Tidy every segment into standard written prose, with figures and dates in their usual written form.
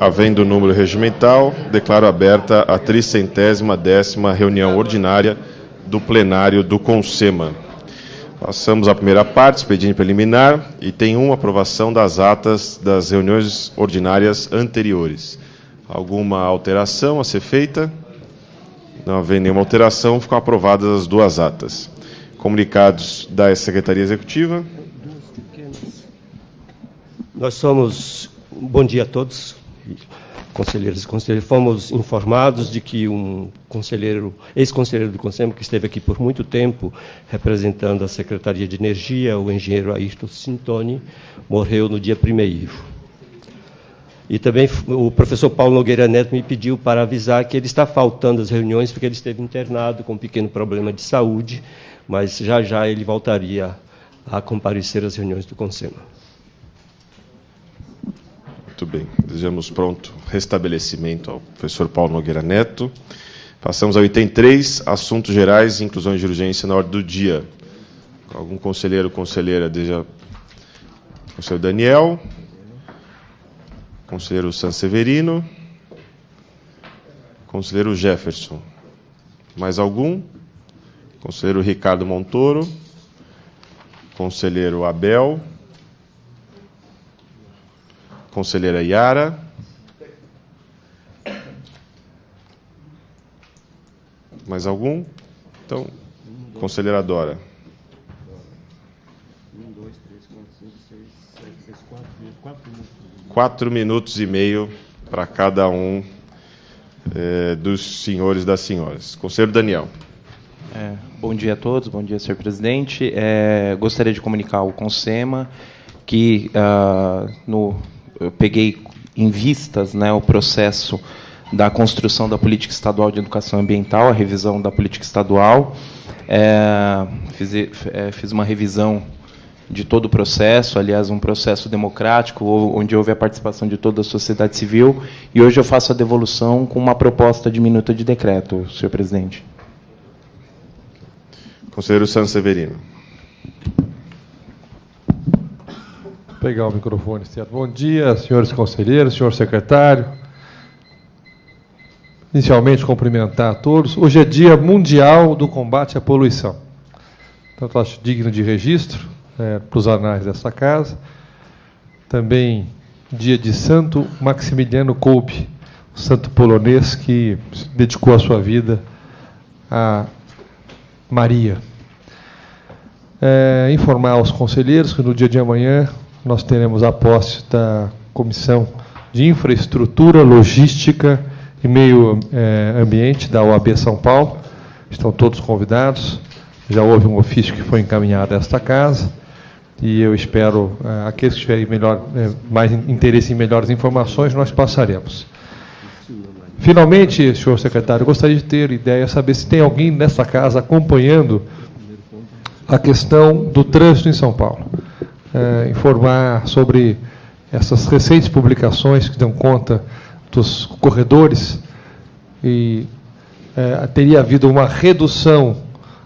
Havendo número regimental, declaro aberta a 310ª reunião ordinária do plenário do CONSEMA. Passamos à primeira parte, expediente preliminar, e tem aprovação das atas das reuniões ordinárias anteriores. Alguma alteração a ser feita? Não havendo nenhuma alteração, ficam aprovadas as duas atas. Comunicados da Secretaria Executiva. Nós somos... Bom dia a todos, conselheiros e conselheiras. Fomos informados de que um ex-conselheiro do CONSEMA, que esteve aqui por muito tempo, representando a Secretaria de Energia, o engenheiro Ayrton Sintoni, morreu no dia 1º. E também o professor Paulo Nogueira Neto me pediu para avisar que ele está faltando às reuniões, porque ele esteve internado com um pequeno problema de saúde, mas já ele voltaria a comparecer às reuniões do CONSEMA. Muito bem, desejamos pronto restabelecimento ao professor Paulo Nogueira Neto. Passamos ao item 3, assuntos gerais e inclusões de urgência na ordem do dia. Algum conselheiro ou conselheira deseja? Conselheiro Daniel, conselheiro Sanseverino, conselheiro Jefferson. Mais algum? Conselheiro Ricardo Montoro, conselheiro Abel, conselheira Yara, mais algum? Então, conselheira Dora. 4 minutos e meio para cada um dos senhores e das senhoras. Conselheiro Daniel. Bom dia a todos, bom dia, senhor presidente. Gostaria de comunicar ao CONSEMA que eu peguei em vistas, o processo da construção da política estadual de educação ambiental, a revisão da política estadual. Fiz uma revisão de todo o processo, aliás, um processo democrático, onde houve a participação de toda a sociedade civil, e hoje eu faço a devolução com uma proposta de minuta de decreto, senhor presidente. Conselheiro Sanseverino. Pegar o microfone, certo. Bom dia, senhores conselheiros, senhor secretário. Inicialmente, cumprimentar a todos. Hoje é Dia Mundial do Combate à Poluição. Portanto, acho digno de registro para os anais dessa casa. Também dia de Santo Maximiliano Kolbe, o santo polonês que dedicou a sua vida a Maria. Informar aos conselheiros que no dia de amanhã nós teremos a posse da Comissão de Infraestrutura, Logística e Meio Ambiente da OAB São Paulo. Estão todos convidados. Já houve um ofício que foi encaminhado a esta casa e eu espero, aqueles que tiverem mais interesse em melhores informações, nós passaremos. Finalmente, senhor secretário, eu gostaria de ter ideia, saber se tem alguém nessa casa acompanhando a questão do trânsito em São Paulo. Informar sobre essas recentes publicações que dão conta dos corredores e teria havido uma redução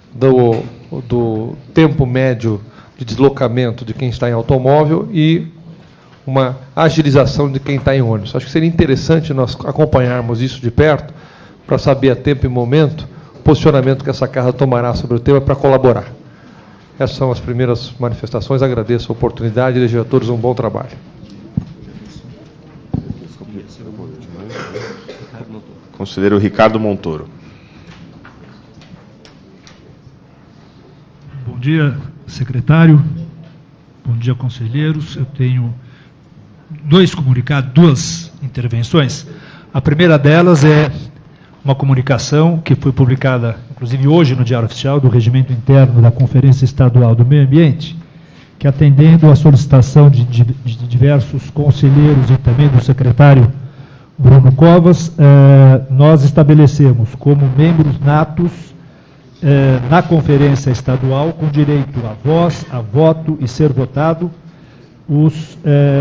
do tempo médio de deslocamento de quem está em automóvel e uma agilização de quem está em ônibus. Acho que seria interessante nós acompanharmos isso de perto para saber a tempo e momento o posicionamento que essa casa tomará sobre o tema para colaborar. Essas são as primeiras manifestações. Agradeço a oportunidade e desejo a todos um bom trabalho. Conselheiro Ricardo Montoro. Bom dia, secretário. Bom dia, conselheiros. Eu tenho dois comunicados, duas intervenções. A primeira delas é uma comunicação que foi publicada, inclusive hoje, no Diário Oficial, do Regimento Interno da Conferência Estadual do Meio Ambiente, que, atendendo à solicitação de diversos conselheiros e também do secretário Bruno Covas, nós estabelecemos como membros natos na Conferência Estadual, com direito a voz, a voto e ser votado, os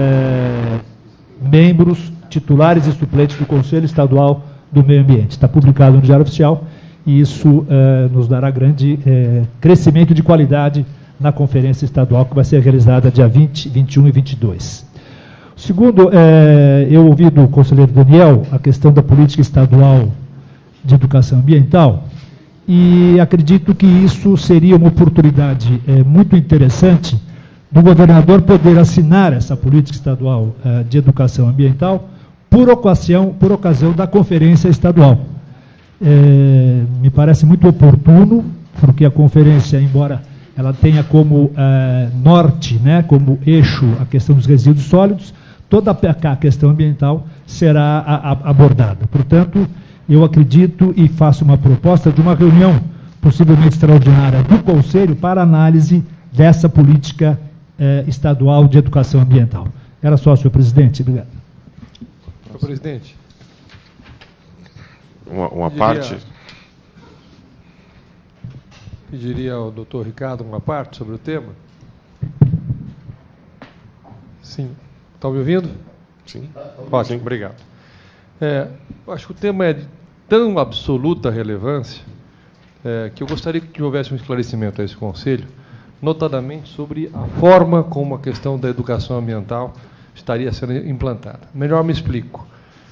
membros titulares e suplentes do Conselho Estadual do Meio Ambiente. Está publicado no Diário Oficial e isso nos dará grande crescimento de qualidade na Conferência Estadual, que vai ser realizada dia 20, 21 e 22. Segundo, eu ouvi do conselheiro Daniel a questão da política estadual de educação ambiental e acredito que isso seria uma oportunidade muito interessante do governador poder assinar essa política estadual de educação ambiental por ocasião da conferência estadual. Me parece muito oportuno, porque a conferência, embora ela tenha como norte, né, como eixo a questão dos resíduos sólidos, toda a questão ambiental será abordada. Portanto, eu acredito e faço uma proposta de uma reunião, possivelmente extraordinária, do Conselho para análise dessa política estadual de educação ambiental. Era só, senhor presidente. Obrigado. Senhor presidente. Uma parte. Pediria ao doutor Ricardo uma parte sobre o tema. Sim. Estão me ouvindo? Sim. Ótimo, obrigado. Acho que o tema é de tão absoluta relevância que eu gostaria que houvesse um esclarecimento a esse Conselho, notadamente sobre a forma como a questão da educação ambiental estaria sendo implantada. Melhor me explico.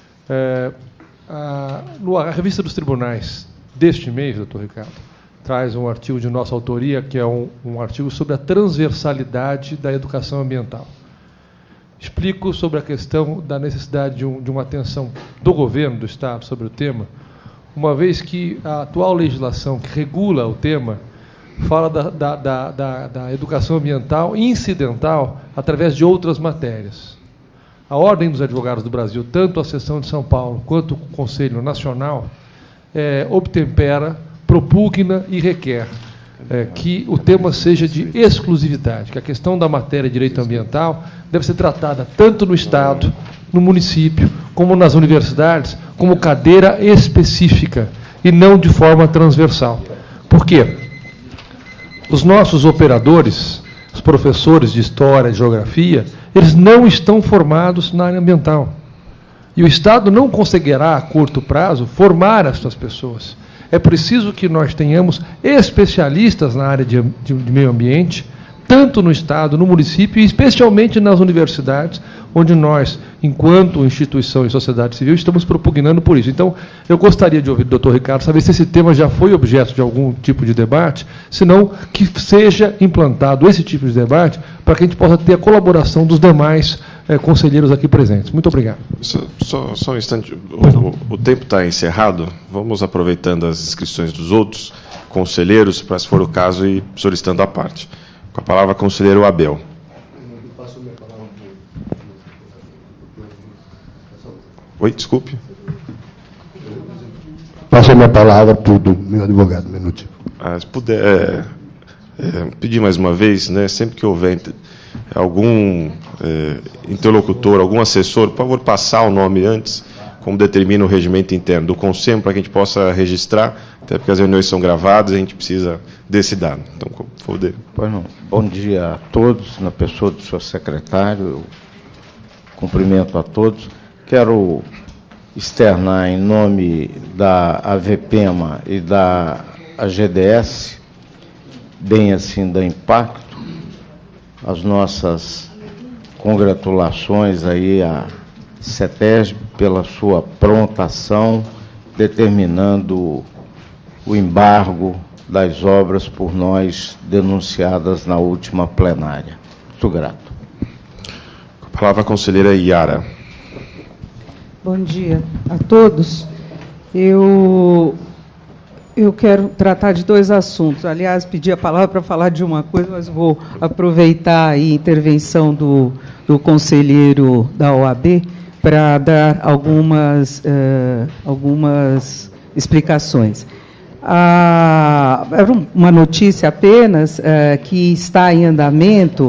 A Revista dos Tribunais deste mês, doutor Ricardo, traz um artigo de nossa autoria, que é um artigo sobre a transversalidade da educação ambiental. Explico sobre a questão da necessidade de uma atenção do governo, do Estado, sobre o tema, uma vez que a atual legislação que regula o tema fala da educação ambiental incidental através de outras matérias. A Ordem dos Advogados do Brasil, tanto a seção de São Paulo quanto o Conselho Nacional, obtempera, propugna e requer que o tema seja de exclusividade, que a questão da matéria de direito ambiental deve ser tratada tanto no Estado, no município, como nas universidades, como cadeira específica e não de forma transversal. Por quê? Os nossos operadores, os professores de História e Geografia, eles não estão formados na área ambiental. E o Estado não conseguirá, a curto prazo, formar essas pessoas. É preciso que nós tenhamos especialistas na área de meio ambiente, tanto no Estado, no município, e especialmente nas universidades, onde nós, enquanto instituição e sociedade civil, estamos propugnando por isso. Então, eu gostaria de ouvir do doutor Ricardo, saber se esse tema já foi objeto de algum tipo de debate, senão que seja implantado esse tipo de debate, para que a gente possa ter a colaboração dos demais conselheiros aqui presentes. Muito obrigado. Só um instante. O tempo está encerrado. Vamos aproveitando as inscrições dos outros conselheiros, para, se for o caso, ir solicitando a parte. Com a palavra, conselheiro Abel. Oi, desculpe. Passo a minha palavra para o meu advogado, um minutinho. Se puder pedir mais uma vez, né, sempre que houver algum interlocutor, algum assessor, por favor, passar o nome antes, como determina o regimento interno do Conselho, para que a gente possa registrar, até porque as reuniões são gravadas e a gente precisa desse dado. Então, por favor. Pois não. Bom dia a todos, na pessoa do senhor secretário, eu cumprimento a todos. Quero externar em nome da AVPEMA e da AGDS, bem assim da Impacto, as nossas congratulações aí à CETESB pela sua pronta ação, determinando o embargo das obras por nós denunciadas na última plenária. Muito grato. Com a palavra a conselheira Iara. Bom dia a todos. Eu quero tratar de dois assuntos. Aliás, pedi a palavra para falar de uma coisa, mas vou aproveitar a intervenção do conselheiro da OAB para dar algumas explicações. Era uma notícia apenas que está em andamento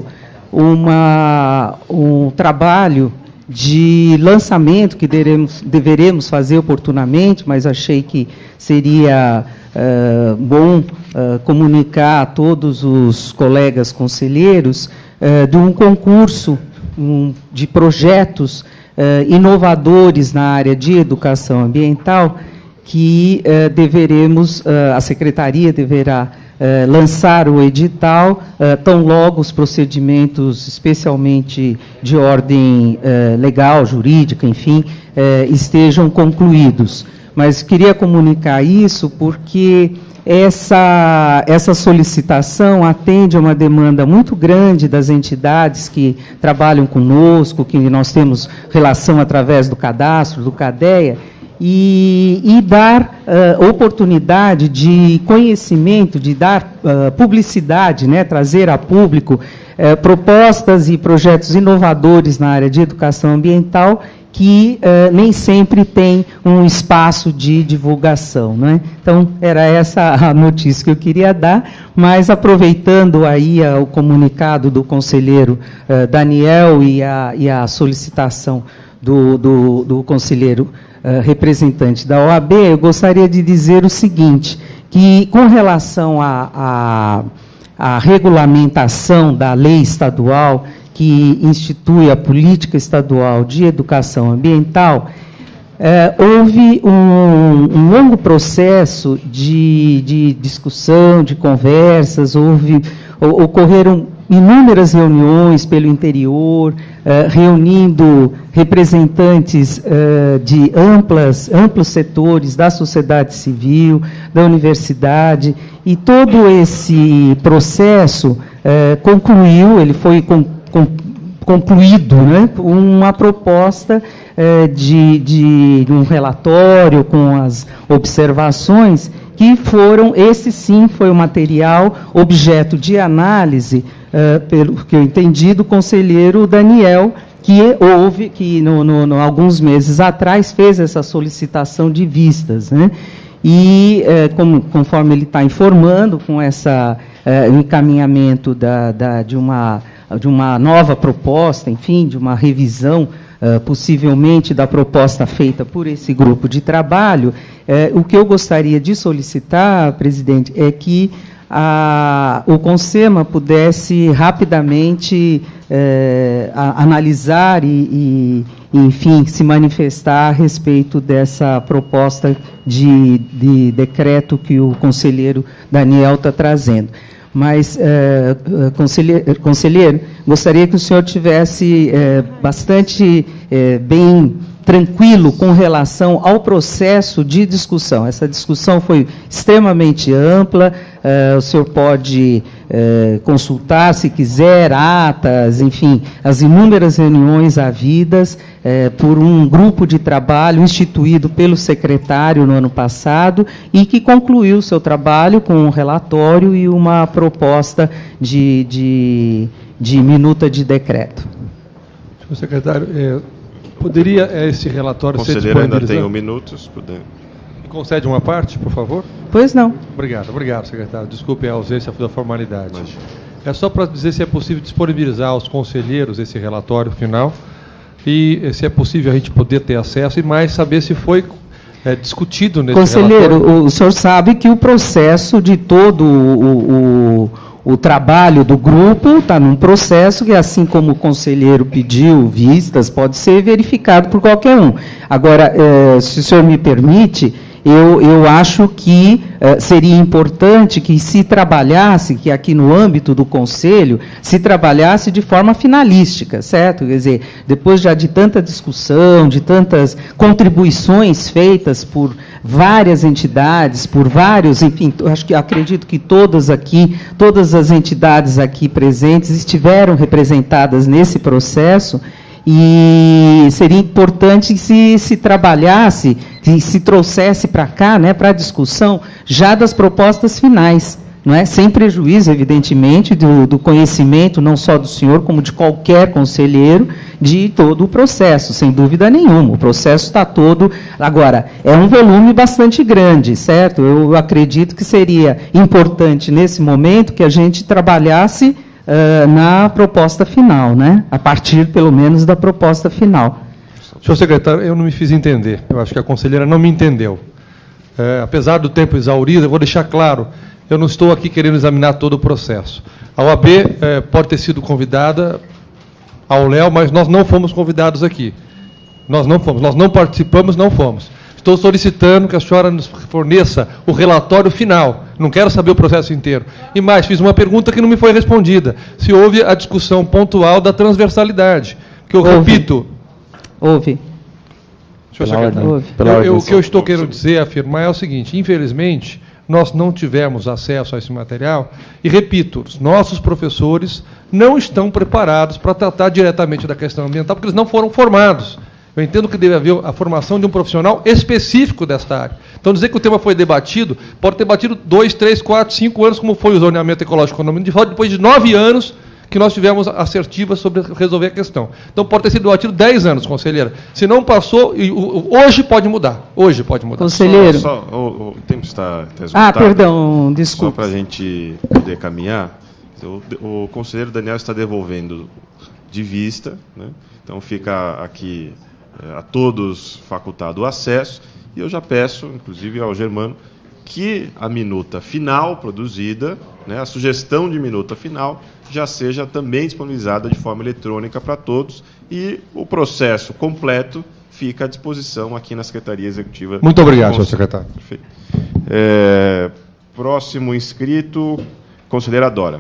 um trabalho de lançamento que deveremos fazer oportunamente, mas achei que seria bom comunicar a todos os colegas conselheiros de um concurso de projetos inovadores na área de educação ambiental que a Secretaria deverá lançar o edital, tão logo os procedimentos, especialmente de ordem legal, jurídica, enfim, estejam concluídos. Mas queria comunicar isso porque essa solicitação atende a uma demanda muito grande das entidades que trabalham conosco, que nós temos relação através do cadastro, do CADEA, e dar oportunidade de conhecimento, de dar publicidade, né, trazer a público propostas e projetos inovadores na área de educação ambiental que nem sempre tem um espaço de divulgação, né? Então, era essa a notícia que eu queria dar, mas aproveitando aí o comunicado do conselheiro Daniel e a solicitação do conselheiro representante da OAB, eu gostaria de dizer o seguinte, que com relação à regulamentação da lei estadual que institui a política estadual de educação ambiental, houve um longo processo de discussão, de conversas, ocorreram inúmeras reuniões pelo interior, reunindo representantes de amplos setores da sociedade civil, da universidade, e todo esse processo concluiu, ele foi concluído, né, uma proposta de um relatório com as observações que foram, esse sim foi o material objeto de análise, pelo que eu entendi, do conselheiro Daniel, que alguns meses atrás fez essa solicitação de vistas, né? E, conforme ele está informando, com esse encaminhamento de uma nova proposta, enfim, de uma revisão, possivelmente, da proposta feita por esse grupo de trabalho, o que eu gostaria de solicitar, presidente, é que o CONSEMA pudesse rapidamente analisar e, enfim, se manifestar a respeito dessa proposta de decreto que o conselheiro Daniel está trazendo. Mas, conselheiro, gostaria que o senhor tivesse bastante bem tranquilo com relação ao processo de discussão. Essa discussão foi extremamente ampla, o senhor pode consultar, se quiser, atas, enfim, as inúmeras reuniões havidas por um grupo de trabalho instituído pelo secretário no ano passado e que concluiu seu trabalho com um relatório e uma proposta de minuta de decreto. Senhor secretário, poderia esse relatório ser disponibilizado? O conselheiro ainda tem 1 minuto, se puder. Me concede uma parte, por favor? Pois não. Obrigado, secretário. Desculpe a ausência da formalidade. É só para dizer se é possível disponibilizar aos conselheiros esse relatório final e se é possível a gente poder ter acesso e mais saber se foi discutido nesse conselheiro, relatório. O senhor sabe que o processo de todo o trabalho do grupo está num processo que, assim como o conselheiro pediu vistas, pode ser verificado por qualquer um. Agora, se o senhor me permite, eu acho que seria importante que se trabalhasse, que aqui no âmbito do Conselho, se trabalhasse de forma finalística, certo? Quer dizer, depois já de tanta discussão, de tantas contribuições feitas por várias entidades, por vários, enfim, acredito que todas as entidades aqui presentes estiveram representadas nesse processo, e seria importante que se trabalhasse, que se trouxesse para cá, né, para a discussão, já das propostas finais, não é? Sem prejuízo, evidentemente, do conhecimento, não só do senhor, como de qualquer conselheiro, de todo o processo, sem dúvida nenhuma. O processo está todo... Agora, é um volume bastante grande, certo? Eu acredito que seria importante, nesse momento, que a gente trabalhasse na proposta final, né? A partir, pelo menos, da proposta final. Senhor secretário, eu não me fiz entender. Eu acho que a conselheira não me entendeu. Apesar do tempo exaurido, eu vou deixar claro, eu não estou aqui querendo examinar todo o processo. A OAB pode ter sido convidada ao Léo, mas nós não fomos convidados aqui. Nós não participamos, não fomos. Estou solicitando que a senhora nos forneça o relatório final, Não quero saber o processo inteiro. E mais, fiz uma pergunta que não me foi respondida. Se houve a discussão pontual da transversalidade. Que eu repito... Houve. O que eu estou querendo dizer, afirmar, é o seguinte: infelizmente, nós não tivemos acesso a esse material e, repito, os nossos professores não estão preparados para tratar diretamente da questão ambiental, porque eles não foram formados. Eu entendo que deve haver a formação de um profissional específico desta área. Então, dizer que o tema foi debatido, pode ter debatido 2, 3, 4, 5 anos, como foi o zoneamento ecológico econômico, depois de 9 anos que nós tivemos assertivas sobre resolver a questão. Então, pode ter sido debatido 10 anos, conselheira. Se não passou, hoje pode mudar. Hoje pode mudar. Conselheiro. O tempo está esgotado. Perdão, desculpa. Só para a gente poder caminhar, o conselheiro Daniel está devolvendo de vista, né? Então fica aqui a todos facultado o acesso, e eu já peço, inclusive ao Germano, que a minuta final produzida, né, a sugestão de minuta final, já seja também disponibilizada de forma eletrônica para todos, e o processo completo fica à disposição aqui na Secretaria Executiva. Muito obrigado, senhor secretário. Perfeito. Próximo inscrito, conselheira Dora.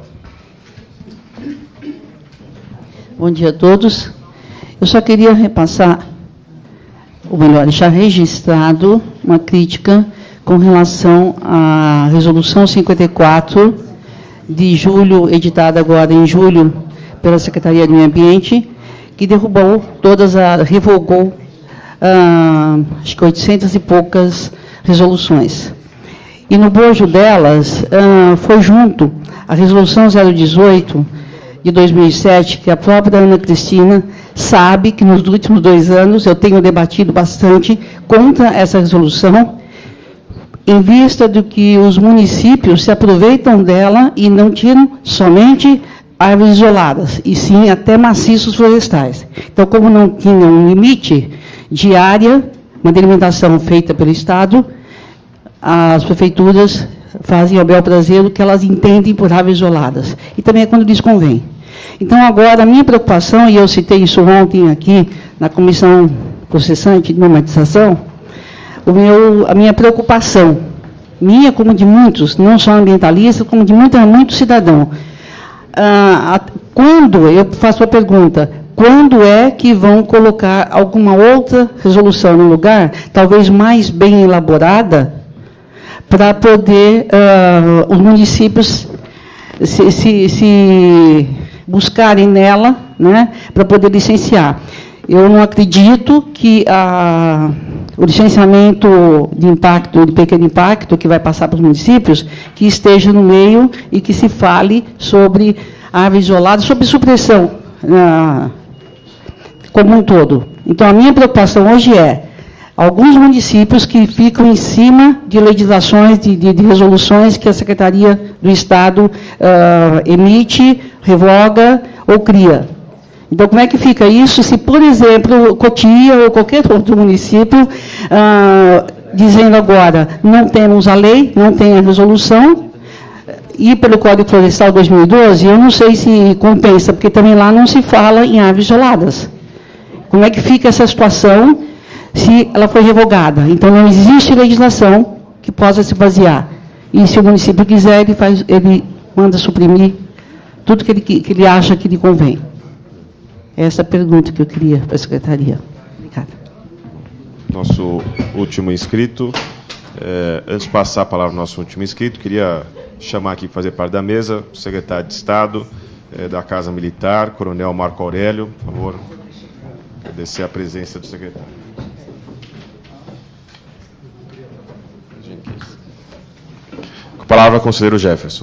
Bom dia a todos. Eu só queria repassar, ou melhor, deixar registrado uma crítica com relação à Resolução 54 de julho, editada agora em julho pela Secretaria do Meio Ambiente, que derrubou revogou acho que 800 e poucas resoluções. E no bojo delas foi junto a Resolução 018 de 2007, que a própria Ana Cristina sabe que nos últimos 2 anos eu tenho debatido bastante contra essa resolução, em vista do que os municípios se aproveitam dela e não tiram somente árvores isoladas, e sim até maciços florestais. Então, como não tinha um limite de área, uma delimitação feita pelo Estado, as prefeituras fazem ao bel prazer o que elas entendem por árvores isoladas. E também é quando lhes convém. Então, agora, a minha preocupação, e eu citei isso ontem aqui na Comissão Processante de Normatização, a minha preocupação, minha como de muitos, não só ambientalistas, como de muito cidadão. Quando, eu faço a pergunta, quando é que vão colocar alguma outra resolução no lugar, talvez mais bem elaborada, para poder os municípios se buscarem nela, né, para poder licenciar? Eu não acredito que o licenciamento de impacto, de pequeno impacto, que vai passar para os municípios, que esteja no meio e que se fale sobre árvores isoladas, sobre supressão como um todo. Então, a minha preocupação hoje é alguns municípios que ficam em cima de legislações, de resoluções que a Secretaria do Estado emite, revoga ou cria. Então, como é que fica isso se, por exemplo, Cotia ou qualquer outro município, dizendo agora, não temos a lei, não tem a resolução, e pelo Código Florestal 2012, eu não sei se compensa, porque também lá não se fala em árvores isoladas. Como é que fica essa situação se ela foi revogada? Então, não existe legislação que possa se basear. E se o município quiser, ele manda suprimir tudo que ele acha que lhe convém. Essa é a pergunta que eu queria para a Secretaria. Obrigada. Nosso último inscrito. Antes de passar a palavra ao nosso último inscrito, queria chamar aqui, fazer parte da mesa, o secretário de Estado da Casa Militar, Coronel Marco Aurélio, por favor, agradecer a presença do secretário. Com a palavra, conselheiro Jefferson.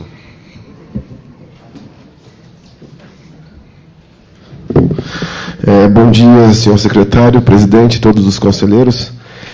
Bom dia, senhor secretário, presidente, todos os conselheiros.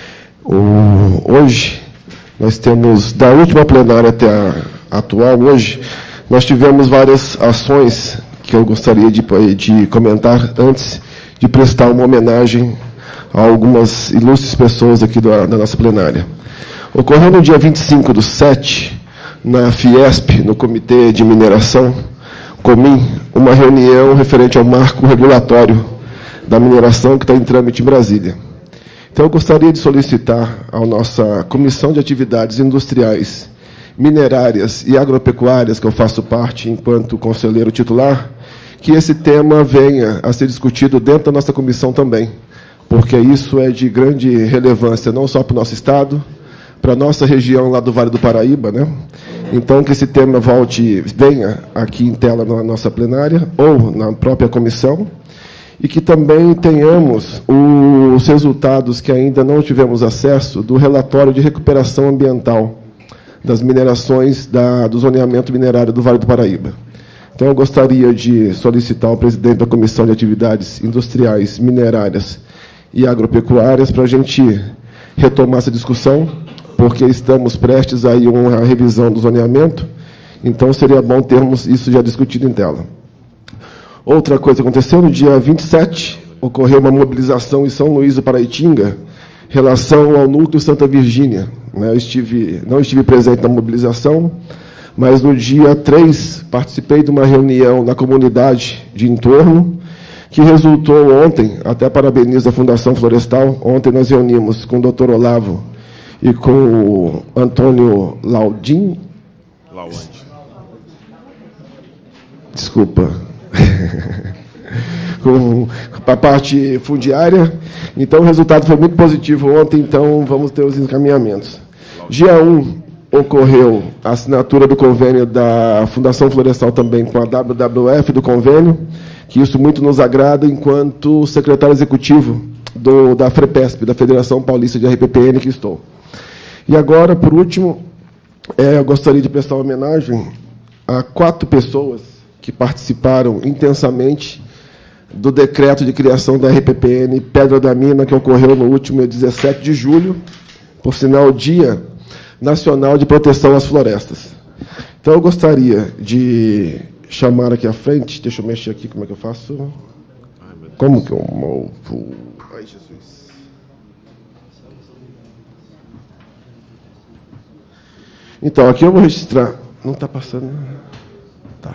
Hoje, nós temos, da última plenária até a atual, hoje, nós tivemos várias ações que eu gostaria de comentar antes de prestar uma homenagem a algumas ilustres pessoas aqui da nossa plenária. Ocorreu no dia 25/7, na Fiesp, no Comitê de Mineração, Comim, uma reunião referente ao marco regulatório da mineração que está em trâmite em Brasília. Então, eu gostaria de solicitar à nossa Comissão de Atividades Industriais minerárias e agropecuárias, que eu faço parte enquanto conselheiro titular, que esse tema venha a ser discutido dentro da nossa comissão também, porque isso é de grande relevância, não só para o nosso Estado, para a nossa região lá do Vale do Paraíba, né? Então, que esse tema venha aqui em tela na nossa plenária, ou na própria comissão, e que também tenhamos os resultados que ainda não tivemos acesso do relatório de recuperação ambiental das minerações do zoneamento minerário do Vale do Paraíba. Então, eu gostaria de solicitar ao presidente da Comissão de Atividades Industriais, Minerárias e Agropecuárias para a gente retomar essa discussão, porque estamos prestes a uma revisão do zoneamento, então seria bom termos isso já discutido em tela. Outra coisa aconteceu, no dia 27, ocorreu uma mobilização em São Luís do Paraitinga, em relação ao núcleo Santa Virgínia. Eu não estive presente na mobilização, mas no dia 3 participei de uma reunião na comunidade de entorno, que resultou ontem, até parabenizo a Fundação Florestal, ontem nós reunimos com o Dr. Olavo e com o Antônio Laudim. Desculpa. Com a parte fundiária. Então, o resultado foi muito positivo ontem, então vamos ter os encaminhamentos. Dia 1, ocorreu a assinatura do convênio da Fundação Florestal também com a WWF do convênio, que isso muito nos agrada enquanto secretário executivo da FREPESP, da Federação Paulista de RPPN, que estou. E agora, por último, eu gostaria de prestar homenagem a 4 pessoas que participaram intensamente do decreto de criação da RPPN Pedra da Mina, que ocorreu no último dia 17 de julho, por sinal, Dia Nacional de Proteção às Florestas. Então, eu gostaria de chamar aqui à frente, deixa eu mexer aqui, como é que eu faço? Como que eu movo? Ai, Jesus. Então, aqui eu vou registrar. Não está passando. Tá.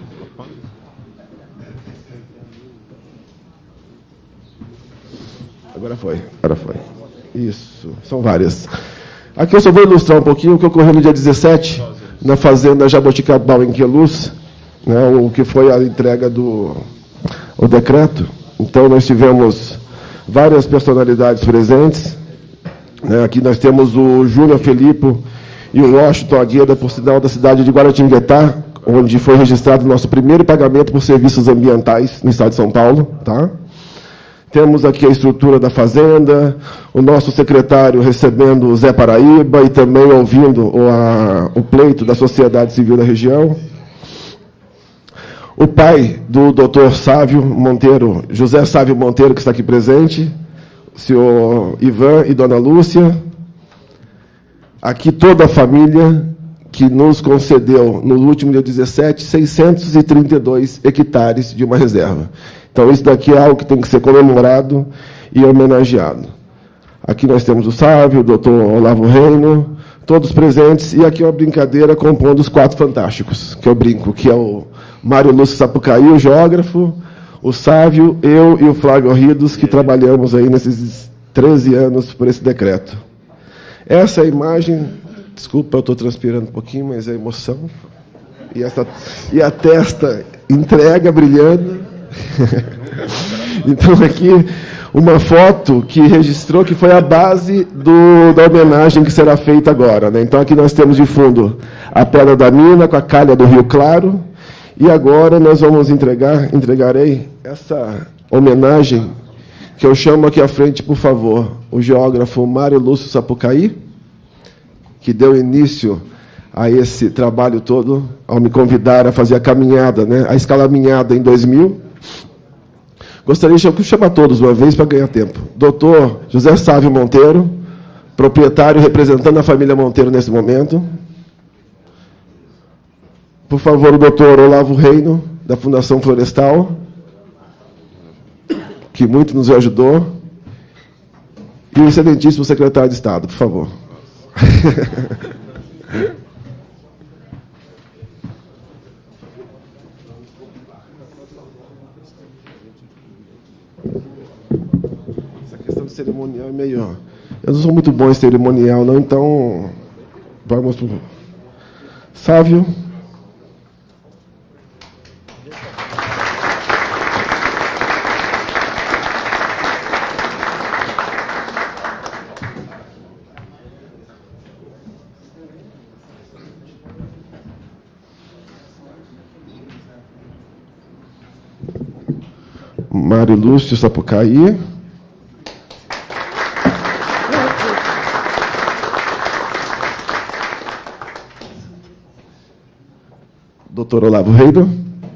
Agora foi. Isso, são várias. Aqui eu só vou ilustrar um pouquinho o que ocorreu no dia 17, na fazenda Jaboticabal, em Queluz, né, o que foi a entrega do decreto. Então, nós tivemos várias personalidades presentes. Né, aqui nós temos o Júnior Felipe e o Washington Agueda, por sinal da cidade de Guaratinguetá, onde foi registrado o nosso primeiro pagamento por serviços ambientais no estado de São Paulo. Tá? Temos aqui a estrutura da fazenda, o nosso secretário recebendo o Zé Paraíba e também ouvindo o pleito da sociedade civil da região. O pai do doutor Sávio Monteiro, José Sávio Monteiro, que está aqui presente, o senhor Ivan e dona Lúcia. Aqui toda a família que nos concedeu, no último dia 17, 632 hectares de uma reserva. Então, isso daqui é algo que tem que ser comemorado e homenageado. Aqui nós temos o Sávio, o doutor Olavo Reino, todos presentes, e aqui é uma brincadeira compondo os 4 fantásticos, que eu brinco, que é o Mário Lúcio Sapucaí, o geógrafo, o Sávio, eu e o Flávio Ridos, que trabalhamos aí nesses 13 anos por esse decreto. Essa é a imagem, desculpa, eu estou transpirando um pouquinho, mas é emoção. E a testa entrega, brilhando. Então, aqui, uma foto que registrou que foi a base da homenagem que será feita agora. Né? Então, aqui nós temos de fundo a Pedra da Mina com a calha do Rio Claro. E agora nós vamos entregarei essa homenagem, que eu chamo aqui à frente, por favor, o geógrafo Mário Lúcio Sapucaí, que deu início a esse trabalho todo, ao me convidar a fazer a caminhada, né? A escalaminhada em 2000. Gostaria de chamar todos uma vez para ganhar tempo. Doutor José Sávio Monteiro, proprietário representando a família Monteiro nesse momento. Por favor, o doutor Olavo Reino, da Fundação Florestal, que muito nos ajudou. E o excelentíssimo secretário de Estado, por favor. Essa questão de cerimonial é meio... Eu não sou muito bom em cerimonial, não, então... Vamos... Sávio. Mário Lúcio Sapucaí. Doutor Olavo Reido.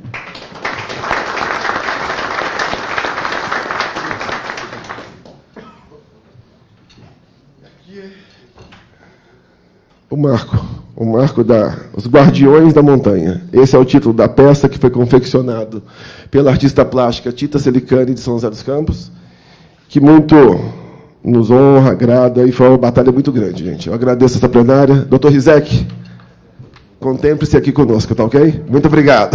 O Marco Os Guardiões da Montanha. Esse é o título da peça que foi confeccionado pela artista plástica Tita Celicani, de São José dos Campos, que muito nos honra, agrada, e foi uma batalha muito grande, gente. Eu agradeço essa plenária. Doutor Rizek, contemple-se aqui conosco, tá ok? Muito obrigado.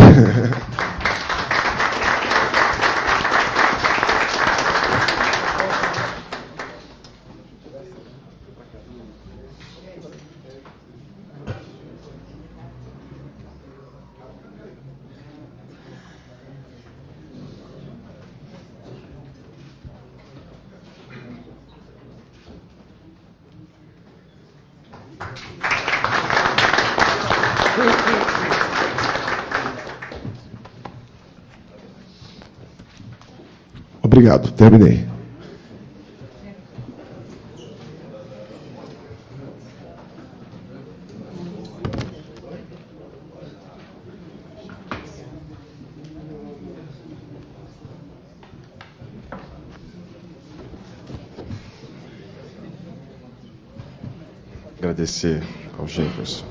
Obrigado, terminei. Agradecer ao Jefferson.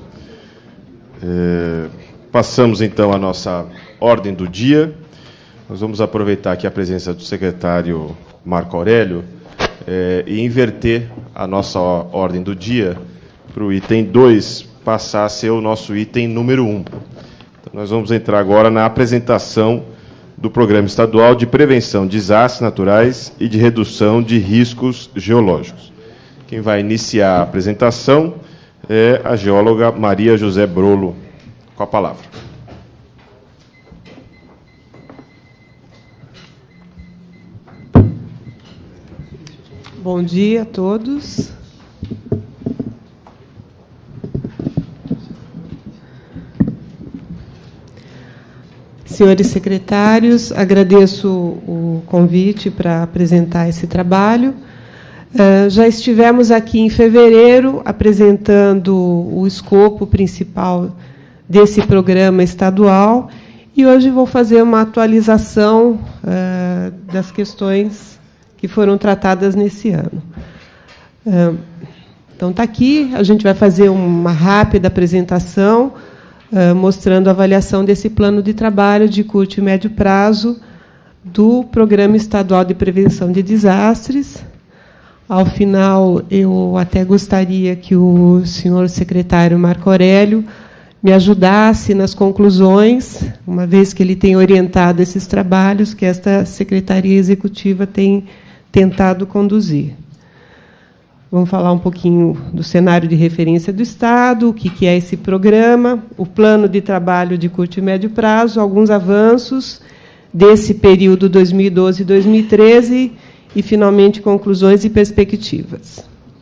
Passamos, então, à nossa ordem do dia. Nós vamos aproveitar aqui a presença do secretário Marco Aurélio e inverter a nossa ordem do dia para o item 2 passar a ser o nosso item número 1. Então, nós vamos entrar agora na apresentação do Programa Estadual de Prevenção de Desastres Naturais e de Redução de Riscos Geológicos. Quem vai iniciar a apresentação é a geóloga Maria José Brolo, com a palavra. Bom dia a todos. Senhores secretários, agradeço o convite para apresentar esse trabalho. Já estivemos aqui em fevereiro apresentando o escopo principal desse programa estadual e hoje vou fazer uma atualização das questões que foram tratadas nesse ano. Então, está aqui, a gente vai fazer uma rápida apresentação, mostrando a avaliação desse plano de trabalho de curto e médio prazo do Programa Estadual de Prevenção de Desastres. Ao final, eu até gostaria que o senhor secretário Marco Aurélio me ajudasse nas conclusões, uma vez que ele tem orientado esses trabalhos que esta Secretaria Executiva tem tentado conduzir. Vamos falar um pouquinho do cenário de referência do Estado, o que é esse programa, o plano de trabalho de curto e médio prazo, alguns avanços desse período 2012-2013 e, finalmente, conclusões e perspectivas.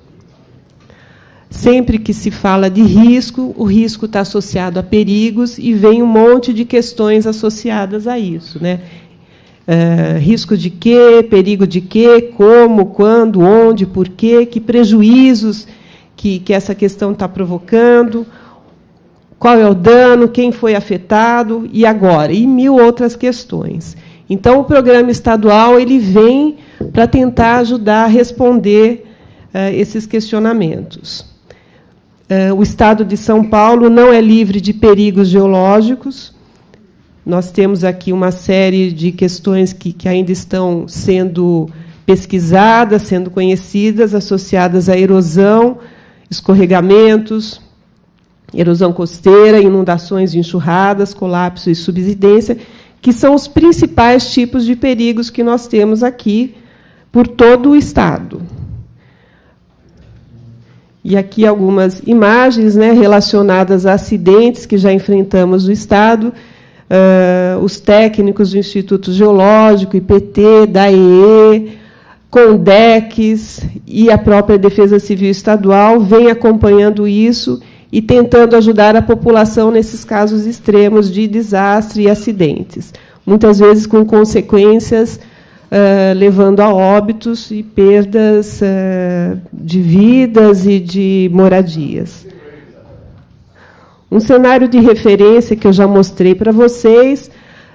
Sempre que se fala de risco, o risco está associado a perigos e vem um monte de questões associadas a isso, né? Risco de quê? Perigo de quê? Como? Quando? Onde? Por quê? Que prejuízos que essa questão está provocando? Qual é o dano? Quem foi afetado? E agora? E mil outras questões. Então, o programa estadual ele vem para tentar ajudar a responder esses questionamentos. O Estado de São Paulo não é livre de perigos geológicos. Nós temos aqui uma série de questões que ainda estão sendo pesquisadas, sendo conhecidas, associadas à erosão, escorregamentos, erosão costeira, inundações e enxurradas, colapso e subsidência, que são os principais tipos de perigos que nós temos aqui por todo o Estado. E aqui algumas imagens, né, relacionadas a acidentes que já enfrentamos no Estado. Os técnicos do Instituto Geológico, IPT, DAEE, CONDECs e a própria Defesa Civil Estadual vêm acompanhando isso e tentando ajudar a população nesses casos extremos de desastre e acidentes, muitas vezes com consequências levando a óbitos e perdas de vidas e de moradias. Um cenário de referência que eu já mostrei para vocês,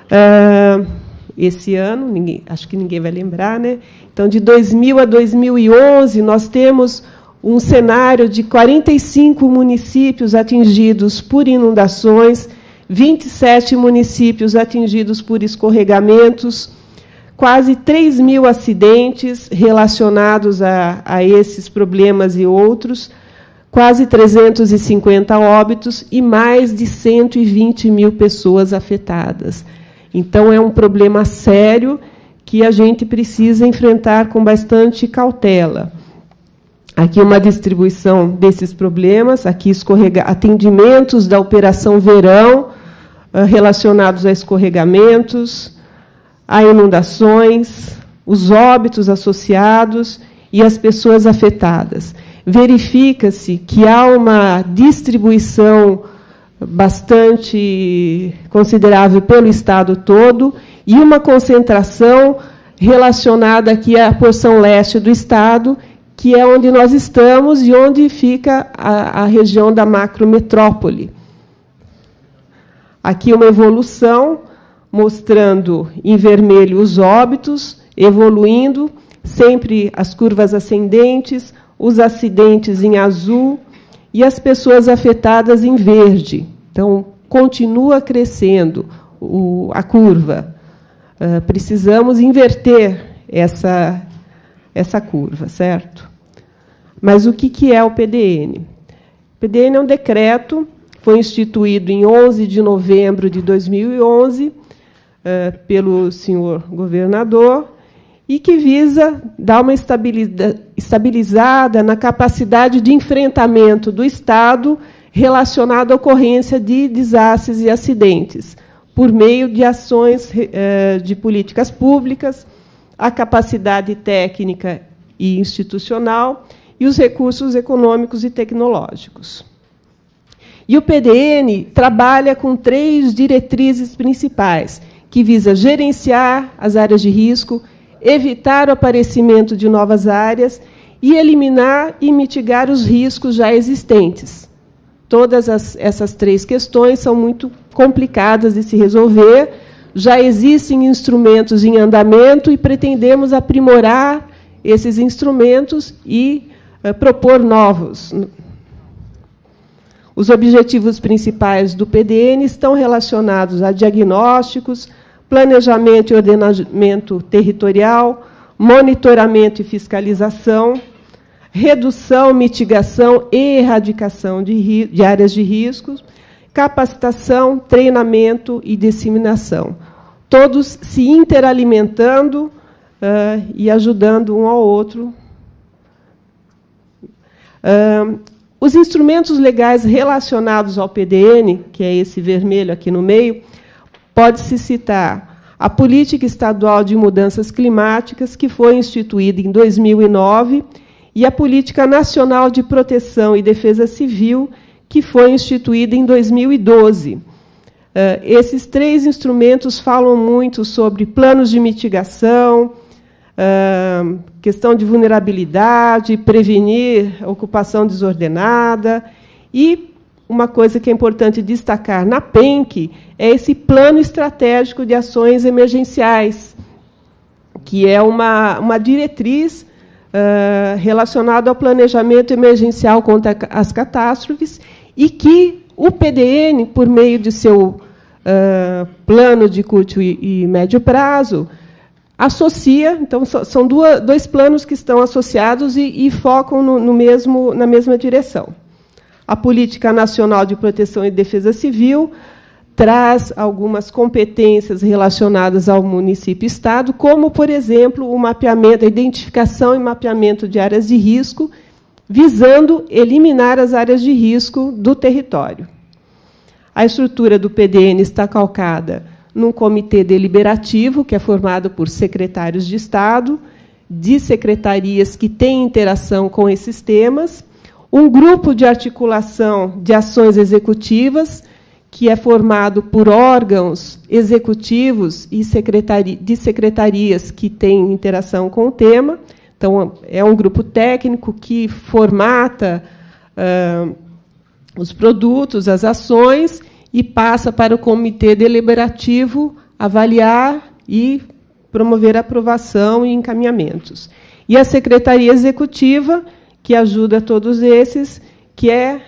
esse ano, acho que ninguém vai lembrar, né? Então, de 2000 a 2011, nós temos um cenário de 45 municípios atingidos por inundações, 27 municípios atingidos por escorregamentos, quase 3.000 acidentes relacionados a esses problemas e outros, quase 350 óbitos e mais de 120 mil pessoas afetadas. Então, é um problema sério que a gente precisa enfrentar com bastante cautela. Aqui uma distribuição desses problemas, aqui atendimentos da Operação Verão relacionados a escorregamentos, a inundações, os óbitos associados e as pessoas afetadas. Verifica-se que há uma distribuição bastante considerável pelo Estado todo e uma concentração relacionada aqui à porção leste do Estado, que é onde nós estamos e onde fica a região da macrometrópole. Aqui uma evolução, mostrando em vermelho os óbitos, evoluindo, sempre as curvas ascendentes, os acidentes em azul e as pessoas afetadas em verde. Então, continua crescendo a curva. Precisamos inverter essa curva, certo? Mas o que é o PDN? O PDN é um decreto, foi instituído em 11 de novembro de 2011 pelo senhor governador e que visa dar uma estabilizada na capacidade de enfrentamento do Estado relacionado à ocorrência de desastres e acidentes, por meio de ações de políticas públicas, a capacidade técnica e institucional e os recursos econômicos e tecnológicos. E o PDN trabalha com 3 diretrizes principais, que visa gerenciar as áreas de risco, evitar o aparecimento de novas áreas e eliminar e mitigar os riscos já existentes. Todas essas 3 questões são muito complicadas de se resolver, já existem instrumentos em andamento e pretendemos aprimorar esses instrumentos e propor novos. Os objetivos principais do PDN estão relacionados a diagnósticos, planejamento e ordenamento territorial, monitoramento e fiscalização, redução, mitigação e erradicação de áreas de riscos, capacitação, treinamento e disseminação. Todos se interalimentando e ajudando um ao outro. Os instrumentos legais relacionados ao PDN, que é esse vermelho aqui no meio, pode-se citar a Política Estadual de Mudanças Climáticas, que foi instituída em 2009, e a Política Nacional de Proteção e Defesa Civil, que foi instituída em 2012. Esses 3 instrumentos falam muito sobre planos de mitigação, questão de vulnerabilidade, prevenir a ocupação desordenada. E uma coisa que é importante destacar na PENC é esse plano estratégico de ações emergenciais, que é uma diretriz relacionada ao planejamento emergencial contra as catástrofes e que o PDN, por meio de seu plano de curto e médio prazo, associa. Então, são 2 planos que estão associados e focam na mesma direção. A Política Nacional de Proteção e Defesa Civil traz algumas competências relacionadas ao município e Estado, como, por exemplo, o mapeamento, a identificação e mapeamento de áreas de risco, visando eliminar as áreas de risco do território. A estrutura do PDN está calcada num comitê deliberativo, que é formado por secretários de Estado, de secretarias que têm interação com esses temas, um grupo de articulação de ações executivas, que é formado por órgãos executivos e de secretarias que têm interação com o tema. Então, é um grupo técnico que formata os produtos, as ações, e passa para o comitê deliberativo avaliar e promover a aprovação e encaminhamentos. E a secretaria executiva, que ajuda todos esses, que é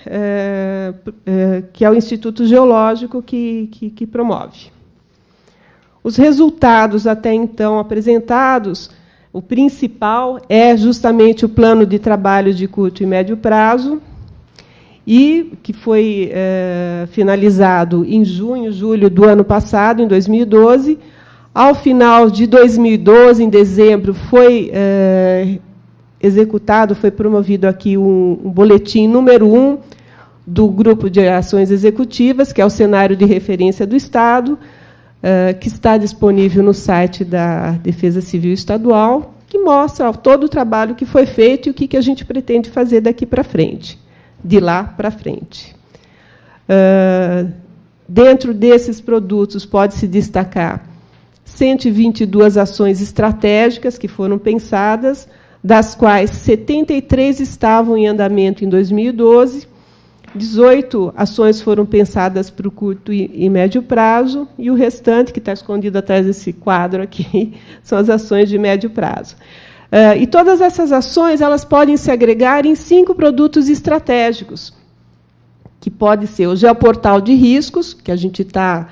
o Instituto Geológico que promove. Os resultados até então apresentados, o principal é justamente o plano de trabalho de curto e médio prazo, e que foi finalizado em junho, julho do ano passado, em 2012. Ao final de 2012, em dezembro, foi executado, foi promovido aqui um boletim número 1 do Grupo de Ações Executivas, que é o cenário de referência do Estado, que está disponível no site da Defesa Civil Estadual, que mostra todo o trabalho que foi feito e o que a gente pretende fazer daqui para frente, de lá para frente. Dentro desses produtos, pode-se destacar 122 ações estratégicas que foram pensadas, das quais 73 estavam em andamento em 2012, 18 ações foram pensadas para o curto e médio prazo, e o restante, que está escondido atrás desse quadro aqui, são as ações de médio prazo. E todas essas ações elas podem se agregar em 5 produtos estratégicos, que pode ser o geoportal de riscos, que a gente está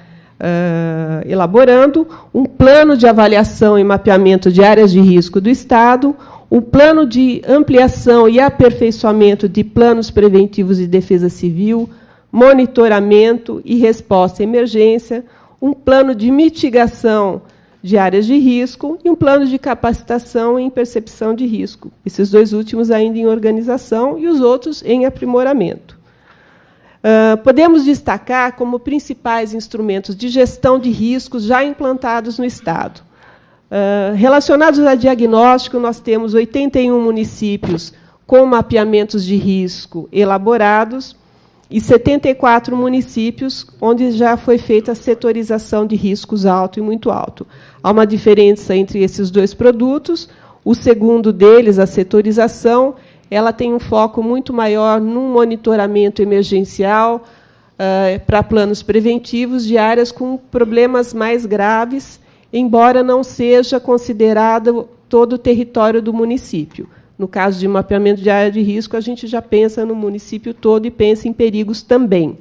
elaborando, um plano de avaliação e mapeamento de áreas de risco do Estado, um plano de ampliação e aperfeiçoamento de planos preventivos de defesa civil, monitoramento e resposta à emergência, um plano de mitigação de áreas de risco e um plano de capacitação em percepção de risco. Esses 2 últimos ainda em organização e os outros em aprimoramento. Podemos destacar como principais instrumentos de gestão de riscos já implantados no Estado. Relacionados a diagnóstico, nós temos 81 municípios com mapeamentos de risco elaborados e 74 municípios onde já foi feita a setorização de riscos alto e muito alto. Há uma diferença entre esses 2 produtos. O segundo deles, a setorização, ela tem um foco muito maior no monitoramento emergencial para planos preventivos de áreas com problemas mais graves, embora não seja considerado todo o território do município. No caso de mapeamento de área de risco, a gente já pensa no município todo e pensa em perigos também.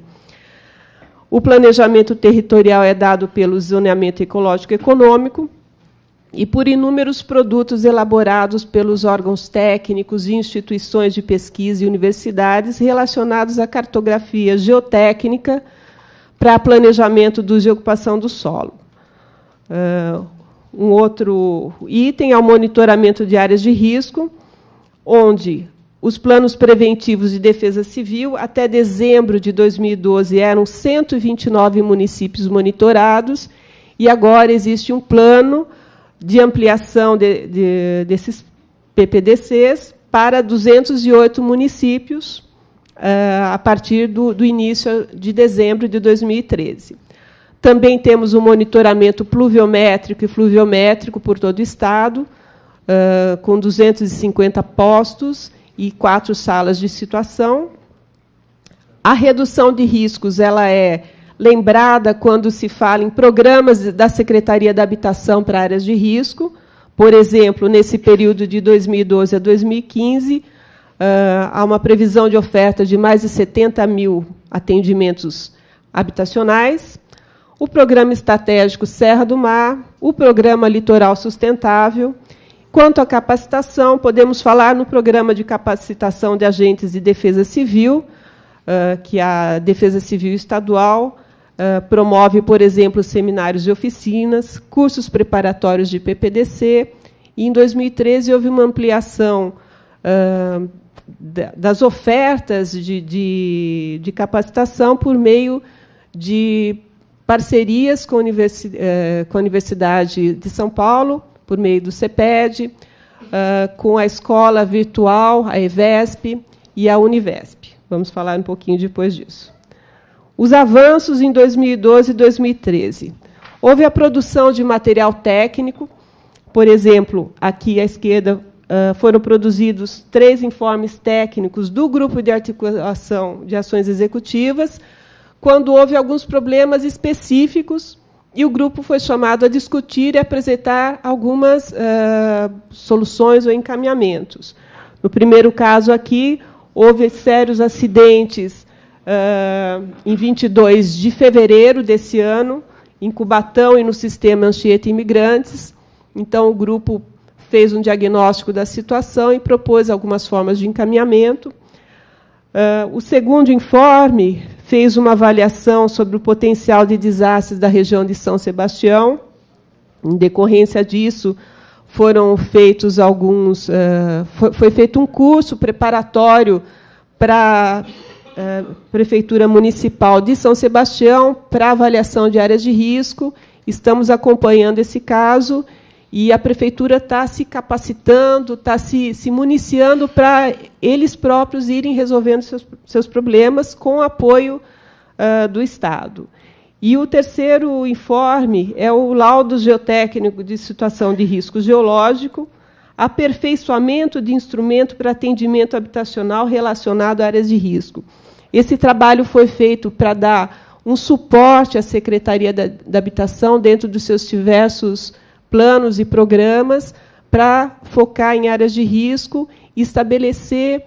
O planejamento territorial é dado pelo zoneamento ecológico econômico e por inúmeros produtos elaborados pelos órgãos técnicos e instituições de pesquisa e universidades relacionados à cartografia geotécnica para planejamento do uso e ocupação do solo. Um outro item é o monitoramento de áreas de risco, onde os planos preventivos de defesa civil, até dezembro de 2012, eram 129 municípios monitorados, e agora existe um plano de ampliação desses PPDCs para 208 municípios, a partir do início de dezembro de 2013. Também temos o monitoramento pluviométrico e fluviométrico por todo o Estado, com 250 postos e 4 salas de situação. A redução de riscos ela é lembrada quando se fala em programas da Secretaria da Habitação para áreas de risco. Por exemplo, nesse período de 2012 a 2015, há uma previsão de oferta de mais de 70 mil atendimentos habitacionais. O Programa Estratégico Serra do Mar, o Programa Litoral Sustentável. Quanto à capacitação, podemos falar no Programa de Capacitação de Agentes de Defesa Civil, que a Defesa Civil Estadual promove, por exemplo, seminários e oficinas, cursos preparatórios de PPDC, e em 2013 houve uma ampliação das ofertas de capacitação por meio de parcerias com a Universidade de São Paulo, por meio do CEPED, com a escola virtual, a EVESP e a Univesp. Vamos falar um pouquinho depois disso. Os avanços em 2012 e 2013. Houve a produção de material técnico, por exemplo, aqui à esquerda foram produzidos 3 informes técnicos do Grupo de Articulação de Ações Executivas, quando houve alguns problemas específicos e o grupo foi chamado a discutir e apresentar algumas soluções ou encaminhamentos. No primeiro caso aqui, houve sérios acidentes em 22 de fevereiro desse ano, em Cubatão e no sistema Anchieta Imigrantes. Então, o grupo fez um diagnóstico da situação e propôs algumas formas de encaminhamento. O segundo informe fez uma avaliação sobre o potencial de desastres da região de São Sebastião. Em decorrência disso, foram feitos alguns... foi feito um curso preparatório para a Prefeitura Municipal de São Sebastião para avaliação de áreas de risco. Estamos acompanhando esse caso e a Prefeitura está se capacitando, está se municiando para eles próprios irem resolvendo seus problemas com o apoio do Estado. E o terceiro informe é o laudo geotécnico de situação de risco geológico, aperfeiçoamento de instrumento para atendimento habitacional relacionado a áreas de risco. Esse trabalho foi feito para dar um suporte à Secretaria da Habitação dentro dos seus diversos planos e programas para focar em áreas de risco e estabelecer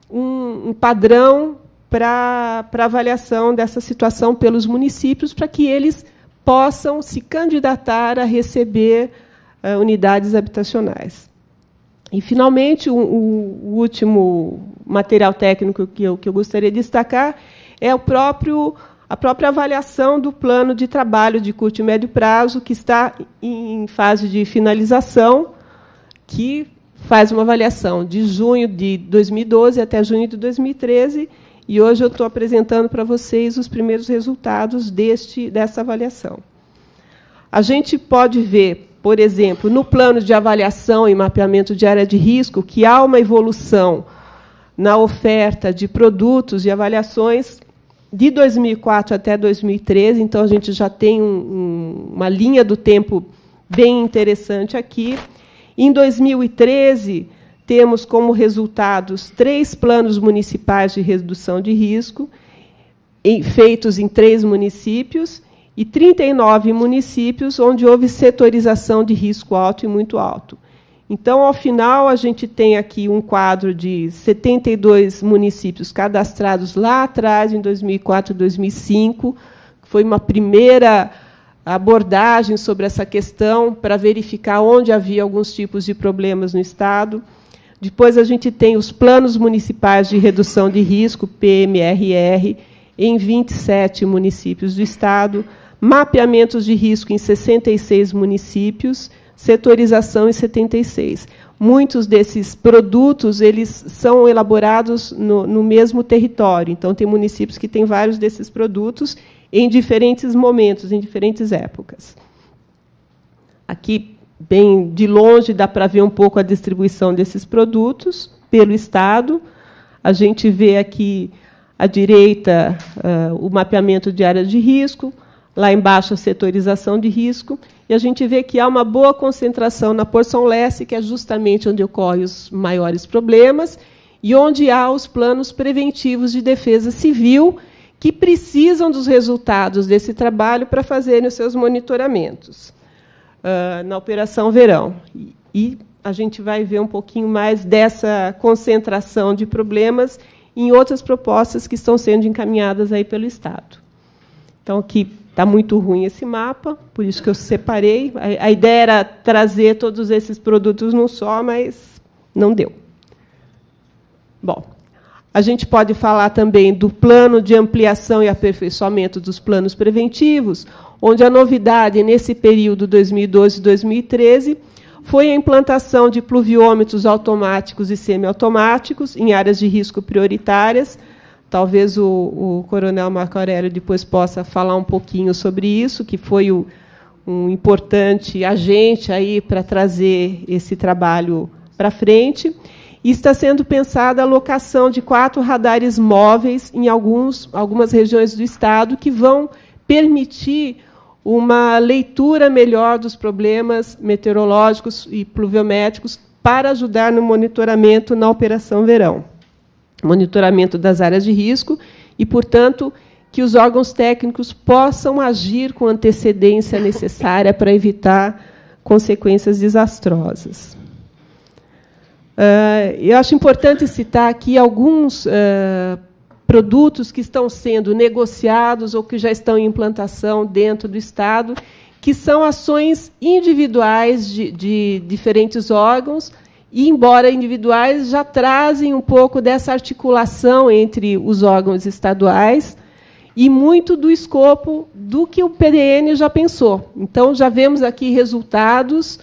um padrão para avaliação dessa situação pelos municípios, para que eles possam se candidatar a receber unidades habitacionais. E, finalmente, o último material técnico que eu gostaria de destacar é a própria avaliação do plano de trabalho de curto e médio prazo, que está em fase de finalização, que faz uma avaliação de junho de 2012 até junho de 2013, e hoje eu estou apresentando para vocês os primeiros resultados dessa avaliação. A gente pode ver, por exemplo, no plano de avaliação e mapeamento de área de risco, que há uma evolução na oferta de produtos e avaliações de 2004 até 2013, então a gente já tem uma linha do tempo bem interessante aqui. Em 2013, temos como resultados 3 planos municipais de redução de risco, feitos em 3 municípios, e 39 municípios onde houve setorização de risco alto e muito alto. Então, ao final, a gente tem aqui um quadro de 72 municípios cadastrados lá atrás, em 2004 e 2005, que foi uma primeira abordagem sobre essa questão para verificar onde havia alguns tipos de problemas no Estado. Depois, a gente tem os planos municipais de redução de risco, PMRR, em 27 municípios do Estado, mapeamentos de risco em 66 municípios, setorização em 76. Muitos desses produtos eles são elaborados no mesmo território. Então, tem municípios que têm vários desses produtos em diferentes momentos, em diferentes épocas. Aqui, bem de longe, dá para ver um pouco a distribuição desses produtos pelo Estado. A gente vê aqui, à direita, o mapeamento de áreas de risco, lá embaixo a setorização de risco, e a gente vê que há uma boa concentração na porção leste, que é justamente onde ocorrem os maiores problemas, e onde há os planos preventivos de defesa civil, que precisam dos resultados desse trabalho para fazerem os seus monitoramentos na Operação Verão. E a gente vai ver um pouquinho mais dessa concentração de problemas em outras propostas que estão sendo encaminhadas aí pelo Estado. Então, aqui está muito ruim esse mapa, por isso que eu separei. A ideia era trazer todos esses produtos num só, mas não deu. Bom, a gente pode falar também do plano de ampliação e aperfeiçoamento dos planos preventivos, onde a novidade, nesse período 2012 e 2013, foi a implantação de pluviômetros automáticos e semiautomáticos em áreas de risco prioritárias. Talvez o coronel Marco Aurélio depois possa falar um pouquinho sobre isso, que foi um importante agente aí para trazer esse trabalho para frente. E está sendo pensada a alocação de 4 radares móveis em algumas regiões do estado que vão permitir uma leitura melhor dos problemas meteorológicos e pluviométricos para ajudar no monitoramento na Operação Verão. Monitoramento das áreas de risco e, portanto, que os órgãos técnicos possam agir com antecedência necessária para evitar consequências desastrosas. Eu acho importante citar aqui alguns produtos que estão sendo negociados ou que já estão em implantação dentro do Estado, que são ações individuais de diferentes órgãos, e, embora individuais, já trazem um pouco dessa articulação entre os órgãos estaduais e muito do escopo do que o PDN já pensou. Então, já vemos aqui resultados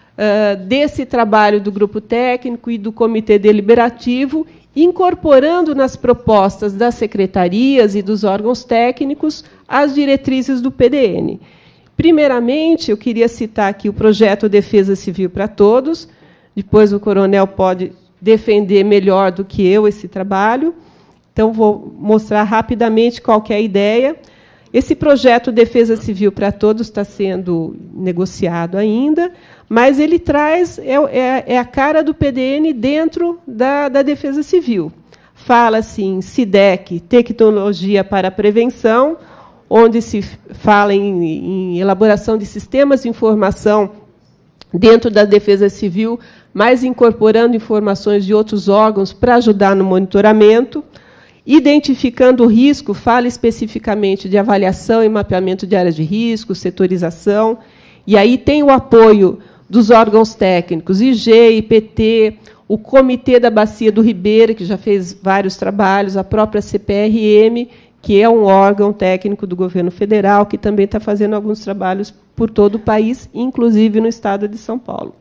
desse trabalho do grupo técnico e do comitê deliberativo, incorporando nas propostas das secretarias e dos órgãos técnicos as diretrizes do PDN. Primeiramente, eu queria citar aqui o projeto Defesa Civil para Todos. Depois o coronel pode defender melhor do que eu esse trabalho. Então, vou mostrar rapidamente qual que é a ideia. Esse projeto Defesa Civil para Todos está sendo negociado ainda, mas ele traz, é a cara do PDN dentro da Defesa Civil. Fala-se em SIDEC, Tecnologia para a Prevenção, onde se fala em elaboração de sistemas de informação dentro da Defesa Civil, mas incorporando informações de outros órgãos para ajudar no monitoramento. Identificando o risco, fala especificamente de avaliação e mapeamento de áreas de risco, setorização, e aí tem o apoio dos órgãos técnicos, IG, IPT, o Comitê da Bacia do Ribeira, que já fez vários trabalhos, a própria CPRM, que é um órgão técnico do governo federal, que também está fazendo alguns trabalhos por todo o país, inclusive no estado de São Paulo.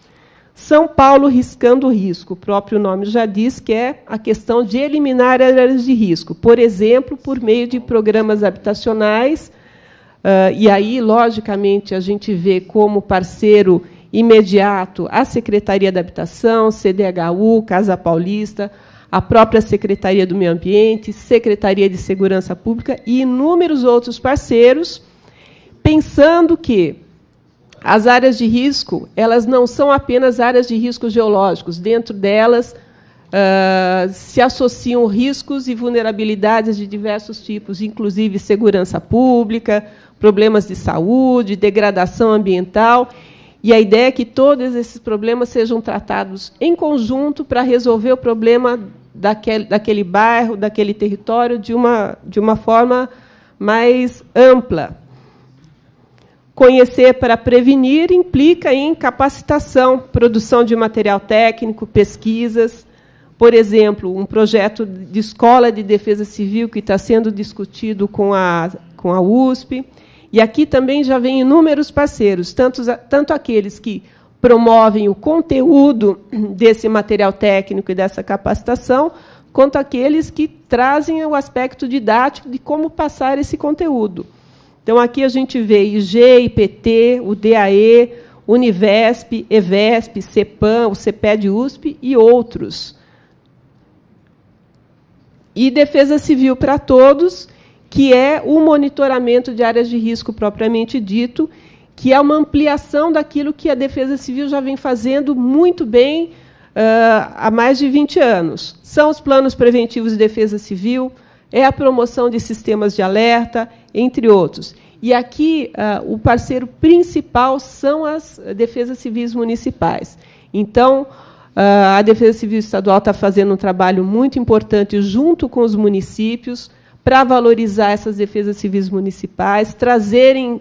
São Paulo riscando o risco, o próprio nome já diz que é a questão de eliminar áreas de risco, por exemplo, por meio de programas habitacionais, e aí, logicamente, a gente vê como parceiro imediato a Secretaria da Habitação, CDHU, Casa Paulista, a própria Secretaria do Meio Ambiente, Secretaria de Segurança Pública e inúmeros outros parceiros, pensando que as áreas de risco, elas não são apenas áreas de risco geológicos. Dentro delas se associam riscos e vulnerabilidades de diversos tipos, inclusive segurança pública, problemas de saúde, degradação ambiental. E a ideia é que todos esses problemas sejam tratados em conjunto para resolver o problema daquele bairro, daquele território, de uma forma mais ampla. Conhecer para prevenir implica em capacitação, produção de material técnico, pesquisas. Por exemplo, um projeto de escola de defesa civil que está sendo discutido com a USP. E aqui também já vem inúmeros parceiros, tanto aqueles que promovem o conteúdo desse material técnico e dessa capacitação, quanto aqueles que trazem o aspecto didático de como passar esse conteúdo. Então, aqui a gente vê IG, IPT, o DAE, Univesp, EVESP, CEPAM, o CEPED USP e outros. E Defesa Civil para Todos, que é o monitoramento de áreas de risco propriamente dito, que é uma ampliação daquilo que a Defesa Civil já vem fazendo muito bem há mais de 20 anos. São os planos preventivos de defesa civil, é a promoção de sistemas de alerta, entre outros. E aqui o parceiro principal são as defesas civis municipais. Então, a Defesa Civil Estadual está fazendo um trabalho muito importante junto com os municípios para valorizar essas defesas civis municipais, trazerem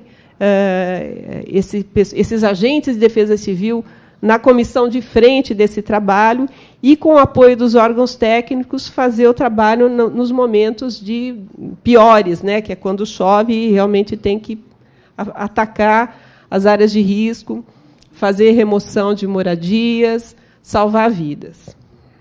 esses agentes de defesa civil na comissão de frente desse trabalho e, com o apoio dos órgãos técnicos, fazer o trabalho nos momentos piores, né, que é quando chove e realmente tem que atacar as áreas de risco, fazer remoção de moradias, salvar vidas.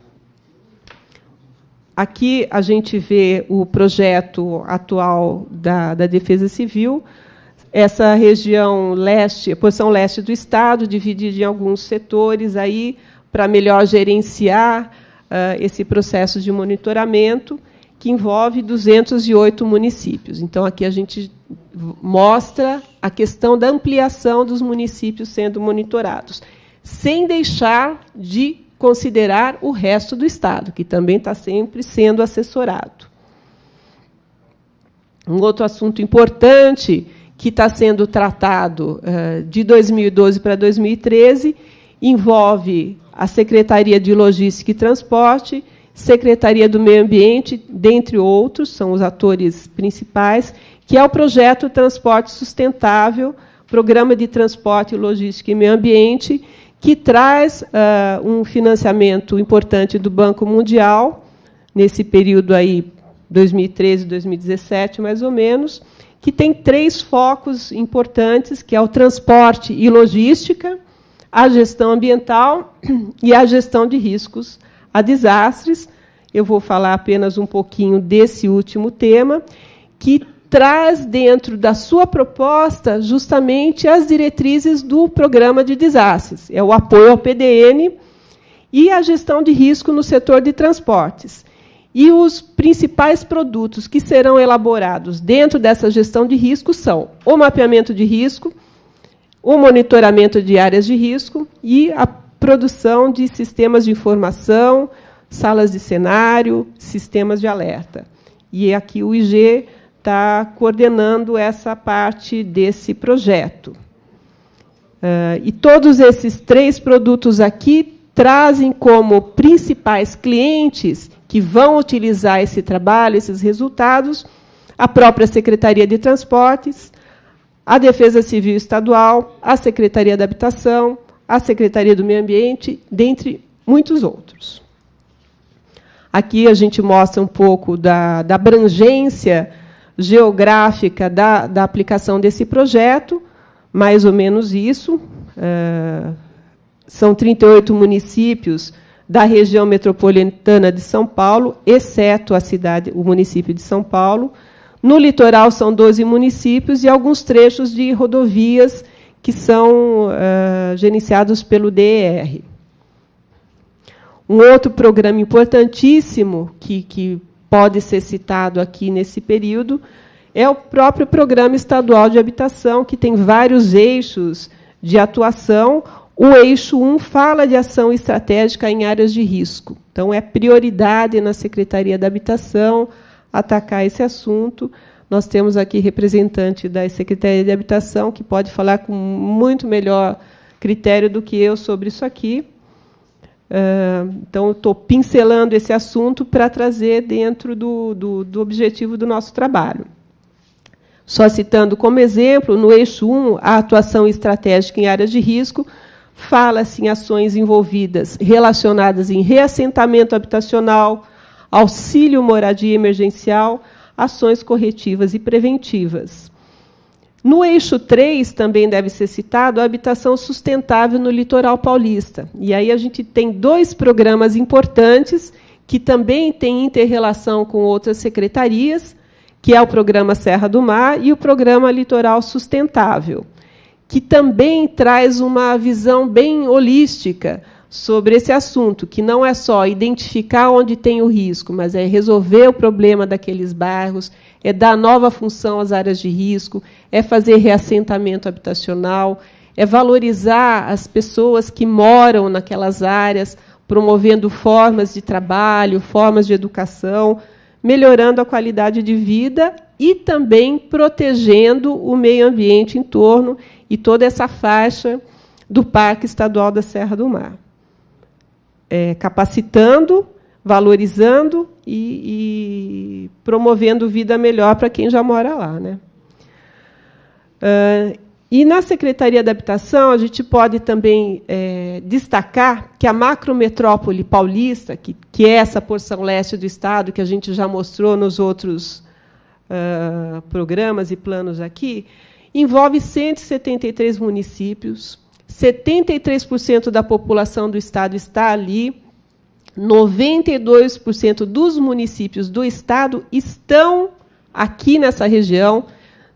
Aqui a gente vê o projeto atual da Defesa Civil, essa região leste, a porção leste do Estado, dividida em alguns setores aí para melhor gerenciar esse processo de monitoramento, que envolve 208 municípios. Então, aqui a gente mostra a questão da ampliação dos municípios sendo monitorados, sem deixar de considerar o resto do Estado, que também está sempre sendo assessorado. Um outro assunto importante que está sendo tratado de 2012 para 2013 envolve a Secretaria de Logística e Transporte, Secretaria do Meio Ambiente, dentre outros, são os atores principais, que é o projeto Transporte Sustentável, Programa de Transporte, Logística e Meio Ambiente, que traz um financiamento importante do Banco Mundial, nesse período aí, 2013, 2017, mais ou menos, que tem 3 focos importantes, que é o transporte e logística, a gestão ambiental e a gestão de riscos a desastres. Eu vou falar apenas um pouquinho desse último tema, que traz dentro da sua proposta justamente as diretrizes do programa de desastres. É o apoio ao PDN e a gestão de risco no setor de transportes. E os principais produtos que serão elaborados dentro dessa gestão de risco são o mapeamento de risco, o monitoramento de áreas de risco e a produção de sistemas de informação, salas de cenário, sistemas de alerta. E aqui o IG está coordenando essa parte desse projeto. E todos esses 3 produtos aqui trazem como principais clientes que vão utilizar esse trabalho, esses resultados, a própria Secretaria de Transportes, a Defesa Civil Estadual, a Secretaria da Habitação, a Secretaria do Meio Ambiente, dentre muitos outros. Aqui a gente mostra um pouco da abrangência geográfica da aplicação desse projeto, mais ou menos isso. São 38 municípios da região metropolitana de São Paulo, exceto o município de São Paulo. No litoral são 12 municípios e alguns trechos de rodovias que são gerenciados pelo DER. Um outro programa importantíssimo que pode ser citado aqui nesse período é o próprio Programa Estadual de Habitação, que tem vários eixos de atuação. O eixo 1 fala de ação estratégica em áreas de risco. Então, é prioridade na Secretaria da Habitação atacar esse assunto. Nós temos aqui representante da Secretaria de Habitação, que pode falar com muito melhor critério do que eu sobre isso aqui. Então, eu estou pincelando esse assunto para trazer dentro do objetivo do nosso trabalho. Só citando como exemplo, no eixo 1, a atuação estratégica em áreas de risco, fala-se em ações envolvidas relacionadas em reassentamento habitacional, auxílio moradia emergencial, ações corretivas e preventivas. No eixo 3, também deve ser citado a habitação sustentável no litoral paulista. E aí a gente tem 2 programas importantes, que também têm inter-relação com outras secretarias, que é o Programa Serra do Mar e o Programa Litoral Sustentável, que também traz uma visão bem holística sobre esse assunto, que não é só identificar onde tem o risco, mas é resolver o problema daqueles bairros, é dar nova função às áreas de risco, é fazer reassentamento habitacional, é valorizar as pessoas que moram naquelas áreas, promovendo formas de trabalho, formas de educação, melhorando a qualidade de vida e também protegendo o meio ambiente em torno e toda essa faixa do Parque Estadual da Serra do Mar. Capacitando, valorizando e promovendo vida melhor para quem já mora lá, né? E na Secretaria da Habitação, a gente pode também destacar que a macrometrópole paulista, que é essa porção leste do Estado, que a gente já mostrou nos outros programas e planos aqui, envolve 173 municípios, 73% da população do estado está ali, 92% dos municípios do estado estão aqui nessa região,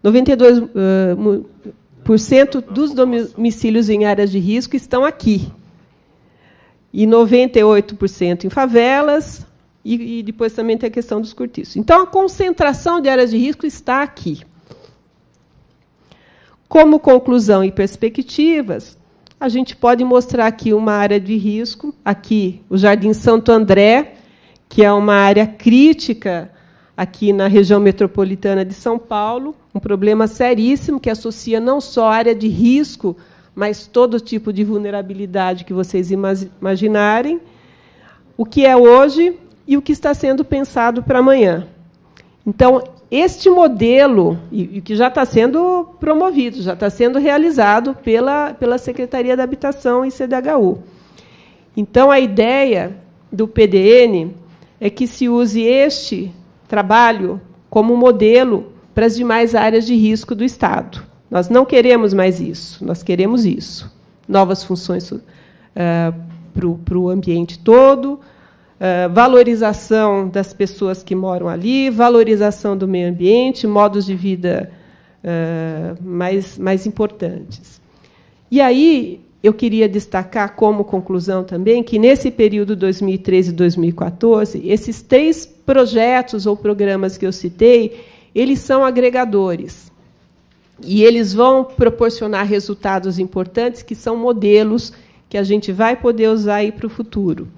92% dos domicílios em áreas de risco estão aqui, e 98% em favelas, e depois também tem a questão dos cortiços. Então, a concentração de áreas de risco está aqui. Como conclusão e perspectivas, a gente pode mostrar aqui uma área de risco, aqui o Jardim Santo André, que é uma área crítica aqui na região metropolitana de São Paulo, um problema seríssimo que associa não só a área de risco, mas todo tipo de vulnerabilidade que vocês imaginarem, o que é hoje e o que está sendo pensado para amanhã. Então, este modelo, e que já está sendo promovido, já está sendo realizado pela Secretaria da Habitação e CDHU. Então, a ideia do PDN é que se use este trabalho como modelo para as demais áreas de risco do Estado. Nós não queremos mais isso, nós queremos isso. Novas funções para o ambiente todo, valorização das pessoas que moram ali, valorização do meio ambiente, modos de vida mais importantes. E aí, eu queria destacar como conclusão também que, nesse período 2013 e 2014, esses 3 projetos ou programas que eu citei, eles são agregadores. E eles vão proporcionar resultados importantes, que são modelos que a gente vai poder usar aí para o futuro.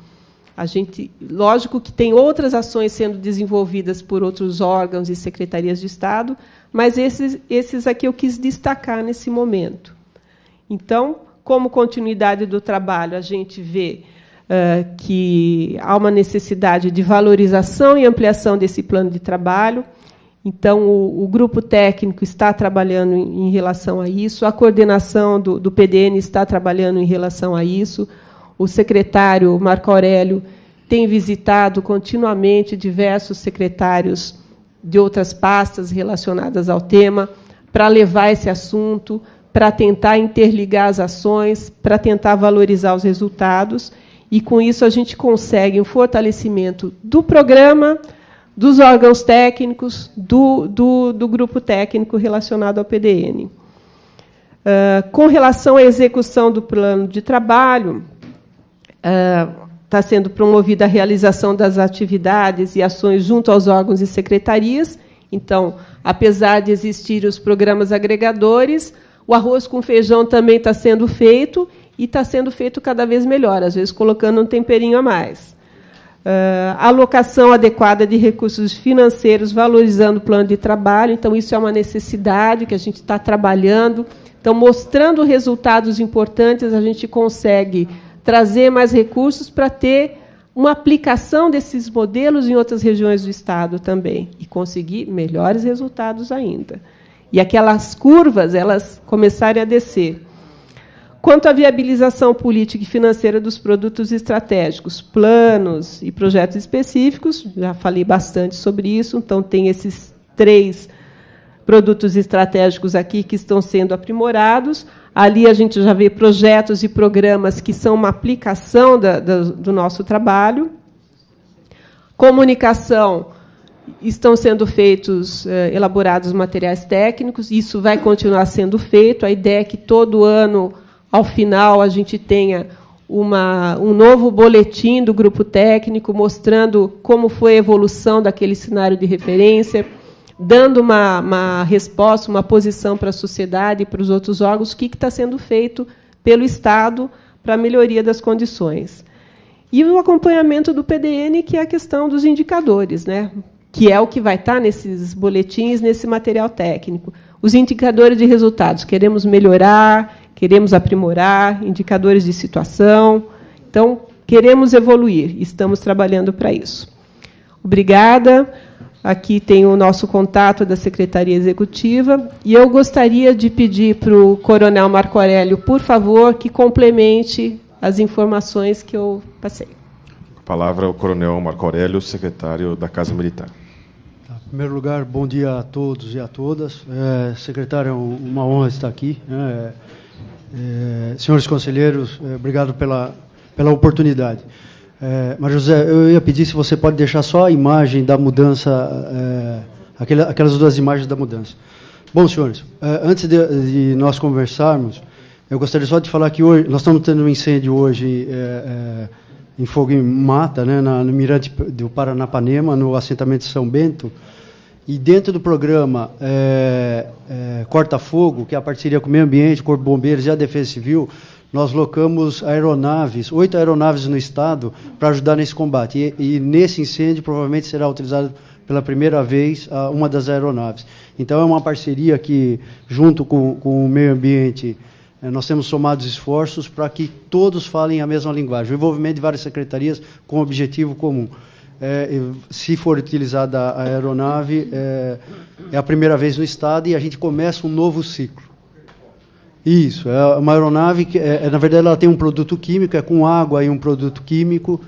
Lógico que tem outras ações sendo desenvolvidas por outros órgãos e secretarias de Estado, mas esses aqui eu quis destacar nesse momento. Então, como continuidade do trabalho, a gente vê que há uma necessidade de valorização e ampliação desse plano de trabalho. Então, o grupo técnico está trabalhando em relação a isso, a coordenação do PDN está trabalhando em relação a isso, o secretário Marco Aurélio tem visitado continuamente diversos secretários de outras pastas relacionadas ao tema para levar esse assunto, para tentar interligar as ações, para tentar valorizar os resultados, e, com isso, a gente consegue um fortalecimento do programa, dos órgãos técnicos, do grupo técnico relacionado ao PDN. Com relação à execução do plano de trabalho, está sendo promovida a realização das atividades e ações junto aos órgãos e secretarias. Então, apesar de existirem os programas agregadores, o arroz com feijão também está sendo feito, e está sendo feito cada vez melhor, às vezes colocando um temperinho a mais. Alocação adequada de recursos financeiros, valorizando o plano de trabalho. Então, isso é uma necessidade que a gente está trabalhando. Então, mostrando resultados importantes, a gente consegue trazer mais recursos para ter uma aplicação desses modelos em outras regiões do Estado também, e conseguir melhores resultados ainda. E aquelas curvas, elas começarem a descer. Quanto à viabilização política e financeira dos produtos estratégicos, planos e projetos específicos, já falei bastante sobre isso, então tem esses 3 produtos estratégicos aqui que estão sendo aprimorados. Ali a gente já vê projetos e programas que são uma aplicação do nosso trabalho. Comunicação, estão sendo elaborados materiais técnicos, isso vai continuar sendo feito. A ideia é que todo ano, ao final, a gente tenha um novo boletim do grupo técnico, mostrando como foi a evolução daquele cenário de referência, dando uma resposta, uma posição para a sociedade e para os outros órgãos, o que está sendo feito pelo Estado para a melhoria das condições. E o acompanhamento do PDN, que é a questão dos indicadores, né? Que é o que vai estar nesses boletins, nesse material técnico. Os indicadores de resultados, queremos melhorar, queremos aprimorar, indicadores de situação. Então, queremos evoluir, estamos trabalhando para isso. Obrigada. Aqui tem o nosso contato da Secretaria Executiva, e eu gostaria de pedir para o Coronel Marco Aurélio, por favor, que complemente as informações que eu passei. A palavra é o Coronel Marco Aurélio, secretário da Casa Militar. Em primeiro lugar, bom dia a todos e a todas. Secretário, é uma honra estar aqui. Senhores conselheiros, obrigado pela oportunidade. Mas, José, eu ia pedir se você pode deixar só a imagem da mudança, aquelas duas imagens da mudança. Bom, senhores, antes de nós conversarmos, eu gostaria só de falar que hoje nós estamos tendo um incêndio hoje em fogo em mata, né, no Mirante do Paranapanema, no assentamento de São Bento, e dentro do programa Corta Fogo, que é a parceria com o Meio Ambiente, Corpo de Bombeiros e a Defesa Civil, nós locamos aeronaves, 8 aeronaves no estado, para ajudar nesse combate. E nesse incêndio, provavelmente será utilizado pela primeira vez uma das aeronaves. Então, é uma parceria que, junto com o meio ambiente, nós temos somado esforços para que todos falem a mesma linguagem. O envolvimento de várias secretarias com um objetivo comum. Se for utilizada a aeronave, é a primeira vez no estado e a gente começa um novo ciclo. Isso, é uma aeronave que, na verdade, ela tem um produto químico, é com água e um produto químico,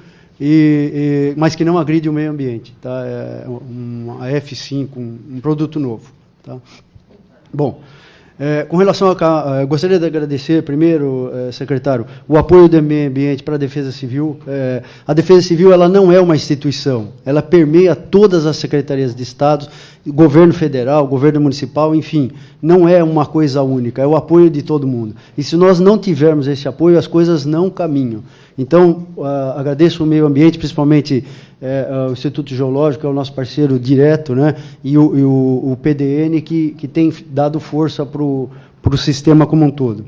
mas que não agride o meio ambiente. Tá? É uma F5, um produto novo. Tá? Bom, com relação a... gostaria de agradecer, primeiro, secretário, o apoio do meio ambiente para a Defesa Civil. A Defesa Civil ela não é uma instituição, ela permeia todas as secretarias de Estado, governo federal, governo municipal, enfim, não é uma coisa única, é o apoio de todo mundo. E se nós não tivermos esse apoio, as coisas não caminham. Então, agradeço o meio ambiente, principalmente o Instituto Geológico, que é o nosso parceiro direto, né, e o PDN, que tem dado força para o sistema como um todo.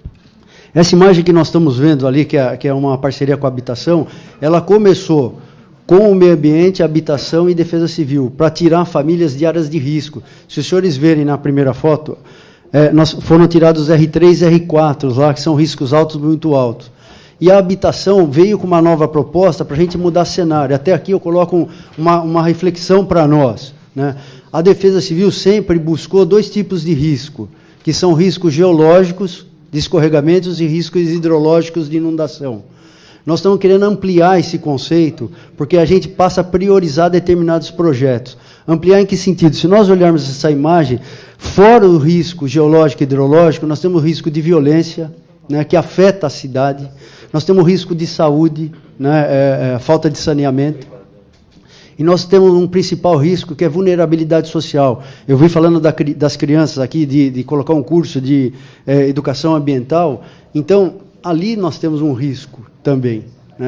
Essa imagem que nós estamos vendo ali, que é uma parceria com a habitação, ela começou com o meio ambiente, habitação e defesa civil, para tirar famílias de áreas de risco. Se os senhores verem na primeira foto, foram tirados R3 e R4, lá, que são riscos altos, muito altos. E a habitação veio com uma nova proposta para a gente mudar cenário. Até aqui eu coloco uma reflexão para nós. Né? A Defesa Civil sempre buscou 2 tipos de risco, que são riscos geológicos, de escorregamentos, e riscos hidrológicos de inundação. Nós estamos querendo ampliar esse conceito, porque a gente passa a priorizar determinados projetos. Ampliar em que sentido? Se nós olharmos essa imagem, fora o risco geológico e hidrológico, nós temos o risco de violência, né, que afeta a cidade. Nós temos o risco de saúde, né, falta de saneamento. E nós temos um principal risco, que é vulnerabilidade social. Eu vim falando das crianças aqui, de colocar um curso de educação ambiental. Então, ali nós temos um risco também,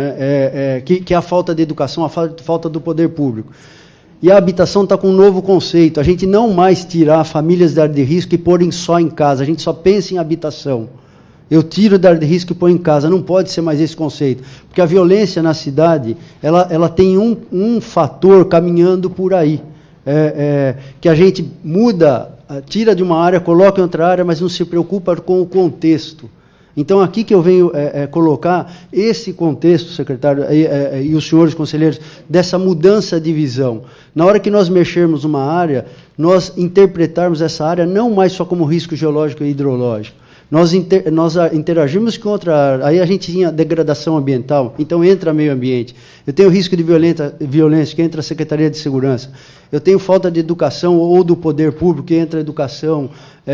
né, que é a falta de educação, a falta do poder público. E a habitação está com um novo conceito. A gente não mais tirar famílias da área de risco e porem só em casa. A gente só pensa em habitação. Eu tiro da área de risco e põe em casa. Não pode ser mais esse conceito. Porque a violência na cidade, ela tem um fator caminhando por aí. Que a gente muda, tira de uma área, coloca em outra área, mas não se preocupa com o contexto. Então, aqui que eu venho colocar esse contexto, secretário, e os senhores conselheiros, dessa mudança de visão. Na hora que nós mexermos uma área, nós interpretarmos essa área não mais só como risco geológico e hidrológico. Nós interagimos com outra área. Aí a gente tinha degradação ambiental, então entra meio ambiente. Eu tenho risco de violência, que entra a Secretaria de Segurança. Eu tenho falta de educação ou do poder público, que entra a educação,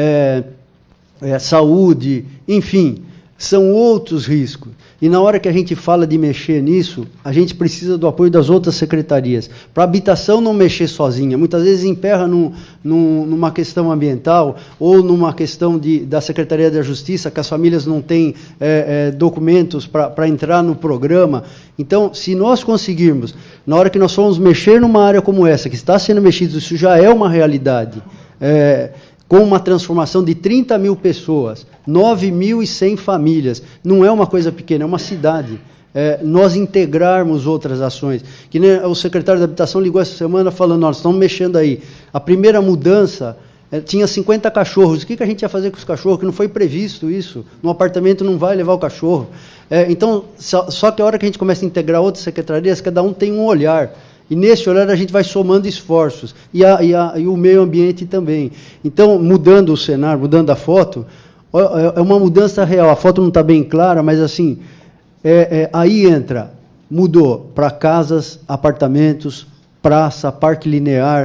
saúde, enfim. São outros riscos. E na hora que a gente fala de mexer nisso, a gente precisa do apoio das outras secretarias. Para a habitação não mexer sozinha. Muitas vezes emperra numa questão ambiental ou numa questão da Secretaria da Justiça, que as famílias não têm documentos para entrar no programa. Então, se nós conseguirmos, na hora que nós formos mexer numa área como essa, que está sendo mexido, isso já é uma realidade, com uma transformação de 30 mil pessoas, 9.100 famílias, não é uma coisa pequena, é uma cidade. Nós integrarmos outras ações. Que nem o secretário da Habitação ligou essa semana falando, nós estamos mexendo aí. A primeira mudança tinha 50 cachorros. O que a gente ia fazer com os cachorros? Que não foi previsto isso. No apartamento não vai levar o cachorro. Então, só que a hora que a gente começa a integrar outras secretarias, cada um tem um olhar. E nesse olhar a gente vai somando esforços. E o meio ambiente também. Então, mudando o cenário, mudando a foto, é uma mudança real. A foto não está bem clara, mas assim, aí mudou para casas, apartamentos, praça, parque linear,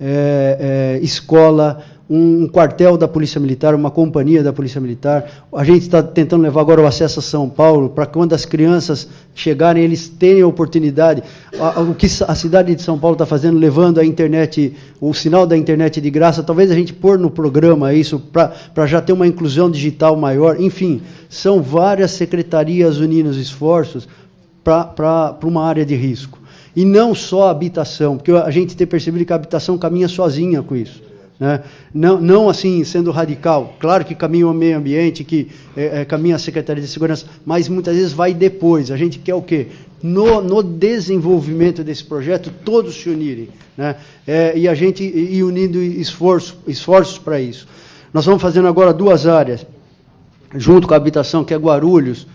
escola, um quartel da Polícia Militar, uma companhia da Polícia Militar. A gente está tentando levar agora o acesso a São Paulo, para quando as crianças chegarem, eles tenham a oportunidade. O que a cidade de São Paulo está fazendo, levando a internet, o sinal da internet de graça, talvez a gente pôr no programa isso, para já ter uma inclusão digital maior. Enfim, são várias secretarias unindo os esforços para uma área de risco. E não só a habitação, porque a gente tem percebido que a habitação caminha sozinha com isso. Né? Não assim, sendo radical. Claro que caminha o meio ambiente, que caminha a Secretaria de Segurança, mas muitas vezes vai depois. A gente quer o quê? No desenvolvimento desse projeto, todos se unirem. Né? E a gente ir unindo esforços para isso. Nós estamos fazendo agora 2 áreas, junto com a habitação, que é Guarulhos.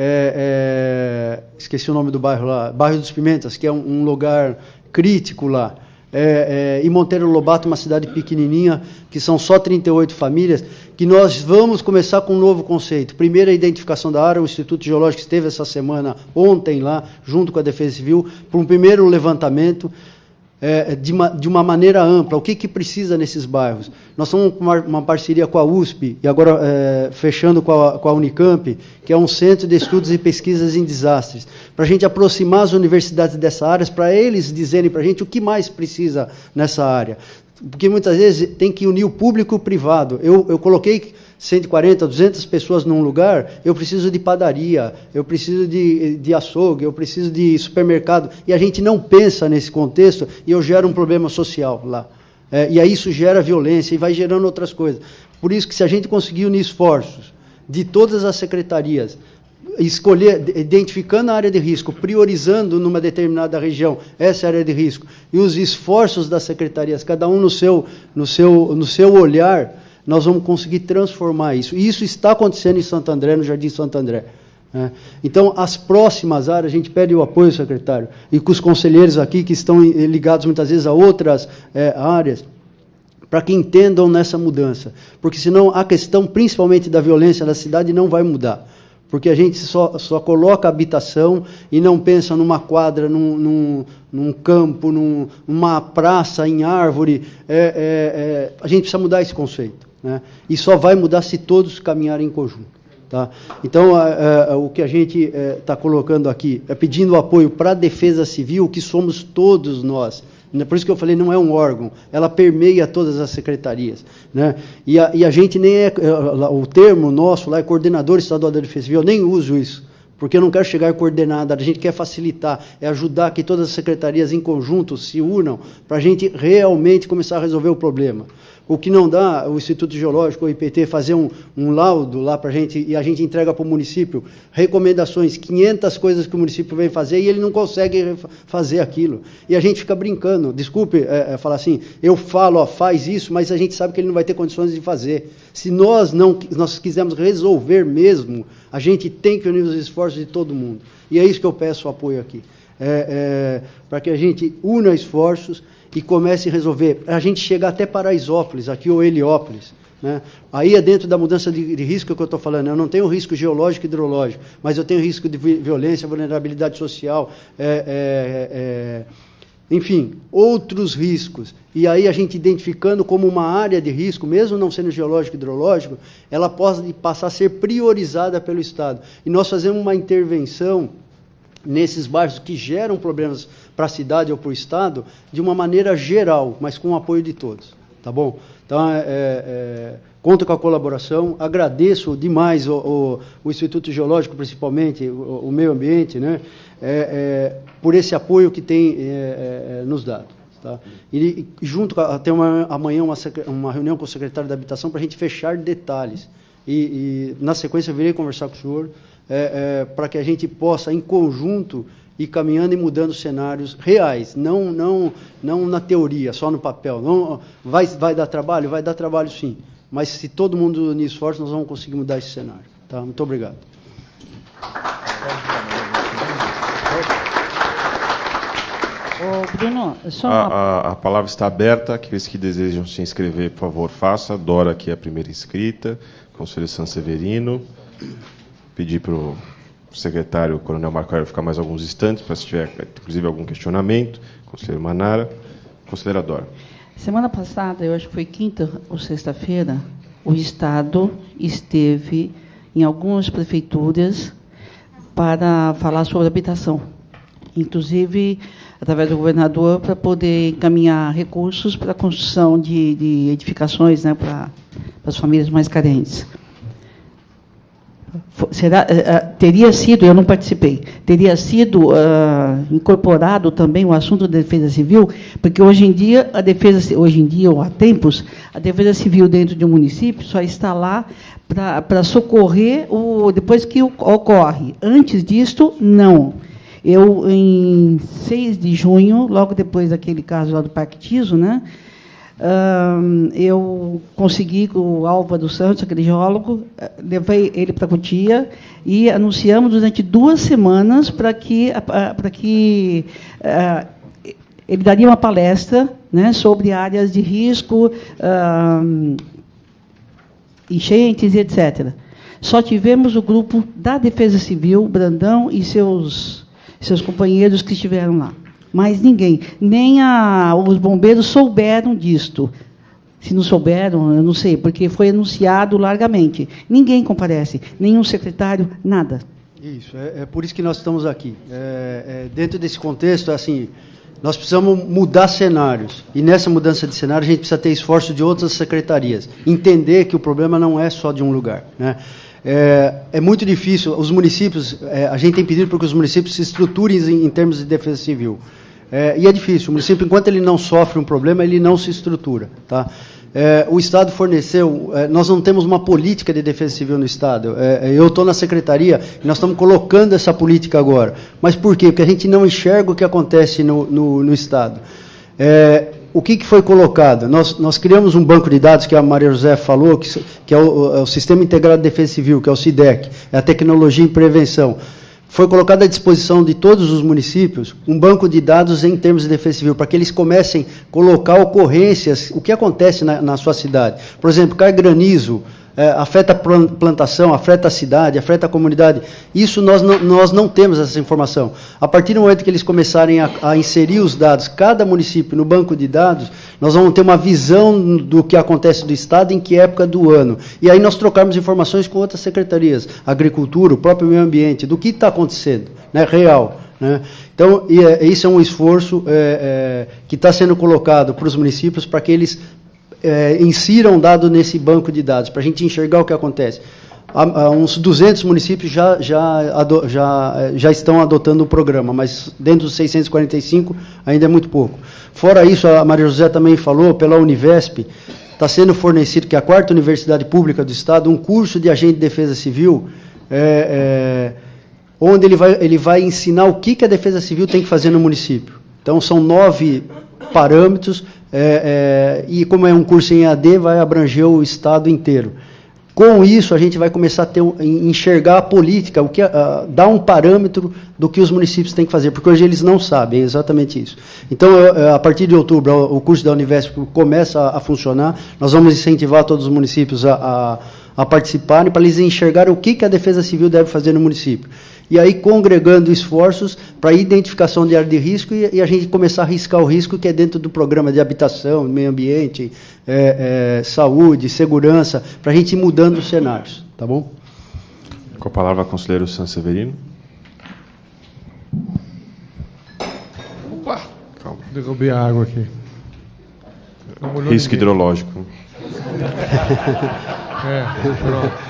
Esqueci o nome do bairro lá, Bairro dos Pimentas, que é um lugar crítico lá. E Monteiro Lobato, uma cidade pequenininha, que são só 38 famílias, que nós vamos começar com um novo conceito. Primeiro, a identificação da área. O Instituto Geológico esteve essa semana, ontem lá, junto com a Defesa Civil, para um primeiro levantamento de uma maneira ampla. O que precisa nesses bairros? Nós estamos com uma parceria com a USP, e agora fechando com a Unicamp, que é um centro de estudos e pesquisas em desastres, para a gente aproximar as universidades dessa área, para eles dizerem para a gente o que mais precisa nessa área. Porque muitas vezes tem que unir o público e o privado. Eu coloquei 140, 200 pessoas num lugar, eu preciso de padaria, eu preciso de açougue, eu preciso de supermercado, e a gente não pensa nesse contexto, e eu gero um problema social lá. E aí isso gera violência e vai gerando outras coisas. Por isso que se a gente conseguir unir esforços de todas as secretarias, identificando a área de risco, priorizando numa determinada região essa área de risco, e os esforços das secretarias, cada um no seu olhar, nós vamos conseguir transformar isso. E isso está acontecendo em Santo André, no Jardim Santo André. Então, as próximas áreas, a gente pede o apoio, secretário, e com os conselheiros aqui, que estão ligados muitas vezes a outras áreas, para que entendam nessa mudança. Porque senão a questão, principalmente da violência da cidade, não vai mudar. Porque a gente só coloca habitação e não pensa numa quadra, num campo, numa praça, em árvore. A gente precisa mudar esse conceito. Né? E só vai mudar se todos caminharem em conjunto. Tá? Então, o que a gente está colocando aqui é pedindo apoio para a Defesa Civil, que somos todos nós. Por isso que eu falei, não é um órgão, ela permeia todas as secretarias. Né? E a gente nem o termo nosso lá é coordenador estadual da Defesa Civil, eu nem uso isso, porque eu não quero chegar coordenada, a gente quer facilitar, ajudar que todas as secretarias em conjunto se unam para a gente realmente começar a resolver o problema. O que não dá, o Instituto Geológico, o IPT, fazer um laudo lá para a gente, e a gente entrega para o município, recomendações, 500 coisas que o município vem fazer, e ele não consegue fazer aquilo. E a gente fica brincando, desculpe falar assim, eu falo, faz isso, mas a gente sabe que ele não vai ter condições de fazer. Se nós quisermos resolver mesmo, a gente tem que unir os esforços de todo mundo. E é isso que eu peço apoio aqui. Para que a gente una esforços e comece a resolver. A gente chega até Paraisópolis, aqui, ou Heliópolis. Né? Aí é dentro da mudança de risco que eu estou falando. Eu não tenho risco geológico e hidrológico, mas eu tenho risco de violência, vulnerabilidade social, enfim, outros riscos. E aí a gente identificando como uma área de risco, mesmo não sendo geológico e hidrológico, ela pode passar a ser priorizada pelo Estado. E nós fazemos uma intervenção nesses bairros que geram problemas para a cidade ou para o Estado, de uma maneira geral, mas com o apoio de todos. Tá bom? Então, conto com a colaboração, agradeço demais o Instituto Geológico, principalmente, o meio ambiente, né, por esse apoio que tem nos dado. Tá? E junto, até amanhã, uma reunião com o secretário da Habitação para a gente fechar detalhes. E na sequência, eu virei conversar com o senhor, para que a gente possa, em conjunto, ir caminhando e mudando cenários reais, não na teoria, só no papel. Não, vai dar trabalho? Vai dar trabalho, sim. Mas se todo mundo unir esforço, nós vamos conseguir mudar esse cenário. Tá? Muito obrigado. Bruno, só a palavra está aberta. Aqueles que desejam se inscrever, por favor, faça. Dora aqui é a primeira inscrita. Conselheiro Sanseverino. Pedir para o secretário, Coronel Marco Aurélio, ficar mais alguns instantes, para se tiver, inclusive, algum questionamento. Conselheiro Manara. Conselheira Dora. Semana passada, eu acho que foi quinta ou sexta-feira, o Estado esteve em algumas prefeituras para falar sobre habitação. Inclusive, através do governador, para poder encaminhar recursos para a construção de edificações, né, para as famílias mais carentes. Teria sido, eu não participei, teria sido incorporado também o assunto da defesa civil, porque hoje em dia, ou há tempos, a defesa civil dentro de um município só está lá para socorrer depois que ocorre. Antes disto, não. Eu, em 6 de junho, logo depois daquele caso lá do Parque Tiso, né, eu consegui com o Álvaro Santos, aquele geólogo, levei ele para Cotia e anunciamos durante 2 semanas para que ele daria uma palestra, né, sobre áreas de risco, enchentes e etc. Só tivemos o grupo da Defesa Civil, Brandão e seus companheiros que estiveram lá. Mas ninguém, nem os bombeiros souberam disto. Se não souberam, eu não sei, porque foi anunciado largamente. Ninguém comparece, nenhum secretário, nada. Isso, é por isso que nós estamos aqui. Dentro desse contexto, assim, nós precisamos mudar cenários. E nessa mudança de cenário, a gente precisa ter esforço de outras secretarias. Entender que o problema não é só de um lugar, né? É muito difícil, os municípios, a gente tem pedido para que os municípios se estruturem em termos de defesa civil. E é difícil, o município, enquanto ele não sofre um problema, ele não se estrutura. Tá? O Estado forneceu, nós não temos uma política de defesa civil no Estado. Eu estou na secretaria e nós estamos colocando essa política agora. Mas por quê? Porque a gente não enxerga o que acontece no Estado. O que foi colocado? Nós criamos um banco de dados que a Maria José falou, que é o Sistema Integrado de Defesa Civil, que é o SIDEC, é a tecnologia em prevenção. Foi colocado à disposição de todos os municípios um banco de dados em termos de defesa civil, para que eles comecem a colocar ocorrências, o que acontece na sua cidade. Por exemplo, cai granizo, afeta a plantação, afeta a cidade, afeta a comunidade. Isso nós não temos essa informação. A partir do momento que eles começarem a inserir os dados, cada município no banco de dados, nós vamos ter uma visão do que acontece do Estado, em que época do ano. E aí nós trocarmos informações com outras secretarias, agricultura, o próprio meio ambiente, do que está acontecendo, né, real. Né? Então, isso é um esforço que está sendo colocado para os municípios, para que eles insiram dado nesse banco de dados, para a gente enxergar o que acontece. Uns 200 municípios já estão adotando o programa, mas dentro dos 645 ainda é muito pouco. Fora isso, a Maria José também falou, pela Univesp, está sendo fornecido, que é a 4ª universidade pública do Estado, um curso de agente de defesa civil, onde ele vai ensinar o que a defesa civil tem que fazer no município. Então, são 9 parâmetros, e como é um curso em EAD, vai abranger o Estado inteiro. Com isso, a gente vai começar a enxergar a política, dar um parâmetro do que os municípios têm que fazer, porque hoje eles não sabem exatamente isso. Então, a partir de outubro, o curso da Univesp começa a funcionar, nós vamos incentivar todos os municípios a participarem, para eles enxergarem o que a Defesa Civil deve fazer no município. E aí, congregando esforços para identificação de área de risco e a gente começar a riscar o risco que é dentro do programa de habitação, meio ambiente, saúde, segurança, para a gente ir mudando os cenários. Tá bom? Com a palavra, conselheiro Sanseverino. Opa! Calma, derrubei a água aqui. Risco hidrológico. Pronto.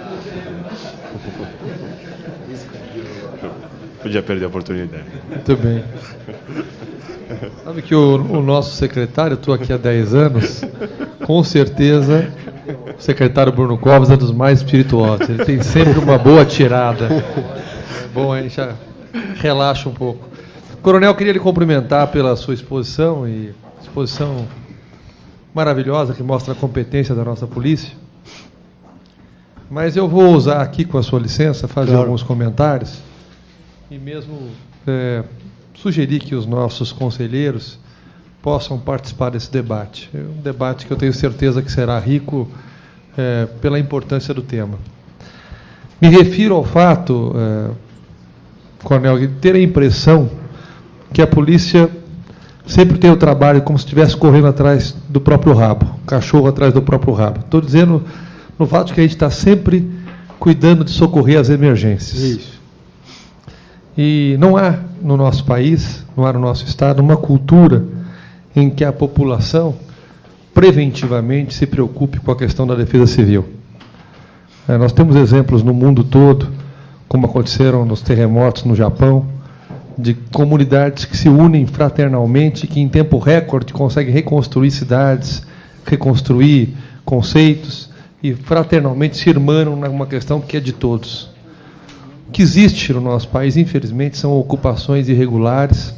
Podia perder a oportunidade. Muito bem. Sabe que o nosso secretário, estou aqui há 10 anos, com certeza o secretário Bruno Covas é dos mais espirituosos. Ele tem sempre uma boa tirada. Bom, a gente já relaxa um pouco. Coronel, queria lhe cumprimentar pela sua exposição, exposição maravilhosa que mostra a competência da nossa polícia. Mas eu vou usar aqui, com a sua licença, fazer alguns comentários e mesmo sugerir que os nossos conselheiros possam participar desse debate. É um debate que eu tenho certeza que será rico pela importância do tema. Me refiro ao fato, Coronel, de ter a impressão que a polícia sempre tem o trabalho como se estivesse correndo atrás do próprio rabo, cachorro atrás do próprio rabo. Estou dizendo no fato de que a gente está sempre cuidando de socorrer as emergências. Isso. E não há no nosso país, não há no nosso estado, uma cultura em que a população preventivamente se preocupe com a questão da defesa civil. Nós temos exemplos no mundo todo, como aconteceram nos terremotos no Japão, de comunidades que se unem fraternalmente, que em tempo recorde conseguem reconstruir cidades, reconstruir conceitos e fraternalmente se irmanam numa questão que é de todos. O que existe no nosso país, infelizmente, são ocupações irregulares,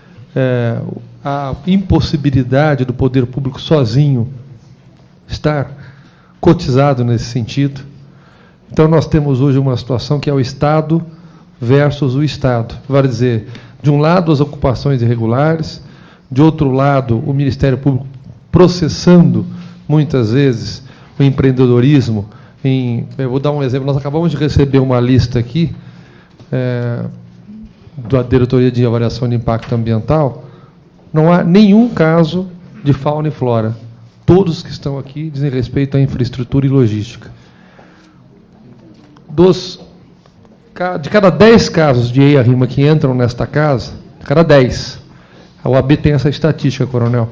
a impossibilidade do poder público sozinho estar cotizado nesse sentido. Então, nós temos hoje uma situação que é o Estado versus o Estado. Vale dizer, de um lado, as ocupações irregulares, de outro lado, o Ministério Público processando, muitas vezes, o empreendedorismo. Eu vou dar um exemplo. Nós acabamos de receber uma lista aqui da Diretoria de Avaliação de Impacto Ambiental. Não há nenhum caso de fauna e flora. Todos que estão aqui dizem respeito à infraestrutura e logística. De cada 10 casos de EIA-RIMA que entram nesta casa, cada 10, a OAB tem essa estatística, coronel,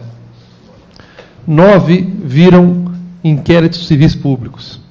9 viram inquéritos civis públicos.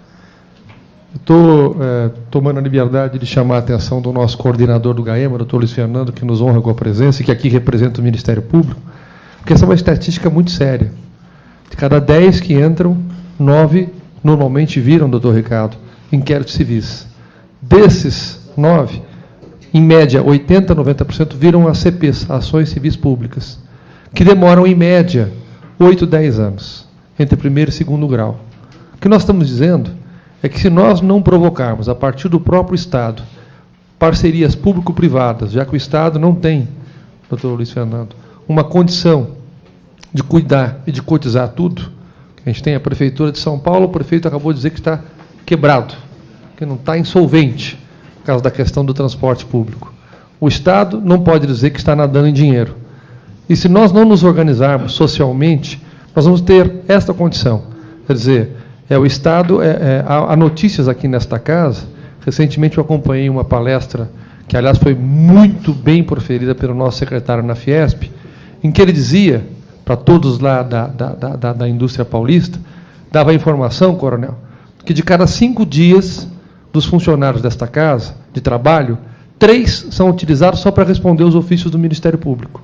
Estou tomando a liberdade de chamar a atenção do nosso coordenador do GAEMA, doutor Luiz Fernando, que nos honra com a presença e que aqui representa o Ministério Público, porque essa é uma estatística muito séria. De cada 10 que entram, 9 normalmente viram, doutor Ricardo, inquéritos civis. Desses 9, em média, 80% a 90% viram ACPs, ações civis públicas, que demoram, em média, 8 a 10 anos, entre primeiro e segundo grau. O que nós estamos dizendo é que se nós não provocarmos, a partir do próprio Estado, parcerias público-privadas, já que o Estado não tem, doutor Luiz Fernando, uma condição de cuidar e de cotizar tudo, a gente tem a Prefeitura de São Paulo, o prefeito acabou de dizer que está quebrado, que não está insolvente, por causa da questão do transporte público. O Estado não pode dizer que está nadando em dinheiro. E se nós não nos organizarmos socialmente, nós vamos ter esta condição. Quer dizer, o Estado, há notícias aqui nesta casa. Recentemente eu acompanhei uma palestra, que aliás foi muito bem proferida pelo nosso secretário na Fiesp, em que ele dizia, para todos lá da indústria paulista, dava a informação, coronel, que de cada 5 dias dos funcionários desta casa, de trabalho, 3 são utilizados só para responder os ofícios do Ministério Público.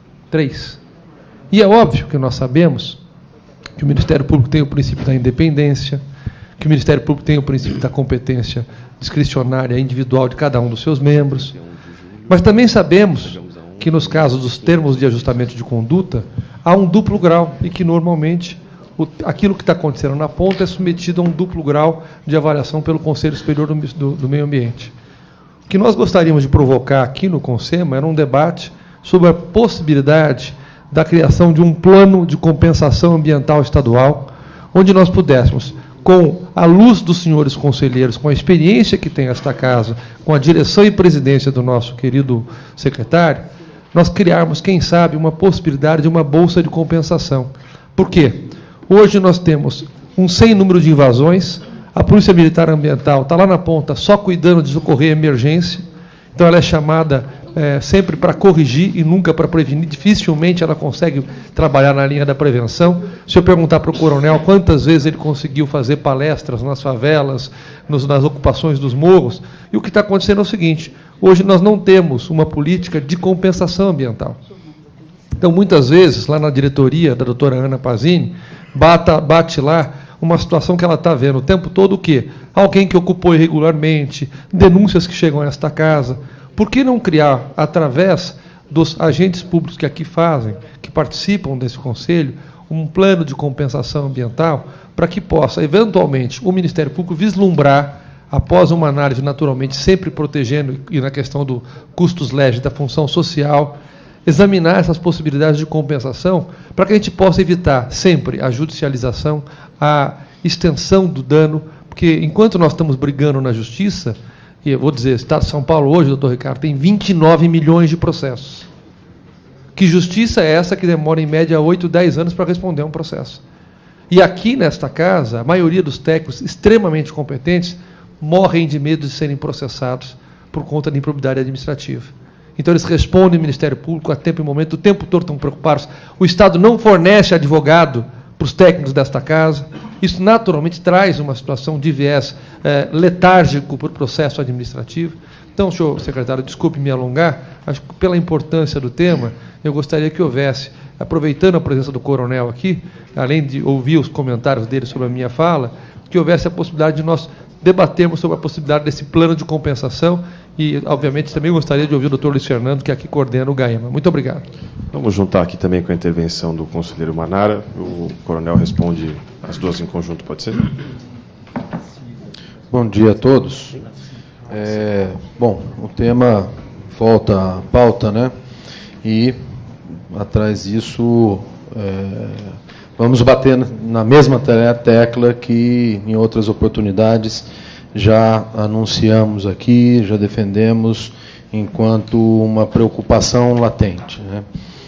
3. E é óbvio que nós sabemos que o Ministério Público tem o princípio da independência, que o Ministério Público tem o princípio da competência discricionária individual de cada um dos seus membros, mas também sabemos que nos casos dos termos de ajustamento de conduta, há um duplo grau e que normalmente aquilo que está acontecendo na ponta é submetido a um duplo grau de avaliação pelo Conselho Superior do Meio Ambiente. O que nós gostaríamos de provocar aqui no CONSEMA era um debate sobre a possibilidade da criação de um plano de compensação ambiental estadual, onde nós pudéssemos, com a luz dos senhores conselheiros, com a experiência que tem esta casa, com a direção e presidência do nosso querido secretário, nós criarmos, quem sabe, uma possibilidade de uma bolsa de compensação. Por quê? Hoje nós temos um sem número de invasões, a Polícia Militar Ambiental está lá na ponta só cuidando de socorrer a emergência, então ela é chamada sempre para corrigir e nunca para prevenir, dificilmente ela consegue trabalhar na linha da prevenção. Se eu perguntar para o coronel quantas vezes ele conseguiu fazer palestras nas favelas, nas ocupações dos morros, e o que está acontecendo é o seguinte, hoje nós não temos uma política de compensação ambiental. Então, muitas vezes, lá na diretoria da doutora Ana Pazini, bate lá uma situação que ela está vendo o tempo todo, o quê? Alguém que ocupou irregularmente, denúncias que chegam a esta casa. Por que não criar, através dos agentes públicos que aqui fazem, que participam desse conselho, um plano de compensação ambiental, para que possa, eventualmente, o Ministério Público vislumbrar, após uma análise, naturalmente, sempre protegendo, e na questão do custos legis da função social, examinar essas possibilidades de compensação, para que a gente possa evitar sempre a judicialização, a extensão do dano, porque enquanto nós estamos brigando na justiça, e eu vou dizer, o Estado de São Paulo hoje, doutor Ricardo, tem 29 milhões de processos. Que justiça é essa que demora, em média, 8, 10 anos para responder a um processo? E aqui, nesta casa, a maioria dos técnicos extremamente competentes morrem de medo de serem processados por conta de improbidade administrativa. Então, eles respondem ao Ministério Público a tempo e momento, o tempo todo estão preocupados. O Estado não fornece advogado para os técnicos desta casa. Isso, naturalmente, traz uma situação de viés letárgico para o processo administrativo. Então, senhor secretário, desculpe me alongar, acho que pela importância do tema, eu gostaria que houvesse, aproveitando a presença do coronel aqui, além de ouvir os comentários dele sobre a minha fala, que houvesse a possibilidade de nós debatermos sobre a possibilidade desse plano de compensação e, obviamente, também gostaria de ouvir o doutor Luiz Fernando, que aqui coordena o GAEMA. Muito obrigado. Vamos juntar aqui também com a intervenção do conselheiro Manara. O coronel responde as duas em conjunto, pode ser? Bom dia a todos. Bom, o tema volta à pauta, né? E, atrás disso, vamos bater na mesma tecla que, em outras oportunidades, já anunciamos aqui, já defendemos enquanto uma preocupação latente, né?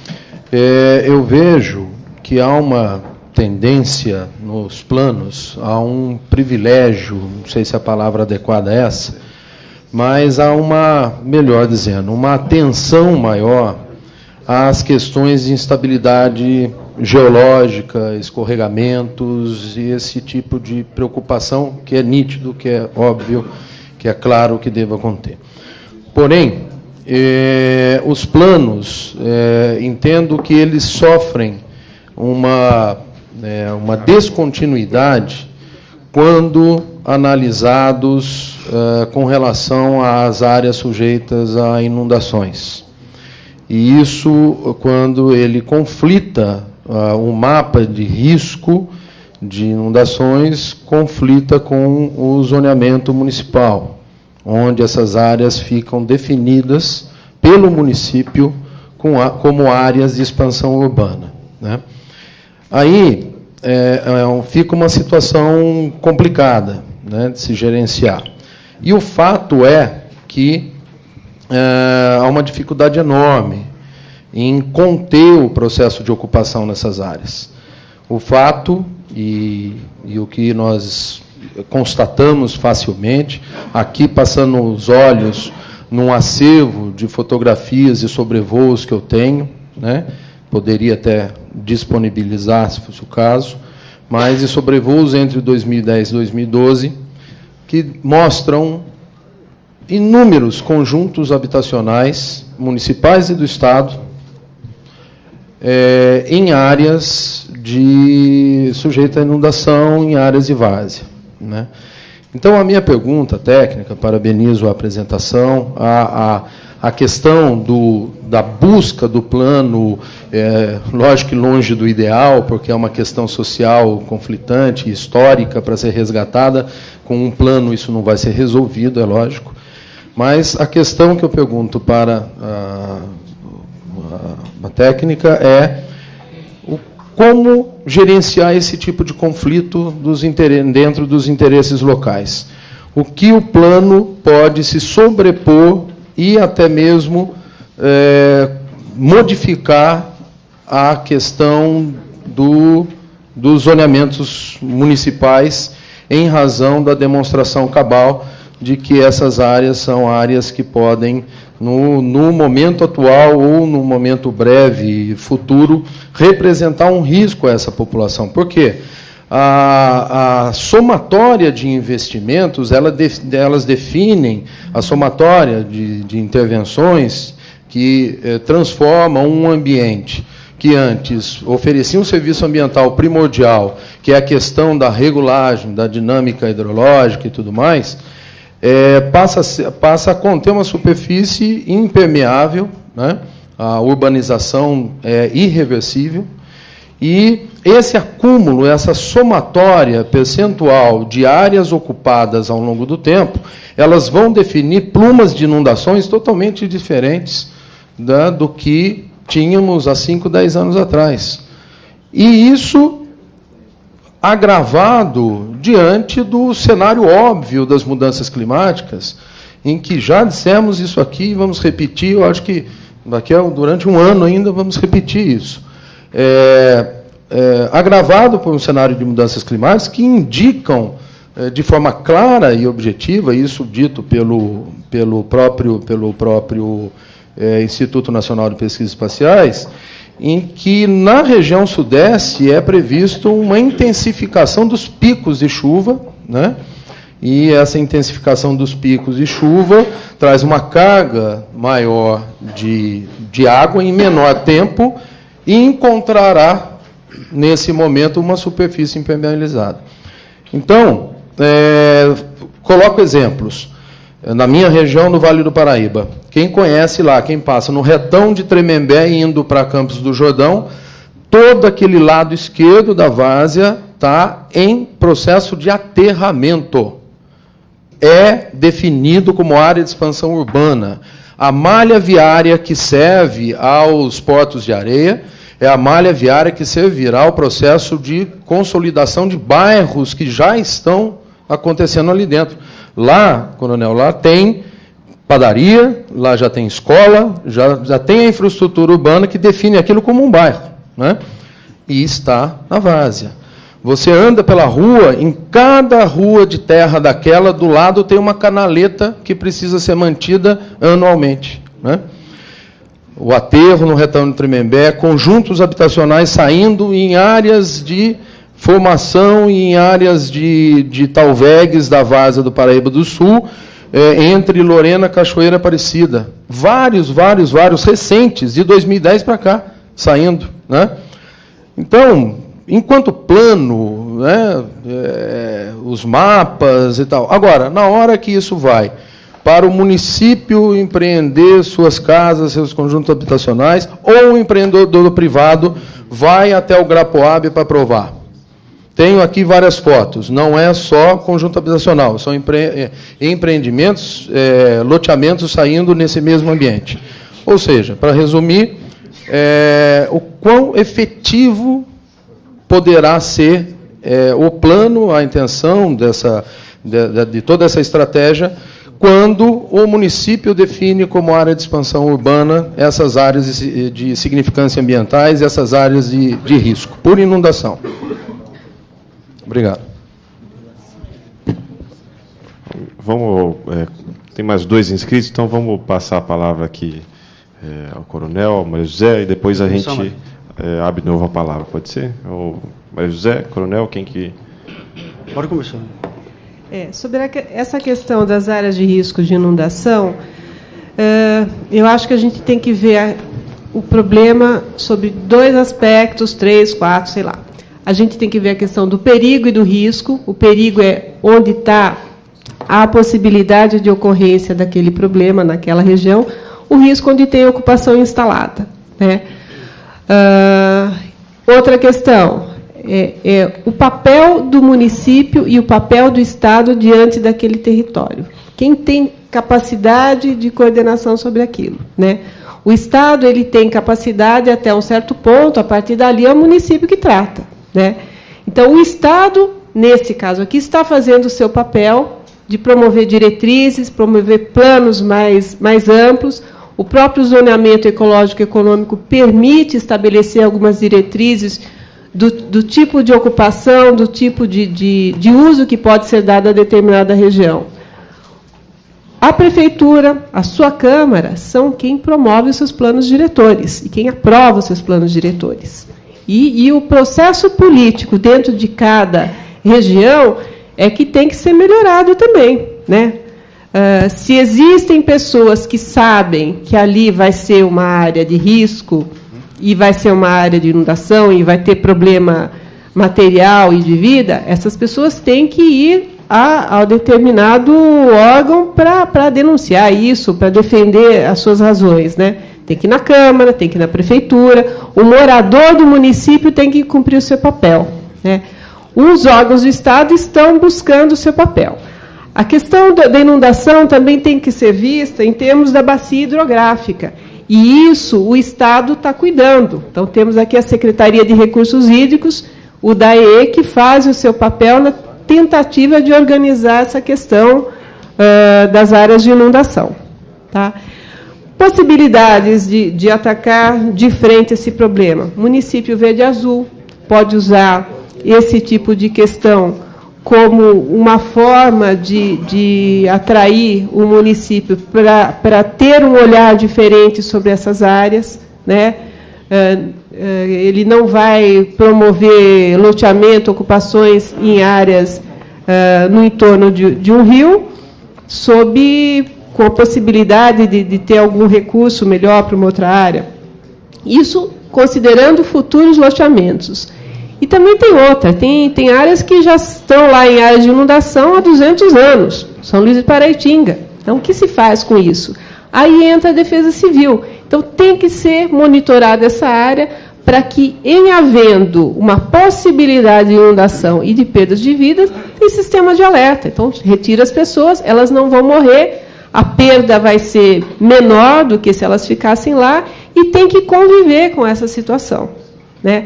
Eu vejo que há uma tendência nos planos, há um privilégio, não sei se a palavra adequada é essa, mas há uma, melhor dizendo, uma atenção maior às questões de instabilidade geológica, escorregamentos e esse tipo de preocupação que é nítido, que é óbvio, que é claro que deva conter. Porém, os planos, entendo que eles sofrem uma descontinuidade quando analisados com relação às áreas sujeitas a inundações. E isso, quando ele conflita o mapa de risco de inundações, conflita com o zoneamento municipal, onde essas áreas ficam definidas pelo município como áreas de expansão urbana, né? Aí fica uma situação complicada, né, de se gerenciar. E o fato é que há uma dificuldade enorme em conter o processo de ocupação nessas áreas. O fato, e o que nós constatamos facilmente, aqui passando os olhos num acervo de fotografias e sobrevoos que eu tenho, né, poderia até disponibilizar, se fosse o caso, mas de sobrevoos entre 2010 e 2012, que mostram inúmeros conjuntos habitacionais, municipais e do Estado, em áreas sujeita a inundação, em áreas de várzea, né? Então, a minha pergunta técnica, parabenizo a apresentação, a questão da busca do plano, lógico que longe do ideal, porque é uma questão social conflitante, histórica, para ser resgatada. Com um plano isso não vai ser resolvido, é lógico. Mas a questão que eu pergunto para a técnica é como gerenciar esse tipo de conflito dentro dos interesses locais. O que o plano pode se sobrepor e até mesmo modificar a questão dos zoneamentos municipais em razão da demonstração cabal de que essas áreas são áreas que podem, no momento atual ou no momento breve futuro, representar um risco a essa população. Por quê? A somatória de investimentos, elas definem a somatória de intervenções que transformam um ambiente que antes oferecia um serviço ambiental primordial, que é a questão da regulagem, da dinâmica hidrológica e tudo mais, passa a conter uma superfície impermeável, né? A urbanização é irreversível, e esse acúmulo, essa somatória percentual de áreas ocupadas ao longo do tempo, elas vão definir plumas de inundações totalmente diferentes do que tínhamos há 5, 10 anos atrás. E isso agravado diante do cenário óbvio das mudanças climáticas, em que já dissemos isso aqui, vamos repetir, eu acho que Durante um ano ainda vamos repetir isso. Agravado por um cenário de mudanças climáticas que indicam de forma clara e objetiva, isso dito pelo próprio Instituto Nacional de Pesquisas Espaciais, em que na região sudeste é previsto uma intensificação dos picos de chuva, né? E essa intensificação dos picos de chuva traz uma carga maior de água em menor tempo e encontrará, nesse momento, uma superfície impermeabilizada. Então, coloco exemplos. Na minha região, no Vale do Paraíba, quem conhece lá, quem passa no retão de Tremembé indo para Campos do Jordão, todo aquele lado esquerdo da várzea está em processo de aterramento. É definido como área de expansão urbana. A malha viária que serve aos portos de areia é a malha viária que servirá ao processo de consolidação de bairros que já estão acontecendo ali dentro. Lá, coronel, lá tem padaria, lá já tem escola, já tem a infraestrutura urbana que define aquilo como um bairro, né? E está na várzea. Você anda pela rua, em cada rua de terra daquela, do lado tem uma canaleta que precisa ser mantida anualmente, né? O aterro no retão de Tremembé, conjuntos habitacionais saindo em áreas de formação e em áreas de talvegues da várzea do Paraíba do Sul, entre Lorena, Cachoeira, Aparecida. Vários recentes, de 2010 para cá, saindo, né? Então, enquanto plano, né, os mapas e tal. Agora, na hora que isso vai para o município empreender suas casas, seus conjuntos habitacionais, ou o empreendedor privado vai até o Grapoab para aprovar. Tenho aqui várias fotos, não é só conjunto habitacional, são empreendimentos, loteamentos saindo nesse mesmo ambiente. Ou seja, para resumir, o quão efetivo poderá ser o plano, a intenção de toda essa estratégia, quando o município define como área de expansão urbana essas áreas de significância ambientais, essas áreas de risco, por inundação. Obrigado. Tem mais 2 inscritos, então vamos passar a palavra aqui ao coronel, ao Maria José, e depois a gente abre de novo a palavra. Pode ser? Maria José, coronel, quem que... Pode começar. Sobre essa questão das áreas de risco de inundação, eu acho que a gente tem que ver o problema sobre 2 aspectos, 3, 4, sei lá. A gente tem que ver a questão do perigo e do risco. O perigo é onde está a possibilidade de ocorrência daquele problema naquela região. O risco onde tem ocupação instalada, né? Outra questão é o papel do município e o papel do Estado diante daquele território. Quem tem capacidade de coordenação sobre aquilo, né? O Estado ele tem capacidade até um certo ponto, a partir dali é o município que trata, né? Então, o Estado, nesse caso aqui, está fazendo o seu papel de promover diretrizes, promover planos mais amplos. O próprio zoneamento ecológico e econômico permite estabelecer algumas diretrizes do tipo de ocupação, do tipo de uso que pode ser dado a determinada região. A Prefeitura, a sua Câmara, são quem promove os seus planos diretores e quem aprova os seus planos diretores. E o processo político dentro de cada região é que tem que ser melhorado também, né? Se existem pessoas que sabem que ali vai ser uma área de risco e vai ser uma área de inundação e vai ter problema material e de vida, essas pessoas têm que ir ao determinado órgão para denunciar isso, para defender as suas razões, né? Tem que ir na Câmara, tem que ir na Prefeitura, o morador do município tem que cumprir o seu papel, né? Os órgãos do Estado estão buscando o seu papel. A questão da inundação também tem que ser vista em termos da bacia hidrográfica. E isso o Estado está cuidando. Então, temos aqui a Secretaria de Recursos Hídricos, o DAE, que faz o seu papel na tentativa de organizar essa questão das áreas de inundação. Tá? Possibilidades de atacar de frente esse problema. Município Verde-Azul pode usar esse tipo de questão como uma forma de atrair o município para ter um olhar diferente sobre essas áreas, né? Ele não vai promover loteamento, ocupações em áreas no entorno de um rio, com a possibilidade de ter algum recurso melhor para uma outra área. Isso considerando futuros loteamentos. E também tem outra, tem áreas que já estão lá em áreas de inundação há 200 anos, São Luís de Paraitinga. Então, o que se faz com isso? Aí entra a Defesa Civil. Então, tem que ser monitorada essa área para que, em havendo uma possibilidade de inundação e de perdas de vidas, tem sistema de alerta. Então, retira as pessoas, elas não vão morrer, a perda vai ser menor do que se elas ficassem lá, e tem que conviver com essa situação, né?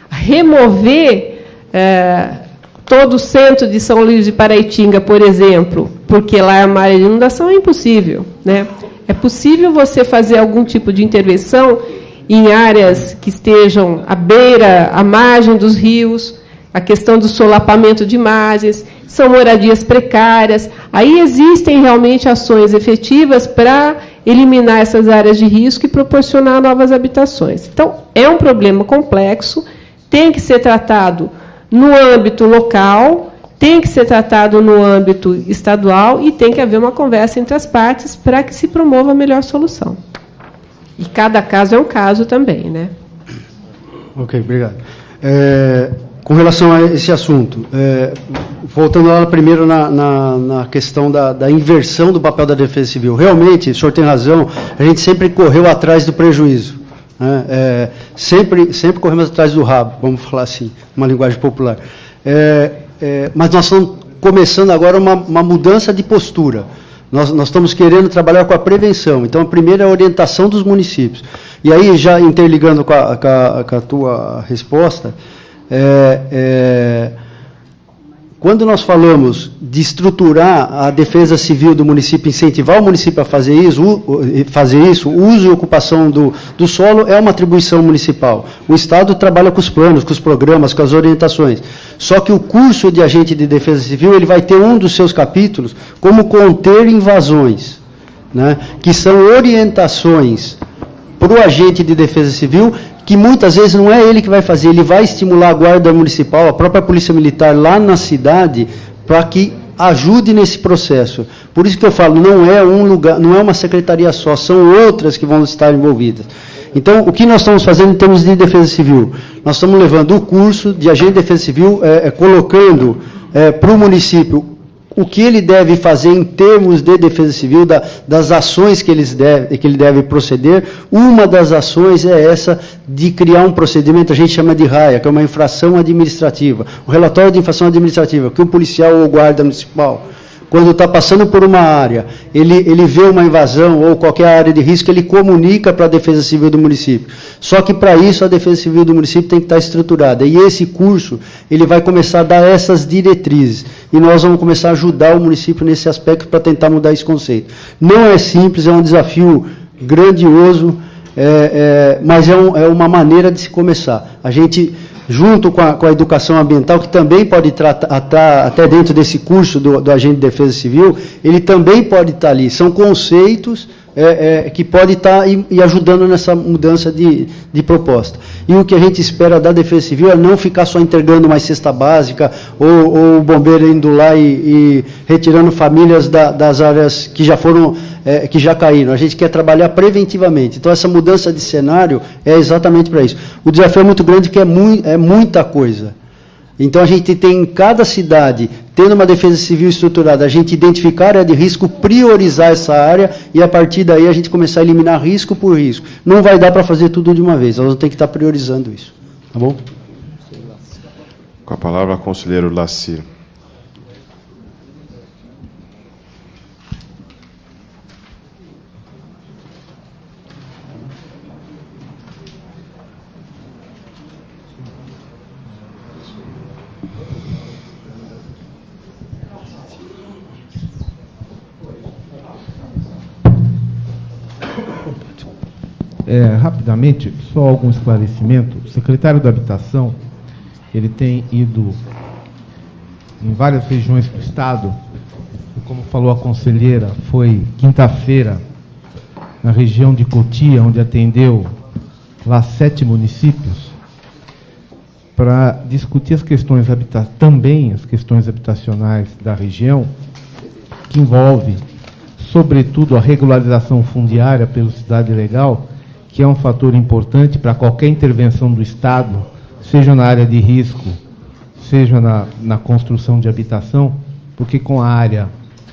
Remover todo o centro de São Luís de Paraitinga, por exemplo, porque lá é uma área de inundação, é impossível, né? É possível você fazer algum tipo de intervenção em áreas que estejam à margem dos rios, a questão do solapamento de margens, são moradias precárias. Aí existem realmente ações efetivas para eliminar essas áreas de risco e proporcionar novas habitações. Então, é um problema complexo, tem que ser tratado no âmbito local, tem que ser tratado no âmbito estadual e tem que haver uma conversa entre as partes para que se promova a melhor solução. E cada caso é um caso também, né? Ok, obrigado. Com relação a esse assunto, voltando lá primeiro na questão da inversão do papel da Defesa Civil, realmente, o senhor tem razão, a gente sempre correu atrás do prejuízo, né? Sempre corremos atrás do rabo, vamos falar assim, uma linguagem popular. Mas nós estamos começando agora uma mudança de postura. Nós estamos querendo trabalhar com a prevenção. Então, a primeira é a orientação dos municípios. E aí, já interligando com a tua resposta, quando nós falamos de estruturar a defesa civil do município, incentivar o município a fazer isso, o uso e ocupação do solo é uma atribuição municipal. O Estado trabalha com os planos, com os programas, com as orientações. Só que o curso de agente de defesa civil, ele vai ter um dos seus capítulos como conter invasões, né, que são orientações para o agente de defesa civil, que muitas vezes não é ele que vai fazer, ele vai estimular a guarda municipal, a própria polícia militar lá na cidade, para que ajude nesse processo. Por isso que eu falo, não é um lugar, não é uma secretaria só, são outras que vão estar envolvidas. Então, o que nós estamos fazendo em termos de defesa civil? Nós estamos levando o curso de agente de defesa civil, colocando para o município o que ele deve fazer em termos de defesa civil, das ações que ele deve proceder. Uma das ações é essa de criar um procedimento, a gente chama de RAIA, que é uma infração administrativa, um relatório de infração administrativa, que o policial ou guarda municipal, quando está passando por uma área, ele vê uma invasão ou qualquer área de risco, ele comunica para a Defesa Civil do município. Só que para isso a Defesa Civil do município tem que estar estruturada. E esse curso, ele vai começar a dar essas diretrizes. E nós vamos começar a ajudar o município nesse aspecto para tentar mudar esse conceito. Não é simples, é um desafio grandioso, mas é uma maneira de se começar. A gente, junto com a educação ambiental, que também pode tratar, até dentro desse curso do agente de defesa civil, ele também pode estar ali. São conceitos que podem estar e ajudando nessa mudança de proposta. E o que a gente espera da defesa civil é não ficar só entregando uma cesta básica, ou o bombeiro indo lá e retirando famílias das áreas que já foram, que já caíram. A gente quer trabalhar preventivamente. Então, essa mudança de cenário é exatamente para isso. O desafio é muito grande, que é muita coisa. Então, a gente tem em cada cidade, tendo uma defesa civil estruturada, a gente identificar a área de risco, priorizar essa área e, a partir daí, a gente começar a eliminar risco por risco. Não vai dar para fazer tudo de uma vez, nós vamos ter que estar priorizando isso. Tá bom? Com a palavra, conselheiro Lacir. Rapidamente, só algum esclarecimento. O secretário da Habitação, ele tem ido em várias regiões do Estado, e como falou a conselheira, foi quinta-feira, na região de Cotia, onde atendeu lá 7 municípios, para discutir as questões também as questões habitacionais da região, que envolve, sobretudo, a regularização fundiária pela cidade legal, que é um fator importante para qualquer intervenção do Estado, seja na área de risco, seja na construção de habitação, porque com a área,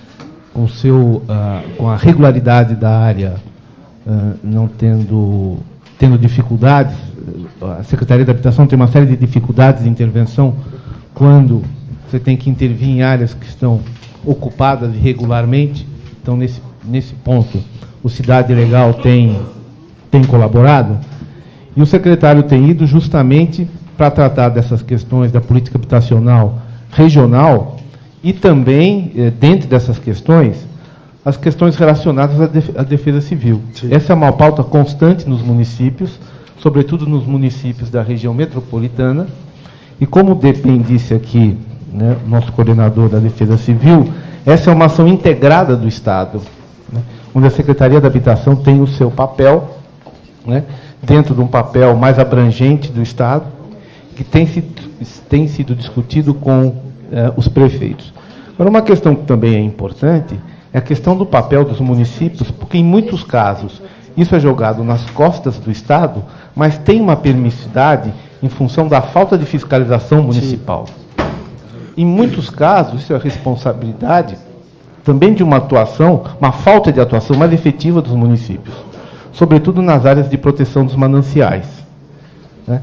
com a regularidade da área não tendo dificuldades, a Secretaria da Habitação tem uma série de dificuldades de intervenção quando você tem que intervir em áreas que estão ocupadas irregularmente. Então, nesse ponto, o Cidade Legal tem colaborado, e o secretário tem ido justamente para tratar dessas questões da política habitacional regional e também, dentro dessas questões, as questões relacionadas à defesa civil. Sim. Essa é uma pauta constante nos municípios, sobretudo nos municípios da região metropolitana, e como bem disse aqui, né, nosso coordenador da Defesa Civil, essa é uma ação integrada do Estado, né, onde a Secretaria da Habitação tem o seu papel, né, dentro de um papel mais abrangente do Estado, que tem sido discutido com os prefeitos. Agora, uma questão que também é importante é a questão do papel dos municípios, porque em muitos casos isso é jogado nas costas do Estado, mas tem uma permissividade em função da falta de fiscalização municipal. Sim. Em muitos casos, isso é a responsabilidade também de uma atuação, uma falta de atuação mais efetiva dos municípios, sobretudo nas áreas de proteção dos mananciais. Né?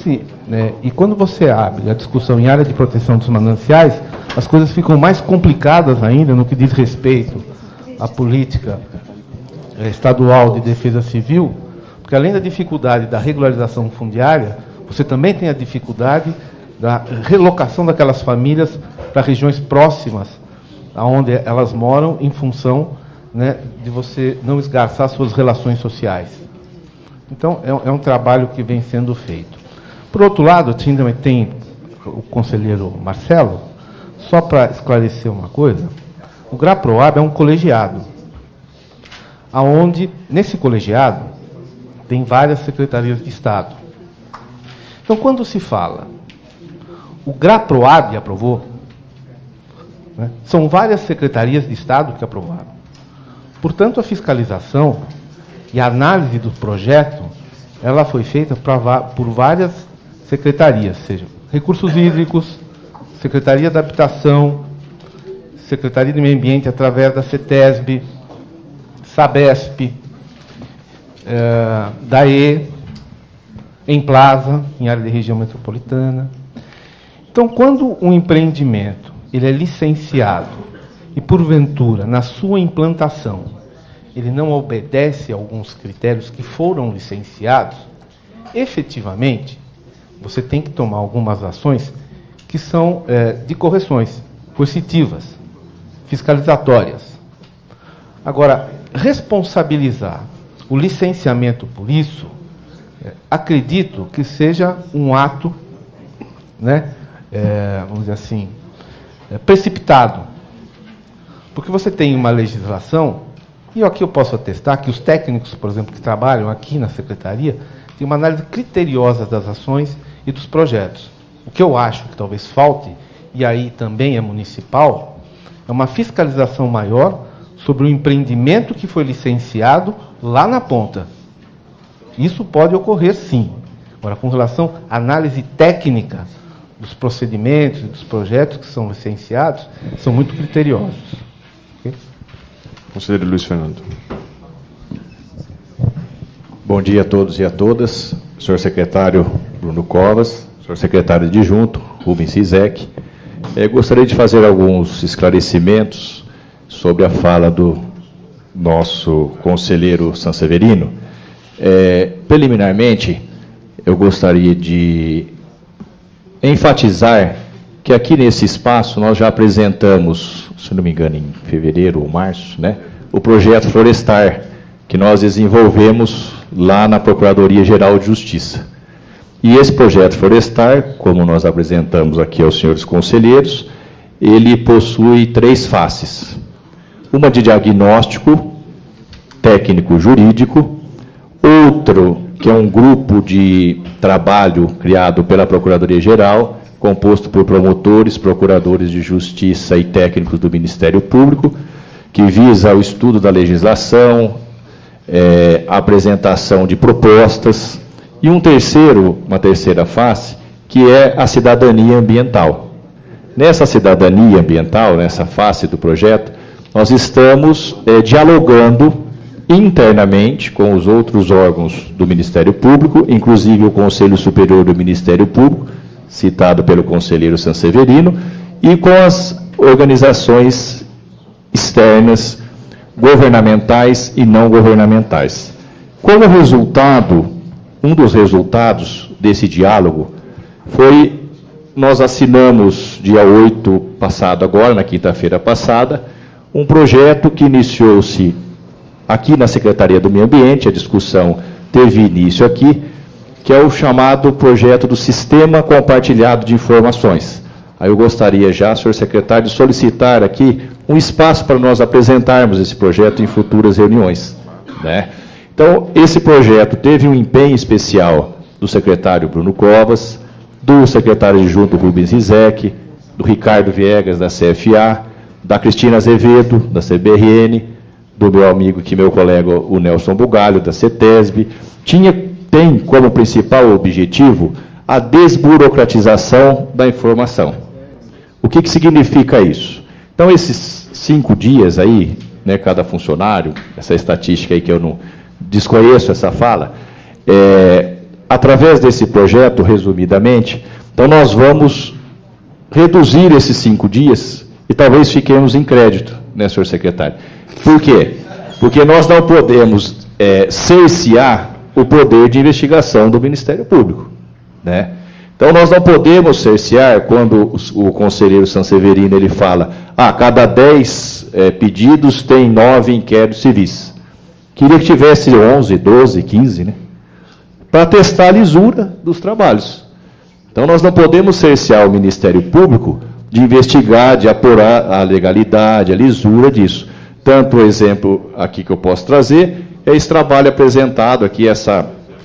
E quando você abre a discussão em área de proteção dos mananciais, as coisas ficam mais complicadas ainda no que diz respeito à política estadual de defesa civil, porque além da dificuldade da regularização fundiária, você também tem a dificuldade da relocação daquelas famílias para regiões próximas aonde elas moram, em função, né, de você não esgarçar suas relações sociais. Então, é um trabalho que vem sendo feito. Por outro lado, também tem o conselheiro Marcelo, só para esclarecer uma coisa, o GRAPROAB é um colegiado, aonde, nesse colegiado, tem várias secretarias de Estado. Então, quando se fala, o GRAPROAB aprovou, né, são várias secretarias de Estado que aprovaram. Portanto, a fiscalização e a análise do projeto, ela foi feita por várias secretarias, seja Recursos Hídricos, Secretaria da Habitação, Secretaria do Meio Ambiente através da CETESB, SABESP, DAE, Emplaza, em área de região metropolitana. Então, quando um empreendimento ele é licenciado e, porventura, na sua implantação, ele não obedece a alguns critérios que foram licenciados, efetivamente, você tem que tomar algumas ações que são de correções coercitivas, fiscalizatórias. Agora, responsabilizar o licenciamento por isso, acredito que seja um ato, né, vamos dizer assim, precipitado. Porque você tem uma legislação, e aqui eu posso atestar que os técnicos, por exemplo, que trabalham aqui na Secretaria, têm uma análise criteriosa das ações e dos projetos. O que eu acho que talvez falte, e aí também é municipal, é uma fiscalização maior sobre o empreendimento que foi licenciado lá na ponta. Isso pode ocorrer, sim. Agora, com relação à análise técnica dos procedimentos e dos projetos que são licenciados, são muito criteriosos. Okay? Conselheiro Luiz Fernando. Bom dia a todos e a todas. Senhor secretário Bruno Covas, senhor secretário adjunto Rubens Rizek. Gostaria de fazer alguns esclarecimentos sobre a fala do nosso conselheiro Sanseverino. Preliminarmente, eu gostaria de enfatizar que aqui nesse espaço nós já apresentamos, se não me engano, em fevereiro ou março, né, o projeto Florestar, que nós desenvolvemos lá na Procuradoria-Geral de Justiça. E esse projeto Florestar, como nós apresentamos aqui aos senhores conselheiros, ele possui 3 faces. Uma de diagnóstico técnico-jurídico, outro que é um grupo de trabalho criado pela Procuradoria-Geral, composto por promotores, procuradores de justiça e técnicos do Ministério Público, que visa o estudo da legislação, a apresentação de propostas, e uma terceira face, que é a cidadania ambiental. Nessa cidadania ambiental, nessa face do projeto, nós estamos dialogando internamente com os outros órgãos do Ministério Público, inclusive o Conselho Superior do Ministério Público, citado pelo conselheiro Sanseverino, e com as organizações externas, governamentais e não governamentais. Como resultado, um dos resultados desse diálogo foi, nós assinamos, dia 8 passado agora, na quinta-feira passada, um projeto que iniciou-se aqui na Secretaria do Meio Ambiente, a discussão teve início aqui, que é o chamado projeto do Sistema Compartilhado de Informações. Aí eu gostaria já, senhor secretário, de solicitar aqui um espaço para nós apresentarmos esse projeto em futuras reuniões, né? Então, esse projeto teve um empenho especial do secretário Bruno Covas, do secretário adjunto Rubens Rizek, do Ricardo Viegas, da CFA, da Cristina Azevedo, da CBRN, do meu amigo aqui, meu colega, o Nelson Bugalho, da CETESB. Tem como principal objetivo a desburocratização da informação. O que significa isso? Então, esses 5 dias aí, né, cada funcionário, essa estatística aí que eu não desconheço essa fala, através desse projeto, resumidamente, então nós vamos reduzir esses 5 dias e talvez fiquemos em crédito, né, senhor secretário? Por quê? Porque nós não podemos cercear o poder de investigação do Ministério Público, né? Então, nós não podemos cercear quando o conselheiro Sanseverino ele fala, cada 10 pedidos tem 9 inquéritos civis. Queria que tivesse 11, 12, 15, né? Para testar a lisura dos trabalhos. Então, nós não podemos cercear o Ministério Público de investigar, de apurar a legalidade, a lisura disso. Tanto o exemplo aqui que eu posso trazer é esse trabalho apresentado aqui, essa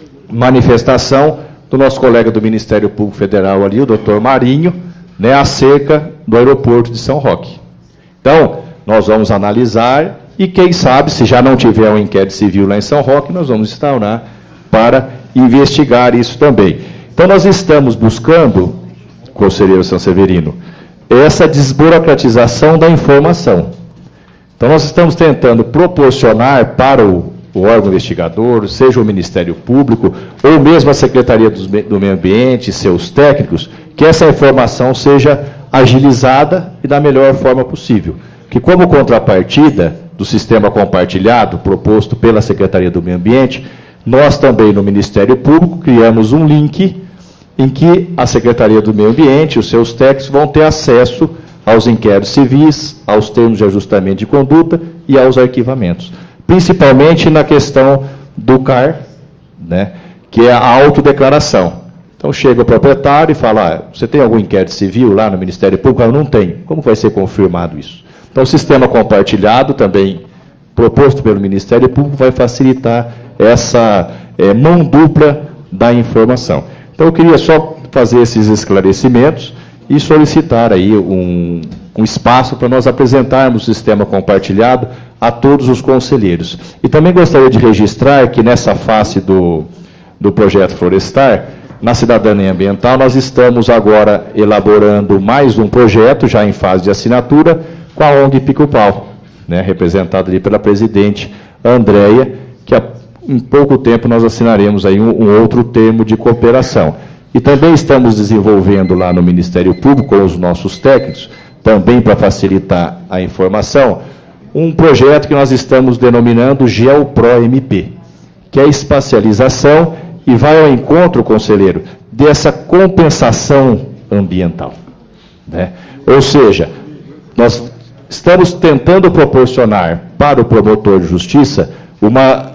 manifestação do nosso colega do Ministério Público Federal ali, o doutor Marinho, né, acerca do aeroporto de São Roque. Então, nós vamos analisar e, quem sabe, se já não tiver um inquérito civil lá em São Roque, nós vamos instaurar para investigar isso também. Então, nós estamos buscando, conselheiro Sanseverino, essa desburocratização da informação. Então, nós estamos tentando proporcionar para o órgão investigador, seja o Ministério Público, ou mesmo a Secretaria do Meio Ambiente, seus técnicos, que essa informação seja agilizada e da melhor forma possível. Que como contrapartida do sistema compartilhado proposto pela Secretaria do Meio Ambiente, nós também no Ministério Público criamos um link em que a Secretaria do Meio Ambiente, os seus técnicos, vão ter acesso aos inquéritos civis, aos termos de ajustamento de conduta e aos arquivamentos. Principalmente na questão do CAR, né, que é a autodeclaração. Então chega o proprietário e fala, você tem algum inquérito civil lá no Ministério Público? Eu não tenho. Como vai ser confirmado isso? Então o sistema compartilhado, também proposto pelo Ministério Público, vai facilitar essa mão dupla da informação. Então eu queria só fazer esses esclarecimentos e solicitar aí um espaço para nós apresentarmos o sistema compartilhado a todos os conselheiros. E também gostaria de registrar que nessa face do projeto Florestar, na cidadania ambiental, nós estamos agora elaborando mais um projeto, já em fase de assinatura, com a ONG Pico-Pau, né, representada ali pela presidente Andréia, que em pouco tempo nós assinaremos aí um outro termo de cooperação. E também estamos desenvolvendo lá no Ministério Público, com os nossos técnicos, também para facilitar a informação, um projeto que nós estamos denominando GeoPro-MP, que é a espacialização e vai ao encontro, conselheiro, dessa compensação ambiental, né? Ou seja, nós estamos tentando proporcionar para o promotor de justiça uma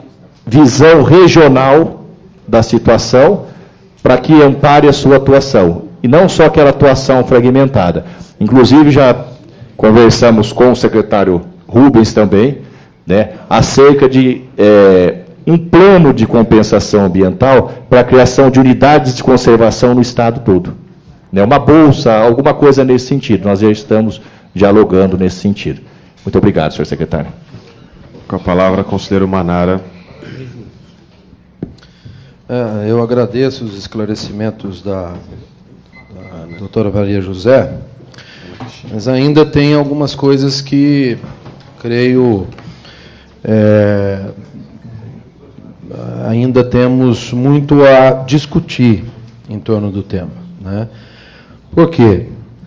visão regional da situação para que ampare a sua atuação. E não só aquela atuação fragmentada. Inclusive, já conversamos com o secretário Rubens também, né, acerca de um plano de compensação ambiental para a criação de unidades de conservação no estado todo. Né, uma bolsa, alguma coisa nesse sentido. Nós já estamos dialogando nesse sentido. Muito obrigado, senhor secretário. Com a palavra, conselheiro Manara. Eu agradeço os esclarecimentos da doutora Maria José, mas ainda tem algumas coisas que, creio, ainda temos muito a discutir em torno do tema, né? Por quê?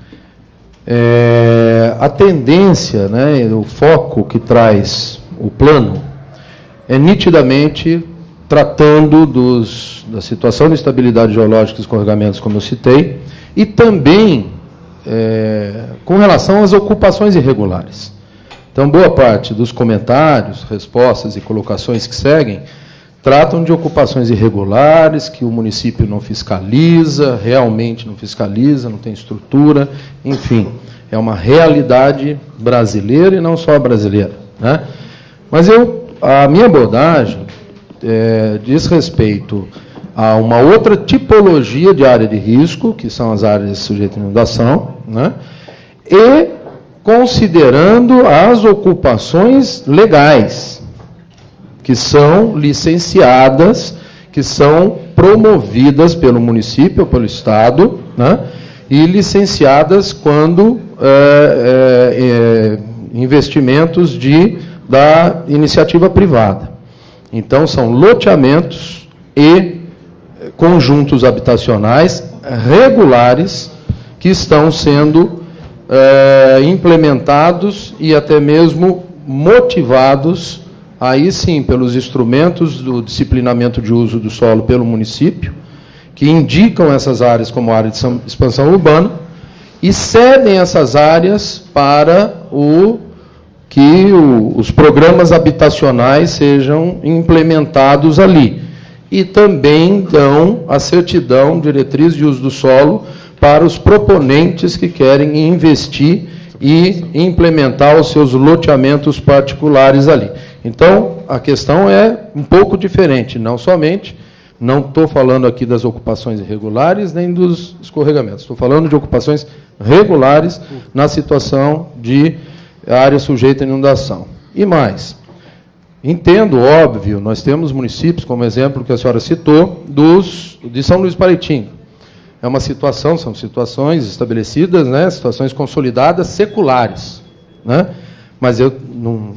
A tendência, né, o foco que traz o plano é nitidamente tratando da situação de estabilidade geológica e escorregamentos, como eu citei, e também com relação às ocupações irregulares. Então, boa parte dos comentários, respostas e colocações que seguem tratam de ocupações irregulares, que o município não fiscaliza, realmente não fiscaliza, não tem estrutura, enfim, é uma realidade brasileira e não só brasileira, né? Mas a minha abordagem diz respeito a uma outra tipologia de área de risco, que são as áreas sujeitas à inundação, né? E considerando as ocupações legais, que são licenciadas, que são promovidas pelo município ou pelo Estado, né? E licenciadas quando investimentos da iniciativa privada. Então, são loteamentos e conjuntos habitacionais regulares que estão sendo implementados e até mesmo motivados, aí sim, pelos instrumentos do disciplinamento de uso do solo pelo município, que indicam essas áreas como área de expansão urbana e cedem essas áreas para que os programas habitacionais sejam implementados ali. E também dão a certidão, diretriz de uso do solo, para os proponentes que querem investir e implementar os seus loteamentos particulares ali. Então, a questão é um pouco diferente, não estou falando aqui das ocupações irregulares, nem dos escorregamentos, estou falando de ocupações regulares na situação de área sujeita à inundação. E mais, entendo, óbvio, nós temos municípios, como exemplo que a senhora citou, de São Luís Paraitinga. É uma situação, são situações estabelecidas, né, situações consolidadas, seculares, né? Mas eu não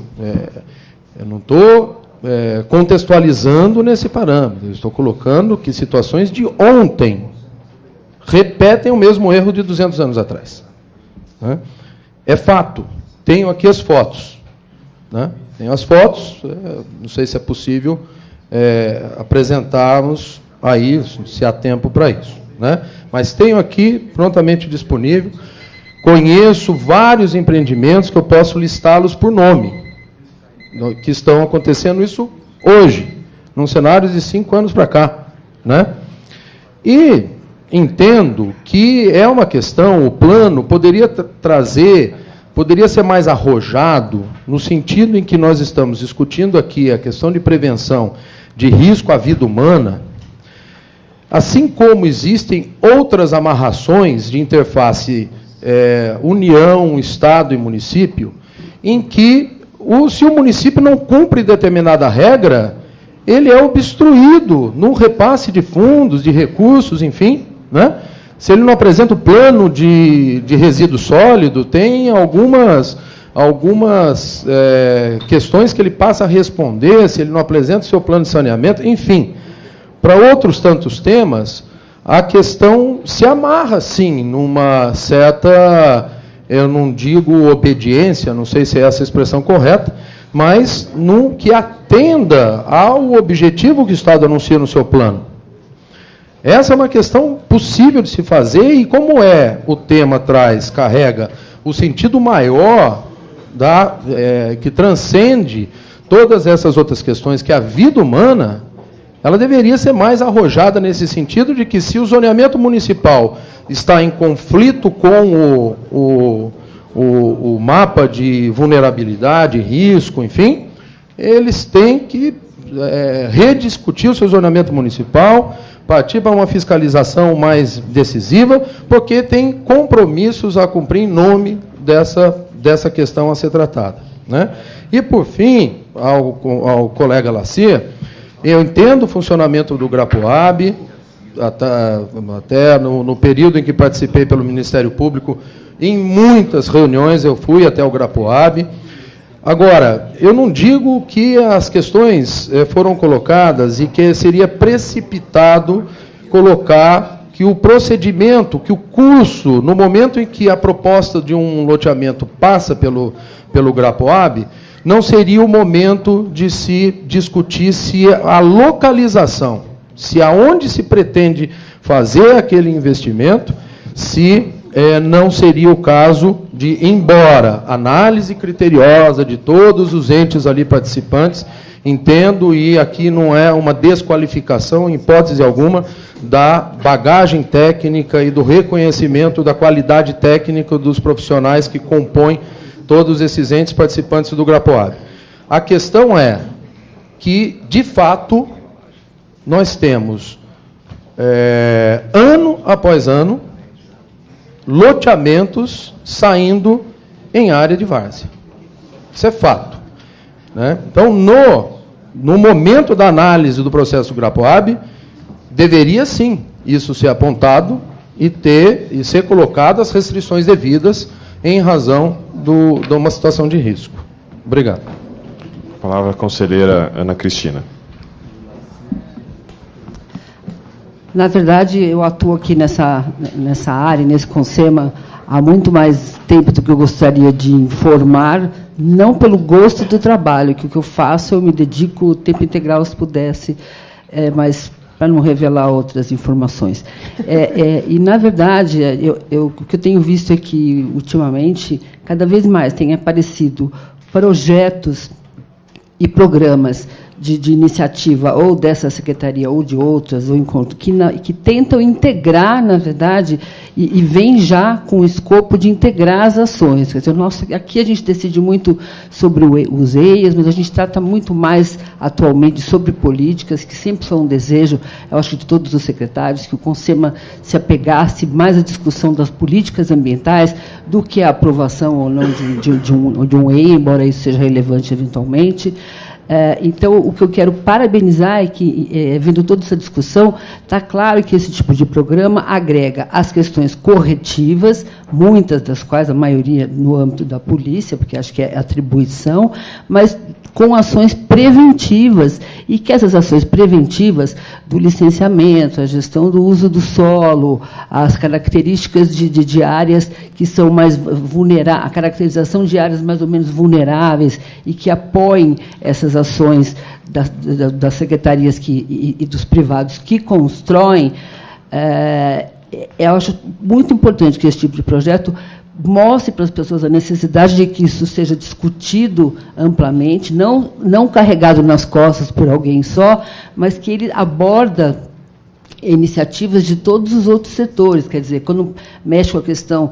estou contextualizando nesse parâmetro, eu estou colocando que situações de ontem repetem o mesmo erro de 200 anos atrás, né? É fato. Tenho aqui as fotos, né? Tenho as fotos, não sei se é possível apresentarmos aí, se há tempo para isso, né? Mas tenho aqui prontamente disponível, conheço vários empreendimentos que eu posso listá-los por nome, que estão acontecendo isso hoje, num cenário de 5 anos para cá, né? E entendo que é uma questão, o plano poderia poderia ser mais arrojado, no sentido em que nós estamos discutindo aqui a questão de prevenção de risco à vida humana, assim como existem outras amarrações de interface União, Estado e município, em que, se o município não cumpre determinada regra, ele é obstruído no repasse de fundos, de recursos, enfim, né? Se ele não apresenta o plano de resíduo sólido, tem algumas questões que ele passa a responder, se ele não apresenta o seu plano de saneamento, enfim. Para outros tantos temas, a questão se amarra, sim, numa certa, eu não digo obediência, não sei se é essa a expressão correta, mas que atenda ao objetivo que o Estado anuncia no seu plano. Essa é uma questão possível de se fazer, e como o tema carrega o sentido maior, que transcende todas essas outras questões, que a vida humana, ela deveria ser mais arrojada nesse sentido de que, se o zoneamento municipal está em conflito com o mapa de vulnerabilidade, risco, enfim, eles têm que rediscutir o seu zoneamento municipal, partir para uma fiscalização mais decisiva, porque tem compromissos a cumprir em nome dessa questão a ser tratada, né? E, por fim, ao colega Lacia, eu entendo o funcionamento do Grapoab, até no período em que participei pelo Ministério Público, em muitas reuniões eu fui até o Grapoab. Agora, eu não digo que as questões foram colocadas e que seria precipitado colocar que o procedimento, que o curso, no momento em que a proposta de um loteamento passa pelo Grapoab, não seria o momento de se discutir se a localização, se aonde se pretende fazer aquele investimento, se não seria o caso de, embora análise criteriosa de todos os entes ali participantes, entendo, e aqui não é uma desqualificação, em hipótese alguma, da bagagem técnica e do reconhecimento da qualidade técnica dos profissionais que compõem todos esses entes participantes do Grapoab. A questão é que, de fato, nós temos, ano após ano, loteamentos saindo em área de várzea. Isso é fato, né? Então, no momento da análise do processo do Grapoab, deveria sim isso ser apontado e ser colocado as restrições devidas em razão de uma situação de risco. Obrigado. A palavra à conselheira Ana Cristina. Na verdade, eu atuo aqui nessa área, nesse CONSEMA, há muito mais tempo do que eu gostaria de informar, não pelo gosto do trabalho, que o que eu faço, eu me dedico o tempo integral, se pudesse, mas para não revelar outras informações. E, na verdade, o que eu tenho visto é que, ultimamente, cada vez mais tem aparecido projetos e programas de iniciativa, ou dessa secretaria, ou de outras, ou encontro, que tentam integrar, na verdade, e vêm já com o escopo de integrar as ações. Quer dizer, aqui a gente decide muito sobre os EIAs, mas a gente trata muito mais, atualmente, sobre políticas, que sempre foi um desejo, eu acho, de todos os secretários, que o CONSEMA se apegasse mais à discussão das políticas ambientais do que a aprovação ou não de um EIA, embora isso seja relevante eventualmente. Então, o que eu quero parabenizar é que, vendo toda essa discussão, está claro que esse tipo de programa agrega as questões corretivas, muitas das quais, a maioria no âmbito da polícia, porque acho que é atribuição, mas com ações preventivas, e que essas ações preventivas do licenciamento, a gestão do uso do solo, as características de áreas que são mais vulneráveis, a caracterização de áreas mais ou menos vulneráveis, e que apoiem essas ações das secretarias e dos privados que constroem, eu acho muito importante que esse tipo de projeto mostre para as pessoas a necessidade de que isso seja discutido amplamente, não carregado nas costas por alguém só, mas que ele aborda iniciativas de todos os outros setores. Quer dizer, quando mexe com a questão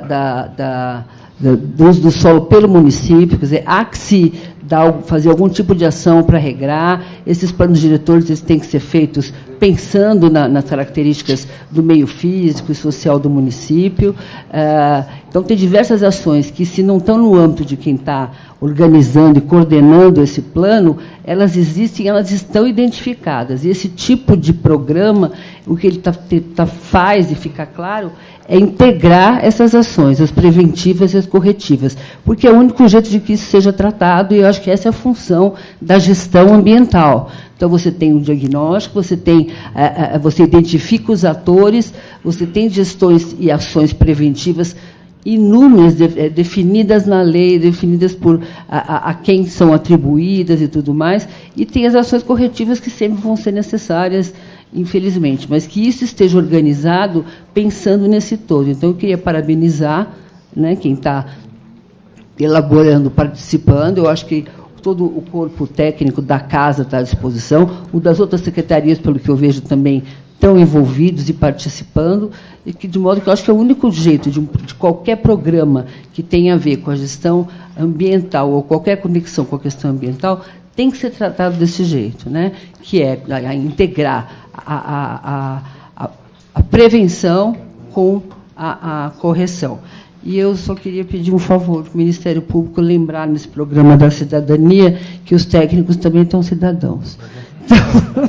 do uso do solo pelo município, quer dizer, há que se fazer algum tipo de ação para regrar. Esses planos diretores eles têm que ser feitos pensando nas características do meio físico e social do município. Então, tem diversas ações que, se não estão no âmbito de quem está organizando e coordenando esse plano, elas existem, elas estão identificadas. E esse tipo de programa, o que ele faz, e fica claro, é integrar essas ações, as preventivas e as corretivas, porque é o único jeito de que isso seja tratado, e eu acho que essa é a função da gestão ambiental. Então, você tem um diagnóstico, você identifica os atores, você tem gestões e ações preventivas inúmeras, definidas na lei, definidas por a quem são atribuídas e tudo mais, e tem as ações corretivas que sempre vão ser necessárias, infelizmente, mas que isso esteja organizado pensando nesse todo. Então, eu queria parabenizar, né, quem está elaborando, participando. Eu acho que todo o corpo técnico da casa está à disposição, o das outras secretarias, pelo que eu vejo também, estão envolvidos e participando, e que, de modo que eu acho que é o único jeito de qualquer programa que tenha a ver com a gestão ambiental ou qualquer conexão com a questão ambiental tem que ser tratado desse jeito, né? Que é integrar a prevenção com a correção. E eu só queria pedir um favor para o Ministério Público lembrar nesse programa da cidadania que os técnicos também são cidadãos. Então,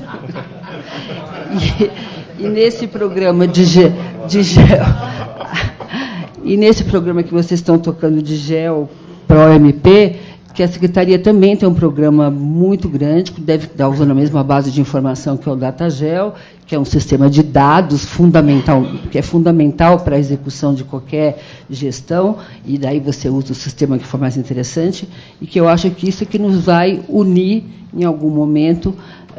e nesse programa de gel, e nesse programa que vocês estão tocando de GEL Pro-MP, que a Secretaria também tem um programa muito grande, que deve estar usando a mesma base de informação que é o DataGel, que é um sistema de dados fundamental, que é fundamental para a execução de qualquer gestão, e daí você usa o sistema que for mais interessante, e que eu acho que isso é que nos vai unir em algum momento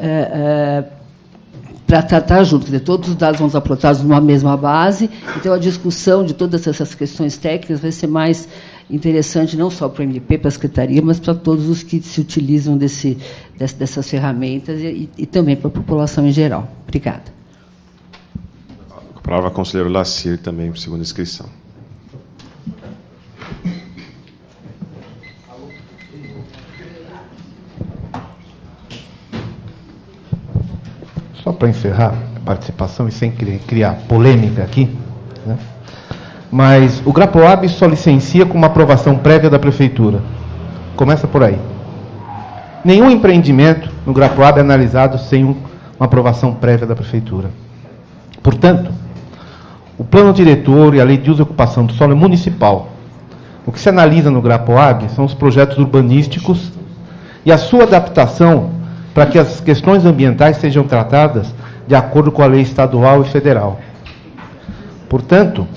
para tratar juntos. Quer dizer, todos os dados vão estar plotados numa mesma base, então a discussão de todas essas questões técnicas vai ser mais interessante, não só para o MP, para a Secretaria, mas para todos os que se utilizam dessas ferramentas e também para a população em geral. Obrigada. A palavra ao conselheiro Lacir, também, por segunda inscrição. Só para encerrar a participação e sem criar polêmica aqui, né? Mas o GRAPOAB só licencia com uma aprovação prévia da Prefeitura. Começa por aí. Nenhum empreendimento no GRAPOAB é analisado sem uma aprovação prévia da Prefeitura. Portanto, o plano diretor e a lei de uso e ocupação do solo é municipal. O que se analisa no GRAPOAB são os projetos urbanísticos e a sua adaptação para que as questões ambientais sejam tratadas de acordo com a lei estadual e federal. Portanto,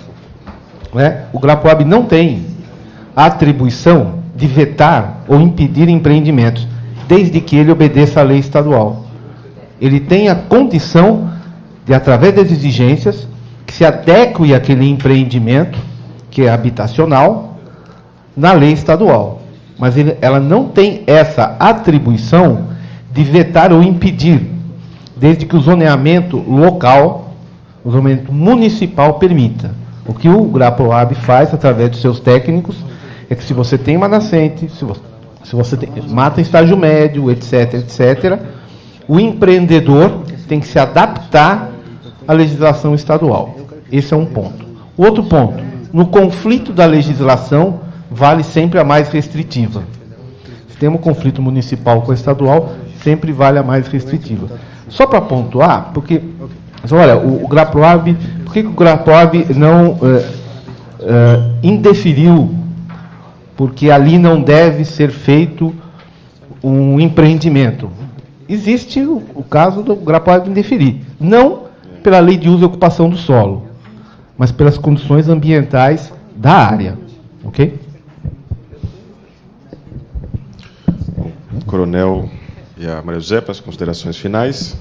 o GRAPOAB não tem a atribuição de vetar ou impedir empreendimentos, desde que ele obedeça à lei estadual. Ele tem a condição de, através das exigências, que se adeque àquele empreendimento, que é habitacional, na lei estadual. Mas ela não tem essa atribuição de vetar ou impedir, desde que o zoneamento local, o zoneamento municipal permita. O que o GRAPOAB faz, através dos seus técnicos, é que se você tem uma nascente, se você tem mata em estágio médio, etc., etc., o empreendedor tem que se adaptar à legislação estadual. Esse é um ponto. O outro ponto, no conflito da legislação, vale sempre a mais restritiva. Se tem um conflito municipal com a estadual, sempre vale a mais restritiva. Só para pontuar, porque, olha, o GRAPOAB, por que o GRAPOAB não indeferiu? Porque ali não deve ser feito um empreendimento. Existe o caso do GRAPOAB indeferir, não pela lei de uso e ocupação do solo, mas pelas condições ambientais da área. Ok? Coronel e a Maria José, para as considerações finais.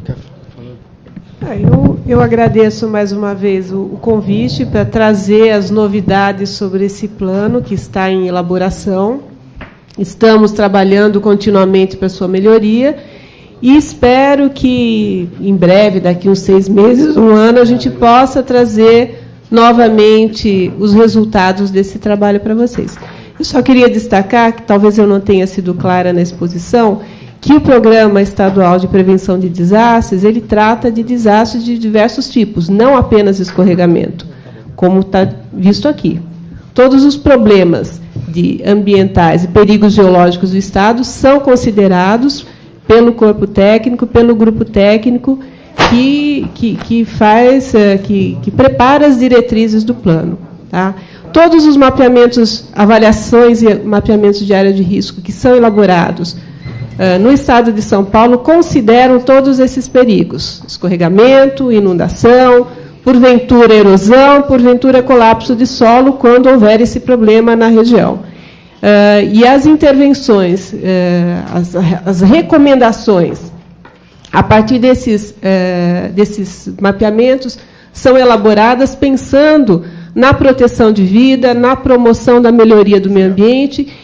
Eu agradeço mais uma vez o convite para trazer as novidades sobre esse plano que está em elaboração. Estamos trabalhando continuamente para sua melhoria e espero que em breve, daqui uns 6 meses, 1 ano, a gente possa trazer novamente os resultados desse trabalho para vocês. Eu só queria destacar, que talvez eu não tenha sido clara na exposição, que o Programa Estadual de Prevenção de Desastres, ele trata de desastres de diversos tipos, não apenas escorregamento, como está visto aqui. Todos os problemas ambientais e perigos geológicos do Estado são considerados pelo corpo técnico, pelo grupo técnico, que prepara as diretrizes do plano. Tá? Todos os mapeamentos, avaliações e mapeamentos de área de risco que são elaborados no Estado de São Paulo consideram todos esses perigos: escorregamento, inundação, porventura erosão, porventura colapso de solo, quando houver esse problema na região. E as intervenções, as recomendações, a partir desses mapeamentos, são elaboradas pensando na proteção de vida, na promoção da melhoria do meio ambiente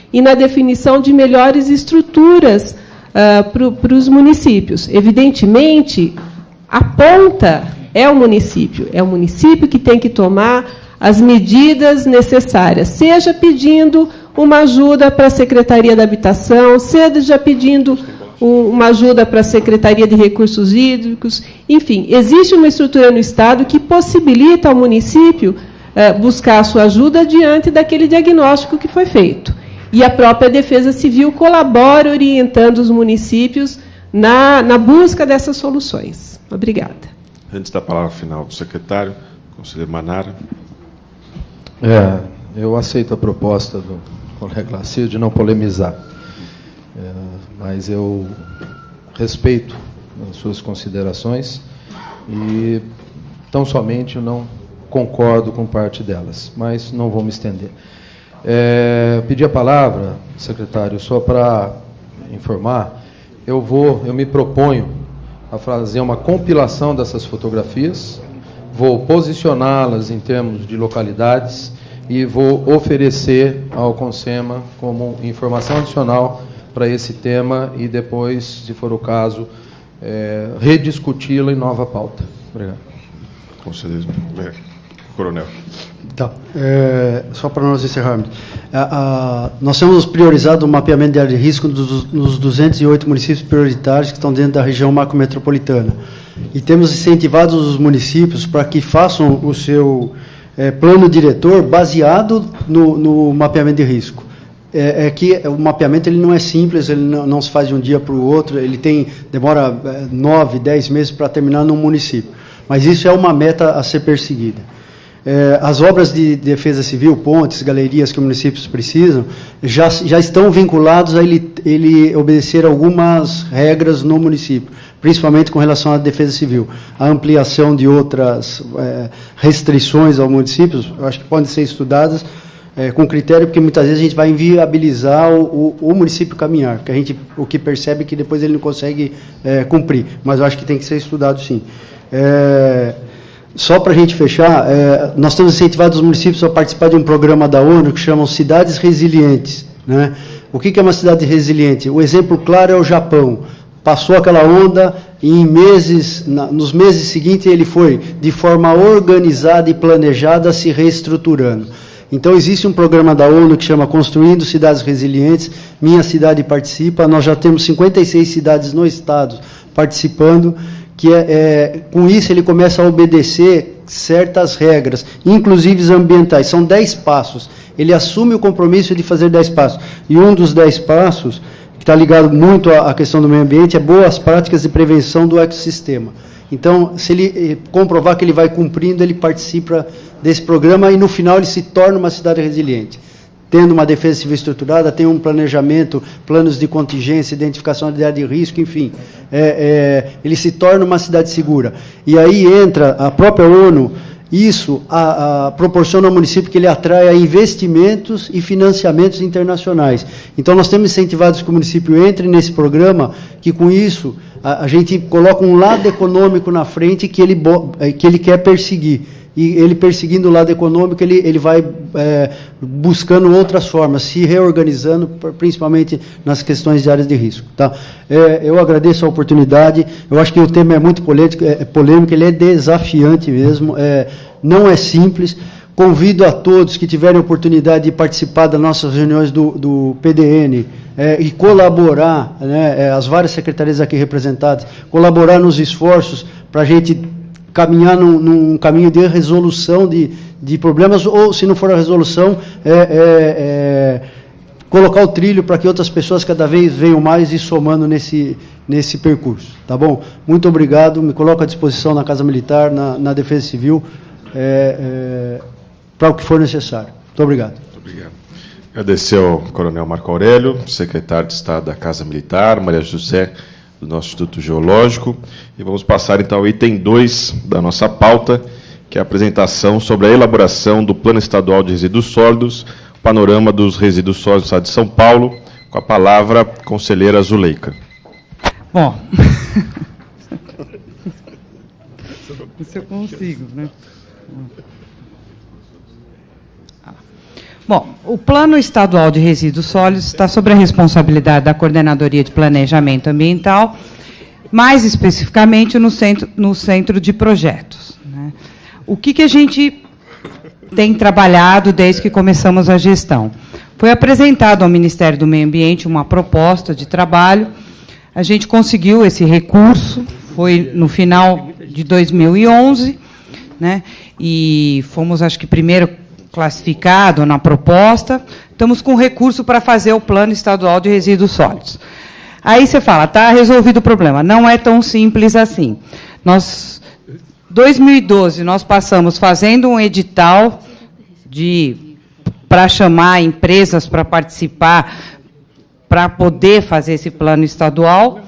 e na definição de melhores estruturas para os municípios. Evidentemente, a ponta é o município que tem que tomar as medidas necessárias, seja pedindo uma ajuda para a Secretaria da Habitação, seja pedindo uma ajuda para a Secretaria de Recursos Hídricos, enfim, existe uma estrutura no Estado que possibilita ao município buscar a sua ajuda diante daquele diagnóstico que foi feito. E a própria Defesa Civil colabora orientando os municípios na busca dessas soluções. Obrigada. Antes da palavra final do secretário, conselheiro Manara. Eu aceito a proposta do colega Glacio de não polemizar, mas eu respeito as suas considerações e tão somente eu não concordo com parte delas, mas não vou me estender. Pedi a palavra, secretário, só para informar, eu me proponho a fazer uma compilação dessas fotografias, vou posicioná-las em termos de localidades e vou oferecer ao CONSEMA como informação adicional para esse tema e depois, se for o caso, rediscuti-la em nova pauta. Obrigado. Conselheiro. Coronel. Tá. Só para nós encerrarmos. Nós temos priorizado o mapeamento de área de risco nos 208 municípios prioritários que estão dentro da região macrometropolitana. E temos incentivado os municípios para que façam o seu plano diretor baseado no mapeamento de risco. Que o mapeamento ele não é simples, ele não se faz de um dia para o outro, ele demora 9, 10 meses para terminar num município. Mas isso é uma meta a ser perseguida. As obras de defesa civil, pontes, galerias que os municípios precisam, já estão vinculados a ele obedecer algumas regras no município, principalmente com relação à defesa civil. A ampliação de outras restrições aos municípios, eu acho que podem ser estudadas com critério, porque muitas vezes a gente vai inviabilizar o município caminhar, porque o que percebe é que depois ele não consegue cumprir, mas eu acho que tem que ser estudado sim. Só para a gente fechar, nós temos incentivado os municípios a participar de um programa da ONU que chamam Cidades Resilientes, né? O que é uma cidade resiliente? O exemplo claro é o Japão. Passou aquela onda e nos meses seguintes ele foi, de forma organizada e planejada, se reestruturando. Então existe um programa da ONU que chama Construindo Cidades Resilientes, Minha Cidade participa, nós já temos 56 cidades no estado participando, que com isso ele começa a obedecer certas regras, inclusive ambientais. São 10 passos. Ele assume o compromisso de fazer 10 passos. E um dos 10 passos, que está ligado muito à questão do meio ambiente, é boas práticas de prevenção do ecossistema. Então, se ele comprovar que ele vai cumprindo, ele participa desse programa e no final ele se torna uma cidade resiliente. Tendo uma defesa civil estruturada, tem um planejamento, planos de contingência, identificação de área de risco, enfim. Ele se torna uma cidade segura. E aí entra a própria ONU, isso proporciona ao município que ele atraia investimentos e financiamentos internacionais. Então nós temos incentivado que o município entre nesse programa, que com isso a gente coloca um lado econômico na frente que ele quer perseguir. E ele perseguindo o lado econômico, ele vai buscando outras formas, se reorganizando, principalmente nas questões de áreas de risco. Tá? Eu agradeço a oportunidade, eu acho que o tema é muito polêmico, ele é desafiante mesmo, não é simples. Convido a todos que tiverem oportunidade de participar das nossas reuniões do PDN e colaborar, né, as várias secretarias aqui representadas, colaborar nos esforços para a gente caminhar num caminho de resolução de problemas, ou, se não for a resolução, colocar o trilho para que outras pessoas cada vez venham mais e somando nesse percurso. Tá bom? Muito obrigado, me coloco à disposição na Casa Militar, na Defesa Civil, para o que for necessário. Muito obrigado. Muito obrigado. Agradecer ao Coronel Marco Aurélio, secretário de Estado da Casa Militar, Maria José, do nosso Instituto Geológico, e vamos passar então ao item 2 da nossa pauta, que é a apresentação sobre a elaboração do Plano Estadual de Resíduos Sólidos, panorama dos resíduos sólidos do Estado de São Paulo, com a palavra conselheira Zuleika. Bom, isso eu consigo, né? Bom, o Plano Estadual de Resíduos Sólidos está sob a responsabilidade da Coordenadoria de Planejamento Ambiental, mais especificamente no centro de projetos, né? O que a gente tem trabalhado desde que começamos a gestão? Foi apresentado ao Ministério do Meio Ambiente uma proposta de trabalho, a gente conseguiu esse recurso, foi no final de 2011, né? E fomos, acho que, primeiro classificado na proposta, estamos com recurso para fazer o Plano Estadual de Resíduos Sólidos. Aí você fala, está resolvido o problema. Não é tão simples assim. 2012, nós passamos fazendo um edital para chamar empresas para participar, para poder fazer esse plano estadual.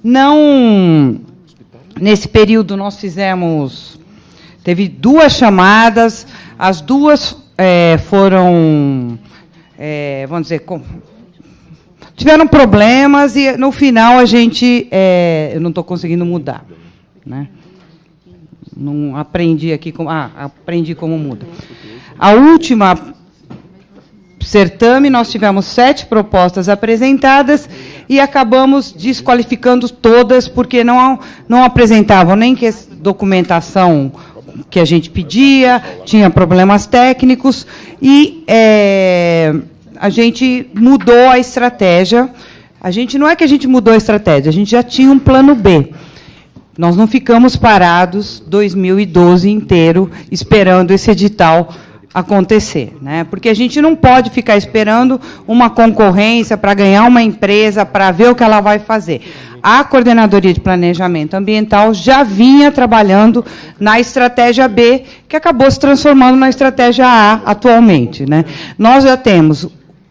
Nesse período, nós teve 2 chamadas, as 2 foram, vamos dizer, tiveram problemas e, no final, a gente... eu não estou conseguindo mudar, né? Não aprendi aqui aprendi como muda. A última certame, nós tivemos 7 propostas apresentadas e acabamos desqualificando todas, porque não apresentavam nem documentação que a gente pedia, tinha problemas técnicos, e a gente mudou a estratégia. Não é que a gente mudou a estratégia, a gente já tinha um plano B. Nós não ficamos parados 2012 inteiro esperando esse edital acontecer, né? Porque a gente não pode ficar esperando uma concorrência para ganhar uma empresa, para ver o que ela vai fazer. A Coordenadoria de Planejamento Ambiental já vinha trabalhando na estratégia B, que acabou se transformando na estratégia A atualmente, né? Nós já temos,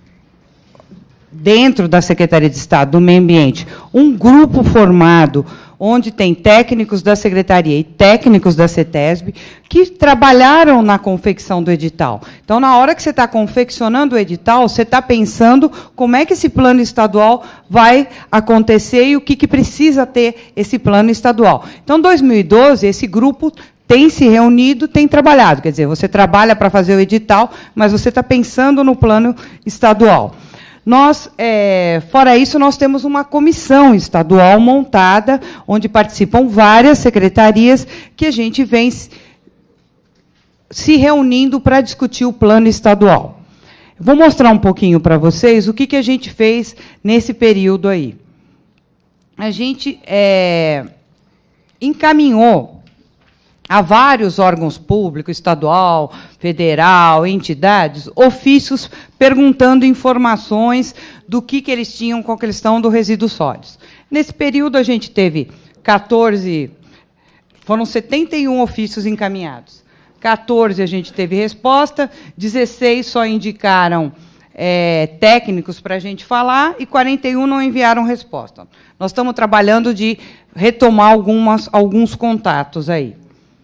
dentro da Secretaria de Estado do Meio Ambiente, um grupo formado, onde tem técnicos da Secretaria e técnicos da CETESB, que trabalharam na confecção do edital. Então, na hora que você está confeccionando o edital, você está pensando como é que esse plano estadual vai acontecer e o que precisa ter esse plano estadual. Então, em 2012, esse grupo tem se reunido, tem trabalhado. Quer dizer, você trabalha para fazer o edital, mas você está pensando no plano estadual. Fora isso, nós temos uma comissão estadual montada, onde participam várias secretarias, que a gente vem se reunindo para discutir o plano estadual. Vou mostrar um pouquinho para vocês o que a gente fez nesse período aí. A gente encaminhou a vários órgãos públicos, estadual, federal, entidades, ofícios perguntando informações do que eles tinham com a questão do resíduos sólidos. Nesse período, a gente teve 71 ofícios encaminhados. 14 a gente teve resposta, 16 só indicaram técnicos para a gente falar e 41 não enviaram resposta. Nós estamos trabalhando de retomar alguns contatos aí.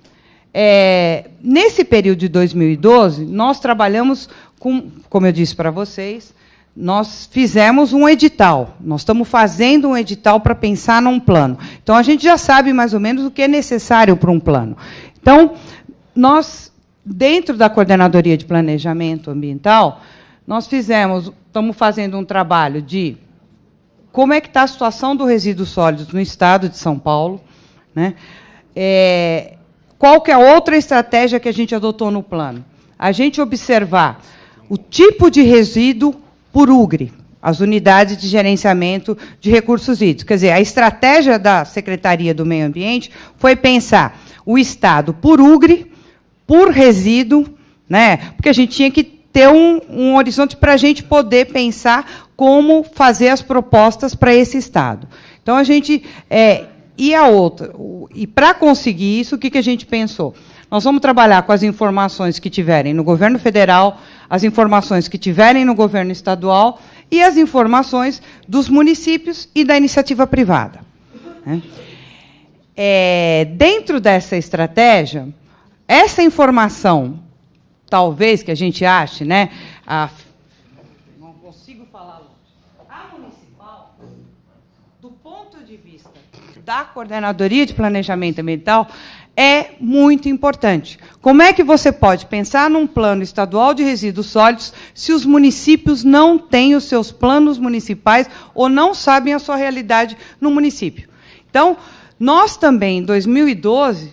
Nesse período de 2012, nós trabalhamos como eu disse para vocês, nós fizemos um edital. Nós estamos fazendo um edital para pensar num plano. Então, a gente já sabe mais ou menos o que é necessário para um plano. Então, nós, dentro da Coordenadoria de Planejamento Ambiental, estamos fazendo um trabalho de como é que está a situação do resíduos sólidos no estado de São Paulo, né? Qual que é a outra estratégia que a gente adotou no plano? A gente observar o tipo de resíduo por UGRE, as unidades de gerenciamento de recursos hídricos. Quer dizer, a estratégia da Secretaria do Meio Ambiente foi pensar o Estado por UGRE, por resíduo, né? Porque a gente tinha que ter um horizonte para a gente poder pensar como fazer as propostas para esse Estado. Então, a gente... E para conseguir isso, o que a gente pensou? Nós vamos trabalhar com as informações que tiverem no governo federal, as informações que tiverem no governo estadual e as informações dos municípios e da iniciativa privada, né? Dentro dessa estratégia, essa informação, talvez que a gente ache, né? Não consigo falar. A municipal do ponto de vista da Coordenadoria de Planejamento Ambiental, é muito importante. Como é que você pode pensar num plano estadual de resíduos sólidos se os municípios não têm os seus planos municipais ou não sabem a sua realidade no município? Então, nós também, em 2012,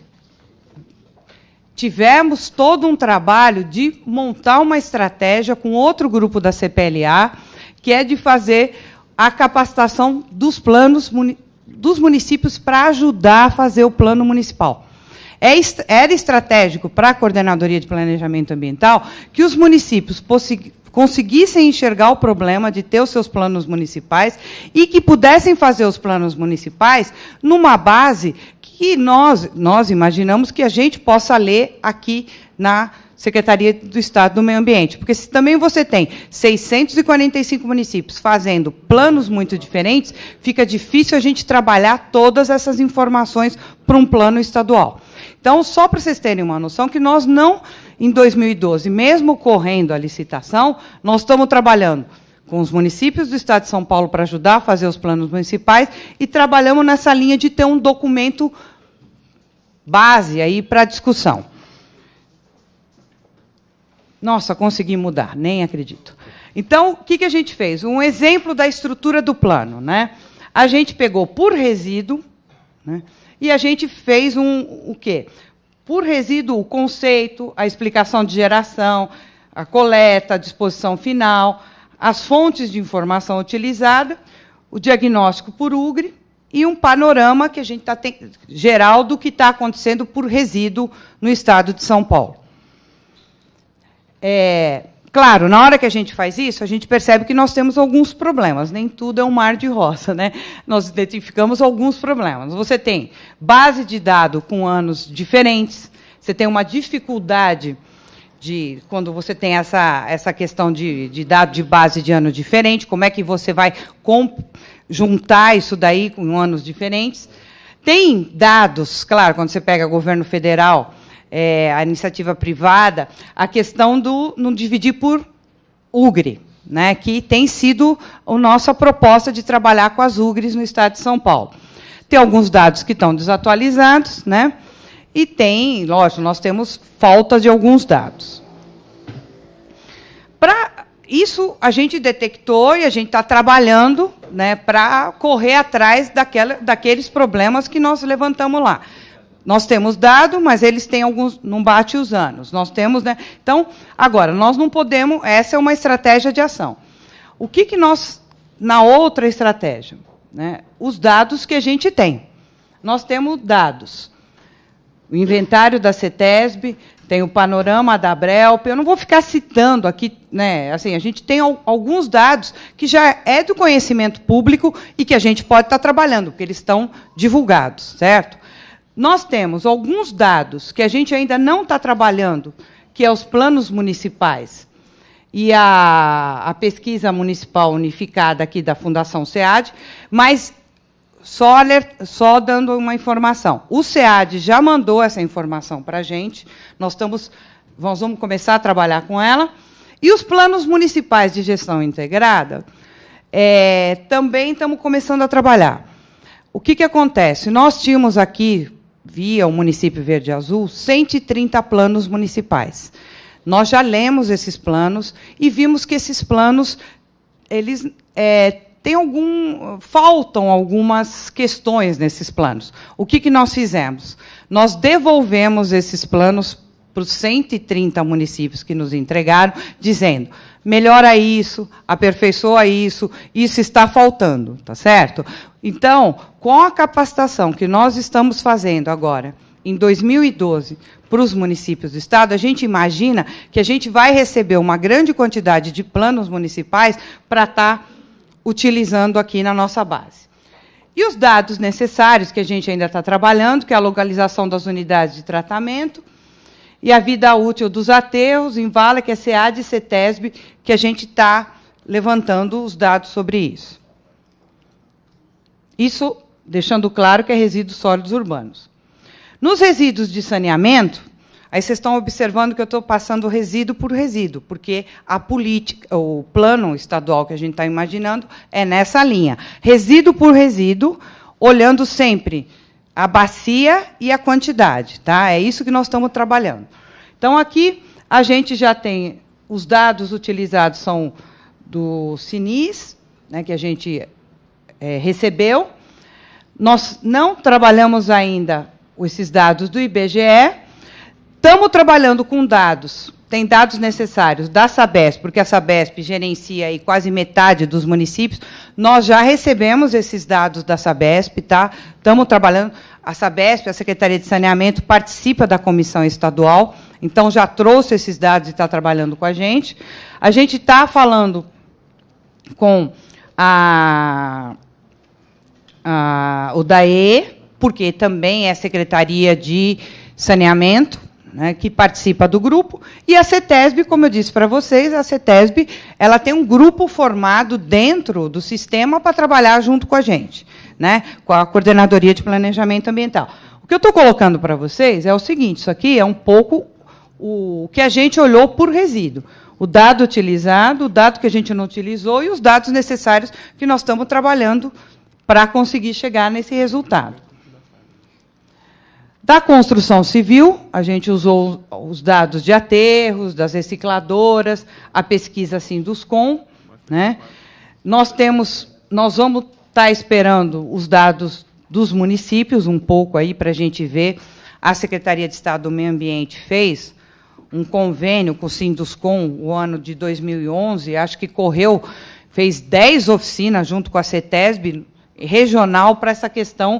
tivemos todo um trabalho de montar uma estratégia com outro grupo da CPLA, que é de fazer a capacitação dos planos dos municípios para ajudar a fazer o plano municipal. Era estratégico para a Coordenadoria de Planejamento Ambiental que os municípios conseguissem enxergar o problema de ter os seus planos municipais e que pudessem fazer os planos municipais numa base que nós imaginamos que a gente possa ler aqui na Secretaria do Estado do Meio Ambiente. Porque se também você tem 645 municípios fazendo planos muito diferentes, fica difícil a gente trabalhar todas essas informações para um plano estadual. Então, só para vocês terem uma noção, que nós não, em 2012, mesmo correndo a licitação, nós estamos trabalhando com os municípios do Estado de São Paulo para ajudar a fazer os planos municipais e trabalhamos nessa linha de ter um documento base aí para discussão. Nossa, consegui mudar, nem acredito. Então, o que a gente fez? Um exemplo da estrutura do plano, né? A gente pegou por resíduo, né? E a gente fez o quê? Por resíduo, o conceito, a explicação de geração, a coleta, a disposição final, as fontes de informação utilizada, o diagnóstico por UGRE e um panorama que a gente geral do que está acontecendo por resíduo no Estado de São Paulo. Claro, na hora que a gente faz isso, a gente percebe que nós temos alguns problemas. Nem tudo é um mar de rosa, né? Nós identificamos alguns problemas. Você tem base de dado com anos diferentes, você tem uma dificuldade quando você tem essa questão de dado de base de ano diferente, como é que você vai juntar isso daí com anos diferentes. Tem dados, claro, quando você pega governo federal, a iniciativa privada, a questão do não dividir por UGRE, né, que tem sido a nossa proposta de trabalhar com as UGREs no Estado de São Paulo. Tem alguns dados que estão desatualizados, né, e tem, lógico, nós temos falta de alguns dados. Para isso, a gente detectou e a gente está trabalhando, né, para correr atrás daqueles problemas que nós levantamos lá. Nós temos dado, mas eles têm alguns, não bate os anos. Nós temos, né? Então, agora, nós não podemos, essa é uma estratégia de ação. O que nós, na outra estratégia? Né? Os dados que a gente tem. Nós temos dados. O inventário da CETESB, tem o panorama da Abrelp, eu não vou ficar citando aqui, né? Assim, a gente tem alguns dados que já é do conhecimento público e que a gente pode estar trabalhando, porque eles estão divulgados, certo? Nós temos alguns dados que a gente ainda não está trabalhando, que é os planos municipais e a pesquisa municipal unificada aqui da Fundação SEAD, mas só dando uma informação. O SEAD já mandou essa informação para a gente, nós vamos começar a trabalhar com ela, e os planos municipais de gestão integrada também estamos começando a trabalhar. O que acontece? Nós tínhamos aqui, via o município Verde e Azul, 130 planos municipais. Nós já lemos esses planos e vimos que esses planos, eles faltam algumas questões nesses planos. O que nós fizemos? Nós devolvemos esses planos para os 130 municípios que nos entregaram, dizendo, melhora isso, aperfeiçoa isso está faltando, tá certo? Então, com a capacitação que nós estamos fazendo agora, em 2012, para os municípios do Estado, a gente imagina que a gente vai receber uma grande quantidade de planos municipais para estar utilizando aqui na nossa base. E os dados necessários que a gente ainda está trabalhando, que é a localização das unidades de tratamento, e a vida útil dos aterros, em vala, que é SEAD e CETESB, que a gente está levantando os dados sobre isso. Isso, deixando claro que é resíduos sólidos urbanos. Nos resíduos de saneamento, Aí vocês estão observando que eu estou passando resíduo por resíduo, porque a política, o plano estadual que a gente está imaginando é nessa linha. Resíduo por resíduo, olhando sempre a bacia e a quantidade. Tá? É isso que nós estamos trabalhando. Então, aqui, a gente já tem... Os dados utilizados são do Sinis, né, que a gente recebeu. Nós não trabalhamos ainda esses dados do IBGE. Estamos trabalhando com dados, tem dados necessários da Sabesp, porque a Sabesp gerencia aí quase metade dos municípios. Nós já recebemos esses dados da Sabesp, tá? Estamos trabalhando. A Sabesp, a Secretaria de Saneamento, participa da comissão estadual, então já trouxe esses dados e está trabalhando com a gente. A gente está falando com o DAE, porque também é Secretaria de Saneamento, né, que participa do grupo, e a CETESB, como eu disse para vocês, a CETESB ela tem um grupo formado dentro do sistema para trabalhar junto com a gente, né, com a Coordenadoria de Planejamento Ambiental. O que eu estou colocando para vocês é o seguinte, isso aqui é um pouco o que a gente olhou por resíduo. O dado utilizado, o dado que a gente não utilizou e os dados necessários que nós estamos trabalhando para conseguir chegar nesse resultado. Da construção civil, a gente usou os dados de aterros, das recicladoras, a pesquisa Sinduscom, né? Nós vamos estar esperando os dados dos municípios, um pouco aí, para a gente ver. A Secretaria de Estado do Meio Ambiente fez um convênio com o Sinduscom o ano de 2011, acho que fez 10 oficinas junto com a CETESB, regional, para essa questão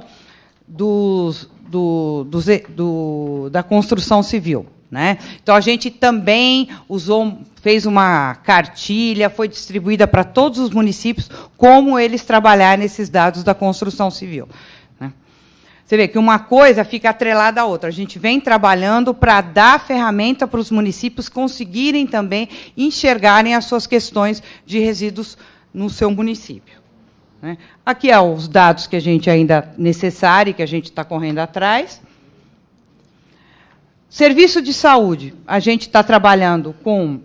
da construção civil. Né? Então, a gente também fez uma cartilha, foi distribuída para todos os municípios, como eles trabalharem nesses dados da construção civil. Né? Você vê que uma coisa fica atrelada à outra. A gente vem trabalhando para dar ferramenta para os municípios conseguirem também enxergarem as suas questões de resíduos no seu município. Né? Aqui é os dados que a gente ainda necessário, que a gente está correndo atrás. Serviço de saúde, a gente está trabalhando com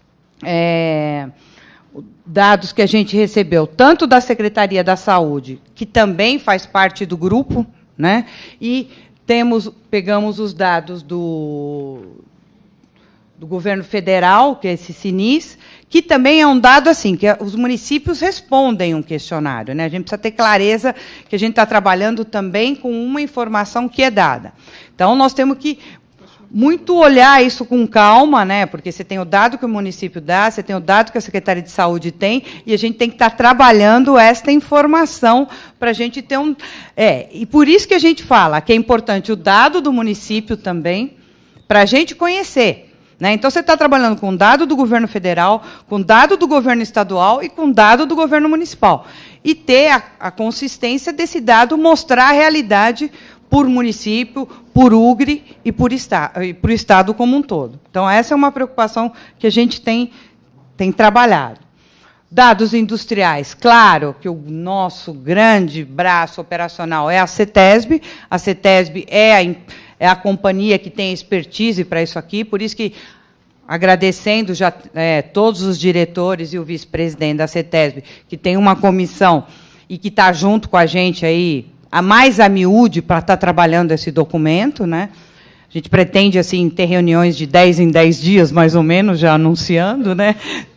dados que a gente recebeu, tanto da Secretaria da Saúde, que também faz parte do grupo, né? E pegamos os dados do governo federal, que é esse Sinis, que também é um dado assim, que os municípios respondem um questionário. Né? A gente precisa ter clareza que a gente está trabalhando também com uma informação que é dada. Então, nós temos que muito olhar isso com calma, né? Porque você tem o dado que o município dá, você tem o dado que a Secretaria de Saúde tem, e a gente tem que estar trabalhando esta informação para a gente ter e por isso que a gente fala que é importante o dado do município também, para a gente conhecer. Né? Então, você está trabalhando com dado do governo federal, com dado do governo estadual e com dado do governo municipal. E ter a consistência desse dado mostrar a realidade por município, por UGRE e por o Estado como um todo. Então, essa é uma preocupação que a gente tem trabalhado. Dados industriais, claro que o nosso grande braço operacional é a CETESB. A CETESB é a companhia que tem expertise para isso aqui, por isso que, agradecendo já todos os diretores e o vice-presidente da CETESB, que tem uma comissão e que está junto com a gente aí, a miúde, para estar trabalhando esse documento. Né? A gente pretende assim, ter reuniões de 10 em 10 dias, mais ou menos, já anunciando. Né?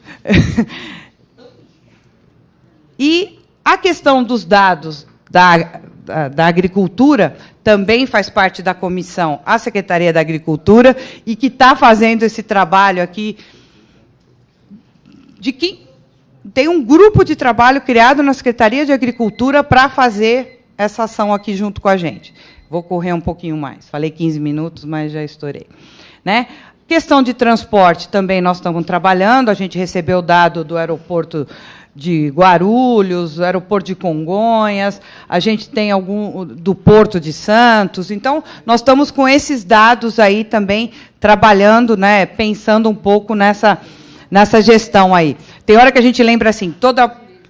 E a questão dos dados da agricultura também faz parte da comissão, a Secretaria da Agricultura, e que está fazendo esse trabalho aqui, de que tem um grupo de trabalho criado na Secretaria de Agricultura para fazer essa ação aqui junto com a gente. Vou correr um pouquinho mais. Falei 15 minutos, mas já estourei. Né? Questão de transporte também nós estamos trabalhando, a gente recebeu o dado do aeroporto de Guarulhos, o aeroporto de Congonhas, a gente tem algum do Porto de Santos. Então, nós estamos com esses dados aí também trabalhando, né, pensando um pouco nessa gestão aí. Tem hora que a gente lembra assim,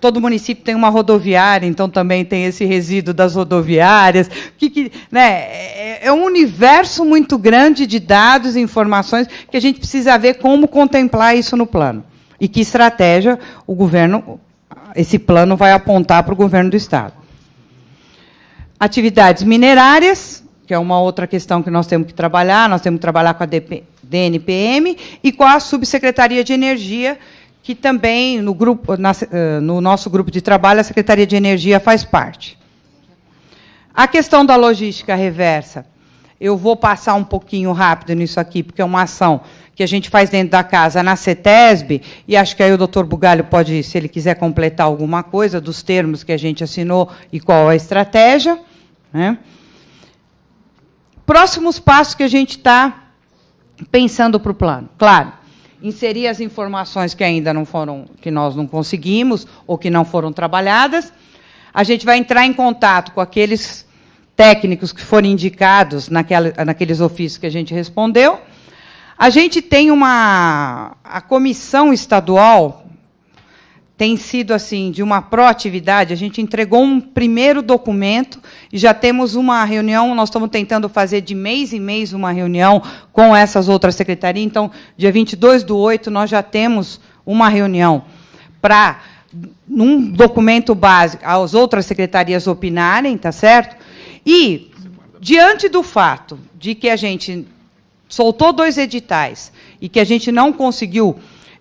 todo município tem uma rodoviária, então também tem esse resíduo das rodoviárias. Né, é um universo muito grande de dados e informações que a gente precisa ver como contemplar isso no plano. E que estratégia o governo, esse plano vai apontar para o governo do Estado. Atividades minerárias, que é uma outra questão que nós temos que trabalhar com a DNPM e com a Subsecretaria de Energia, que também no nosso grupo de trabalho a Secretaria de Energia faz parte. A questão da logística reversa, eu vou passar um pouquinho rápido nisso aqui, porque é uma ação que a gente faz dentro da casa na CETESB, e acho que aí o doutor Bugalho pode, se ele quiser completar alguma coisa dos termos que a gente assinou e qual a estratégia. Né? Próximos passos que a gente está pensando para o plano. Claro, inserir as informações que ainda não foram, que nós não conseguimos, ou que não foram trabalhadas. A gente vai entrar em contato com aqueles técnicos que foram indicados naqueles ofícios que a gente respondeu. A gente tem a comissão estadual tem sido assim de uma proatividade. A gente entregou um primeiro documento e já temos uma reunião. Nós estamos tentando fazer de mês em mês uma reunião com essas outras secretarias. Então, dia 22/8, nós já temos uma reunião para, num documento básico, as outras secretarias opinarem, tá certo? E, diante do fato de que a gente soltou 2 editais e que a gente não conseguiu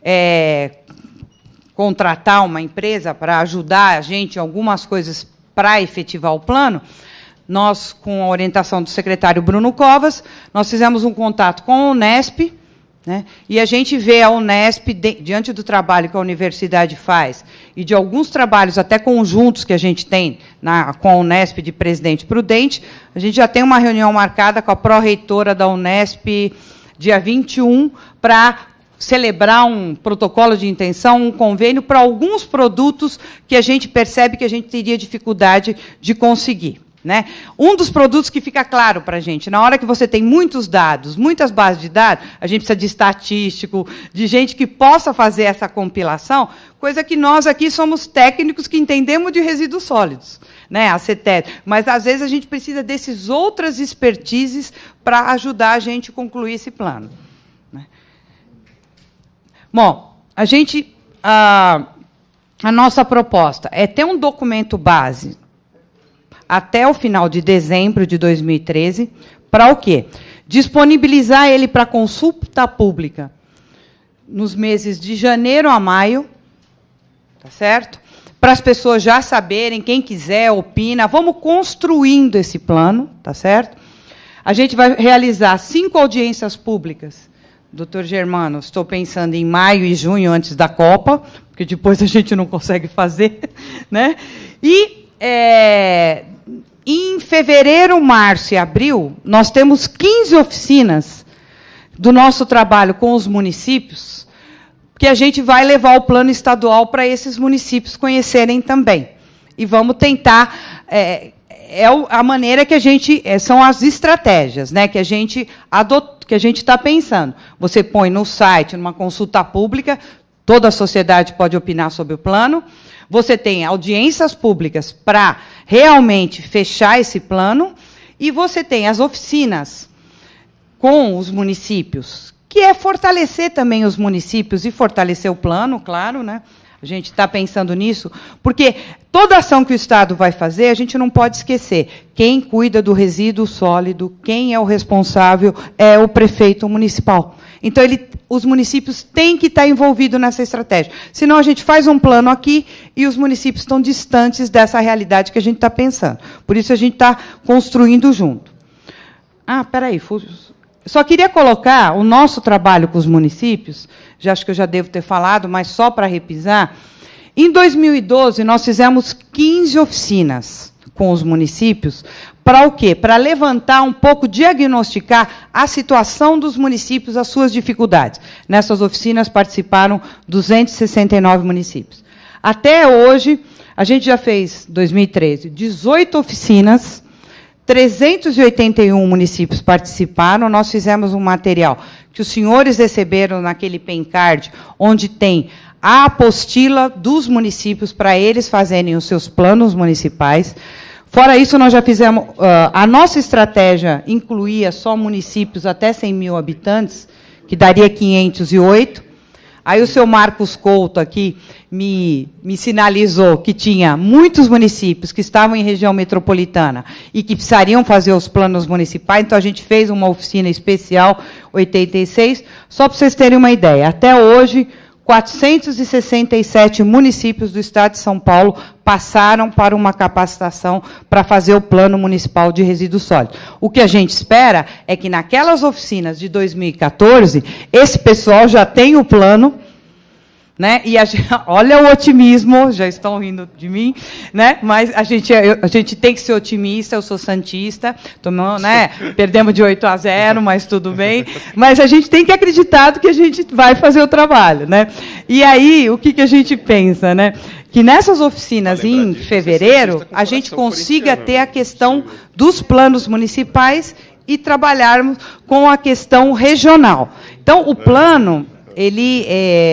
contratar uma empresa para ajudar a gente em algumas coisas para efetivar o plano, nós, com a orientação do secretário Bruno Covas, nós fizemos um contato com a Unesp, né, e a gente vê a Unesp, diante do trabalho que a universidade faz, e de alguns trabalhos até conjuntos que a gente tem com a Unesp de Presidente Prudente, a gente já tem uma reunião marcada com a pró-reitora da Unesp, dia 21, para celebrar um protocolo de intenção, um convênio para alguns produtos que a gente percebe que a gente teria dificuldade de conseguir. Né? Um dos produtos que fica claro para a gente, na hora que você tem muitos dados, muitas bases de dados, a gente precisa de estatístico, de gente que possa fazer essa compilação, coisa que nós aqui somos técnicos que entendemos de resíduos sólidos, né? A CETES, mas às vezes a gente precisa desses outras expertises para ajudar a gente a concluir esse plano. Né? Bom, a nossa proposta é ter um documento base até o final de dezembro de 2013, para o quê? Disponibilizar ele para consulta pública nos meses de janeiro a maio, tá certo? Para as pessoas já saberem, quem quiser, opina, vamos construindo esse plano, tá certo? A gente vai realizar 5 audiências públicas. Doutor Germano, estou pensando em maio e junho, antes da Copa, porque depois a gente não consegue fazer, né? E em fevereiro, março e abril, nós temos 15 oficinas do nosso trabalho com os municípios, que a gente vai levar o plano estadual para esses municípios conhecerem também. E vamos tentar, a maneira que a gente, são as estratégias, né, que a gente está pensando. Você põe no site, numa consulta pública, toda a sociedade pode opinar sobre o plano. Você tem audiências públicas para realmente fechar esse plano, e você tem as oficinas com os municípios, que é fortalecer também os municípios e fortalecer o plano, claro, né? A gente está pensando nisso, porque toda ação que o Estado vai fazer, a gente não pode esquecer. Quem cuida do resíduo sólido, quem é o responsável, é o prefeito municipal. Então, os municípios têm que estar envolvidos nessa estratégia. Senão, a gente faz um plano aqui e os municípios estão distantes dessa realidade que a gente está pensando. Por isso, a gente está construindo junto. Espera aí, só queria colocar o nosso trabalho com os municípios, já acho que eu já devo ter falado, mas só para repisar. Em 2012, nós fizemos 15 oficinas com os municípios. Para o quê? Para levantar um pouco, diagnosticar a situação dos municípios, as suas dificuldades. Nessas oficinas participaram 269 municípios. Até hoje, a gente já fez, 2013, 18 oficinas, 381 municípios participaram. Nós fizemos um material que os senhores receberam naquele PENCARD, onde tem a apostila dos municípios para eles fazerem os seus planos municipais. Fora isso, nós já fizemos... a nossa estratégia incluía só municípios até 100 mil habitantes, que daria 508. Aí o seu Marcos Couto aqui me sinalizou que tinha muitos municípios que estavam em região metropolitana e que precisariam fazer os planos municipais, então a gente fez uma oficina especial, 86, só para vocês terem uma ideia. Até hoje, 467 municípios do Estado de São Paulo passaram para uma capacitação para fazer o Plano Municipal de Resíduos Sólidos. O que a gente espera é que naquelas oficinas de 2014, esse pessoal já tem o plano, né? E olha o otimismo, já estão rindo de mim, né? Mas a gente tem que ser otimista, eu sou santista, né? Perdemos de 8-0, mas tudo bem. Mas a gente tem que acreditar que a gente vai fazer o trabalho, né? E aí, o que a gente pensa, né? Que nessas oficinas em fevereiro, a gente consiga ter a questão dos planos municipais e trabalharmos com a questão regional. Então, o plano... ele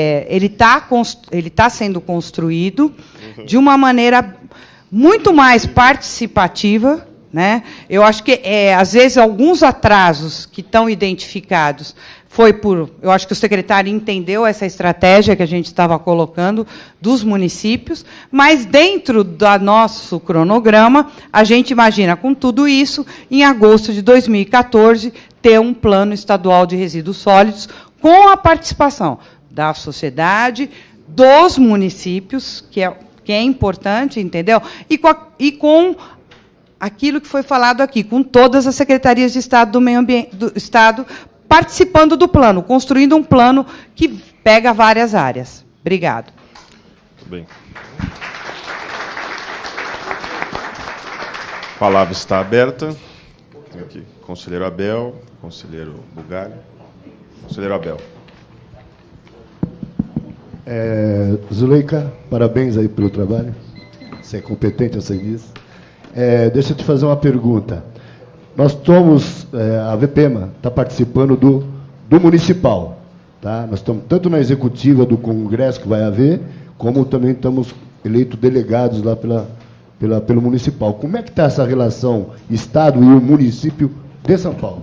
está sendo construído de uma maneira muito mais participativa, né? Eu acho que, às vezes, alguns atrasos que estão identificados eu acho que o secretário entendeu essa estratégia que a gente estava colocando dos municípios, mas dentro do nosso cronograma, a gente imagina, com tudo isso, em agosto de 2014, ter um plano estadual de resíduos sólidos com a participação da sociedade, dos municípios, que é importante, entendeu? E com aquilo que foi falado aqui, com todas as secretarias de Estado do Meio Ambiente, do Estado, participando do plano, construindo um plano que pega várias áreas. Obrigado. Muito bem. A palavra está aberta. Tem aqui conselheiro Abel, conselheiro Bugalho. Conselheiro Abel. Zuleika, parabéns aí pelo trabalho. Você é competente ao serviço. Deixa eu te fazer uma pergunta. Nós estamos, a VPEMA está participando do municipal. Tá? Nós estamos tanto na executiva do congresso que vai haver, como também estamos eleitos delegados lá pelo municipal. Como é que está essa relação Estado e o município de São Paulo?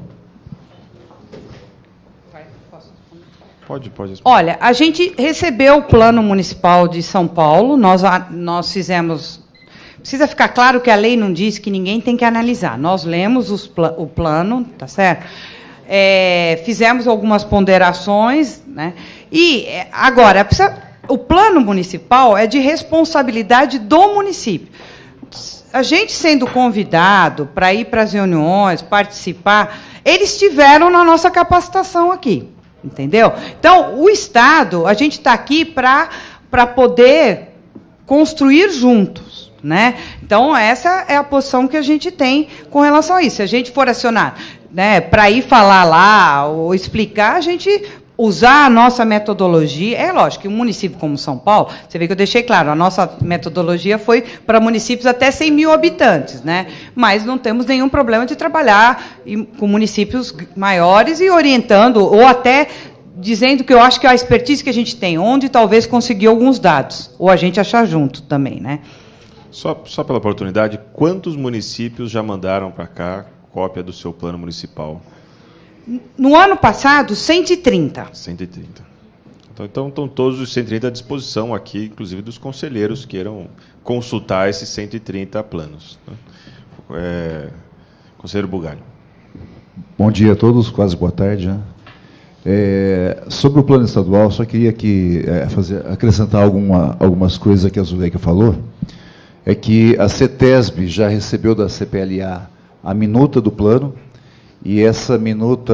Pode. Olha, a gente recebeu o Plano Municipal de São Paulo, nós fizemos... Precisa ficar claro que a lei não diz que ninguém tem que analisar. Nós lemos o plano, tá certo? Fizemos algumas ponderações, né? E, agora, o plano municipal é de responsabilidade do município. A gente sendo convidado para ir para as reuniões, participar, eles estiveram na nossa capacitação aqui. Entendeu? Então, o Estado, a gente está aqui para poder construir juntos, né? Então, essa é a posição que a gente tem com relação a isso. Se a gente for acionar, né, para ir falar lá ou explicar, a gente usar a nossa metodologia. É lógico que um município como São Paulo, você vê que eu deixei claro, a nossa metodologia foi para municípios até 100 mil habitantes, né? Mas não temos nenhum problema de trabalhar com municípios maiores e orientando, ou até dizendo que eu acho que a expertise que a gente tem, onde talvez conseguir alguns dados, ou a gente achar junto também, né? Só pela oportunidade, quantos municípios já mandaram para cá cópia do seu plano municipal? No ano passado, 130. 130. Então, estão todos os 130 à disposição aqui, inclusive dos conselheiros que queiram consultar esses 130 planos. Né? Conselheiro Bugalho. Bom dia a todos, quase boa tarde. Né? Sobre o plano estadual, só queria acrescentar algumas coisas que a Zuleika falou. É que a CETESB já recebeu da CPLA a minuta do plano, e essa minuta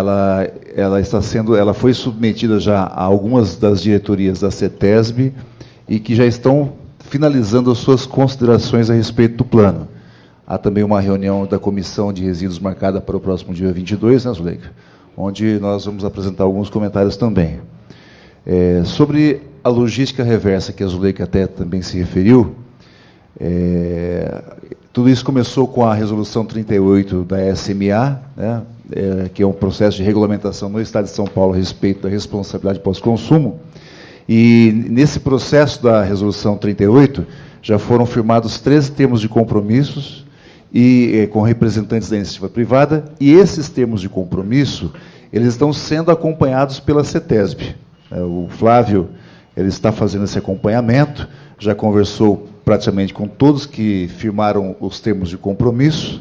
ela foi submetida já a algumas das diretorias da CETESB e que já estão finalizando as suas considerações a respeito do plano. Há também uma reunião da Comissão de Resíduos marcada para o próximo dia 22, né, Zuleika? Onde nós vamos apresentar alguns comentários também. Sobre a logística reversa, que a Zuleika até também se referiu, tudo isso começou com a resolução 38 da SMA, né, que é um processo de regulamentação no Estado de São Paulo a respeito da responsabilidade pós-consumo, E nesse processo da Resolução 38, já foram firmados 13 termos de compromissos com representantes da iniciativa privada, e esses termos de compromisso, eles estão sendo acompanhados pela CETESB. O Flávio, ele está fazendo esse acompanhamento, já conversou praticamente com todos que firmaram os termos de compromisso.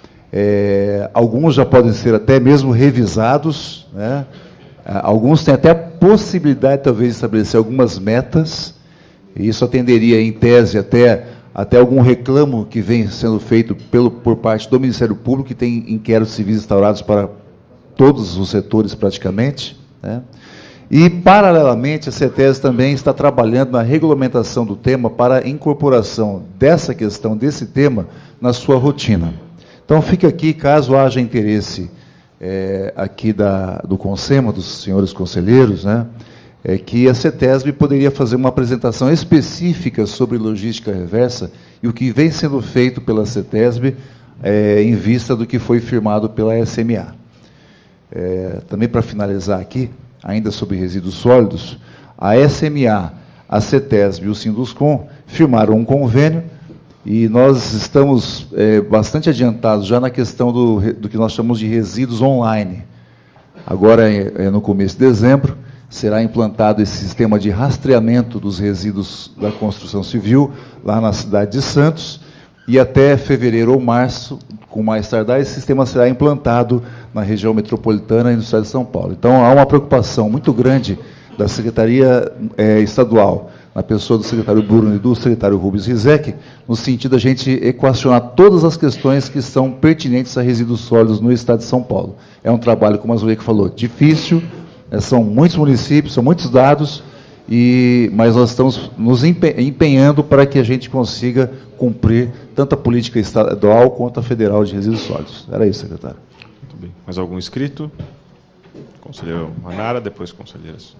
Alguns já podem ser até mesmo revisados, né? Alguns têm até a possibilidade, talvez, de estabelecer algumas metas, e isso atenderia, em tese, até algum reclamo que vem sendo feito por parte do Ministério Público, que tem inquéritos civis instaurados para todos os setores, praticamente, né? E, paralelamente, a CETESB também está trabalhando na regulamentação do tema para a incorporação dessa questão, desse tema, na sua rotina. Então, fica aqui, caso haja interesse aqui do CONSEMA, dos senhores conselheiros, né, que a CETESB poderia fazer uma apresentação específica sobre logística reversa e o que vem sendo feito pela CETESB em vista do que foi firmado pela SMA. Também, para finalizar aqui, ainda sobre resíduos sólidos, a SMA, a CETESB e o Sinduscom firmaram um convênio e nós estamos bastante adiantados já na questão do que nós chamamos de resíduos online. Agora, no começo de dezembro, será implantado esse sistema de rastreamento dos resíduos da construção civil lá na cidade de Santos, e até fevereiro ou março, com mais tardar, esse sistema será implantado na região metropolitana e no estado de São Paulo. Então, há uma preocupação muito grande da Secretaria Estadual, na pessoa do secretário Bruno e do secretário Rubens Rizek, no sentido de a gente equacionar todas as questões que são pertinentes a resíduos sólidos no estado de São Paulo. É um trabalho, como a Zuleika falou, difícil, são muitos municípios, são muitos dados, mas nós estamos nos empenhando para que a gente consiga cumprir tanto a política estadual quanto a federal de resíduos sólidos. Era isso, secretário. Muito bem. Mais algum inscrito? Conselheiro Manara, depois conselheiras.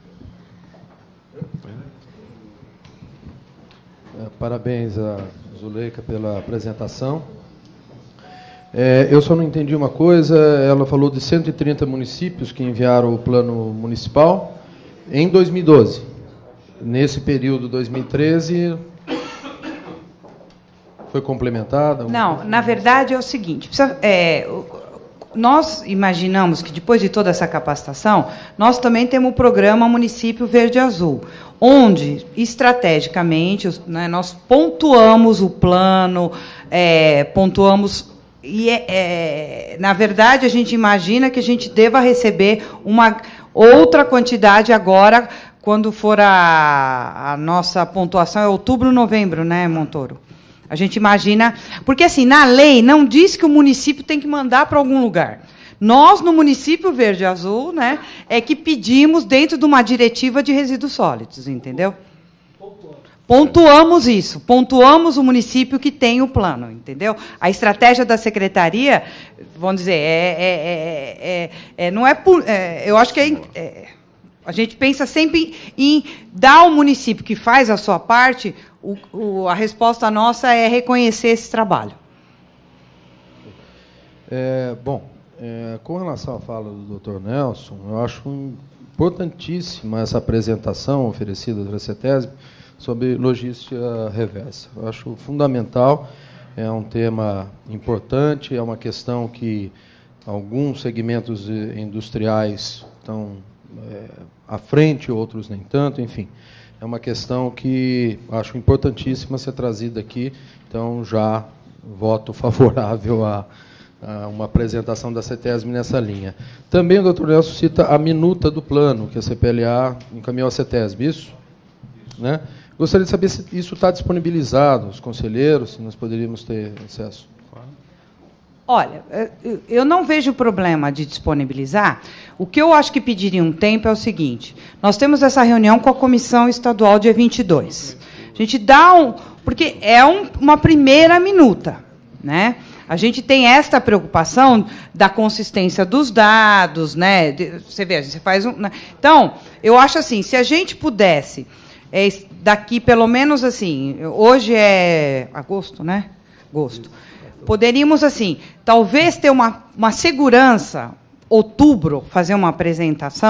Parabéns a Zuleika pela apresentação. Eu só não entendi uma coisa, ela falou de 130 municípios que enviaram o plano municipal em 2012. Nesse período, 2013, foi complementada? Não, na verdade é o seguinte, nós imaginamos que depois de toda essa capacitação, nós também temos o programa Município Verde Azul, onde, estrategicamente, né, nós pontuamos o plano, pontuamos... E, na verdade, a gente imagina que a gente deva receber uma outra quantidade agora, quando for a nossa pontuação, é outubro, novembro, né, Montoro? A gente imagina... Porque, assim, na lei, não diz que o município tem que mandar para algum lugar. Nós, no município Verde Azul, né, é que pedimos dentro de uma diretiva de resíduos sólidos, entendeu? Pontuamos isso, pontuamos o município que tem o plano, entendeu? A estratégia da secretaria, vamos dizer, não é por... eu acho que a gente pensa sempre em dar ao município que faz a sua parte, a resposta nossa é reconhecer esse trabalho. Com relação à fala do Dr. Nelson, eu acho importantíssima essa apresentação oferecida pela CETESB sobre logística reversa. Eu acho fundamental, é um tema importante, é uma questão que alguns segmentos industriais estão à frente, outros nem tanto, enfim. É uma questão que acho importantíssima ser trazida aqui, então já voto favorável a uma apresentação da CETESB nessa linha. Também o Dr. Nelson cita a minuta do plano, que a CPLA encaminhou à CETESB, isso? Né? Gostaria de saber se isso está disponibilizado, os conselheiros, se nós poderíamos ter acesso. Olha, eu não vejo problema de disponibilizar. O que eu acho que pediria um tempo é o seguinte, nós temos essa reunião com a Comissão Estadual dia 22. A gente dá porque é uma primeira minuta, né? A gente tem esta preocupação da consistência dos dados, né? Você vê, você faz né? Então, eu acho assim, se a gente pudesse, daqui pelo menos assim, hoje é agosto, né? Agosto. Poderíamos, assim, talvez ter uma segurança, outubro, fazer uma apresentação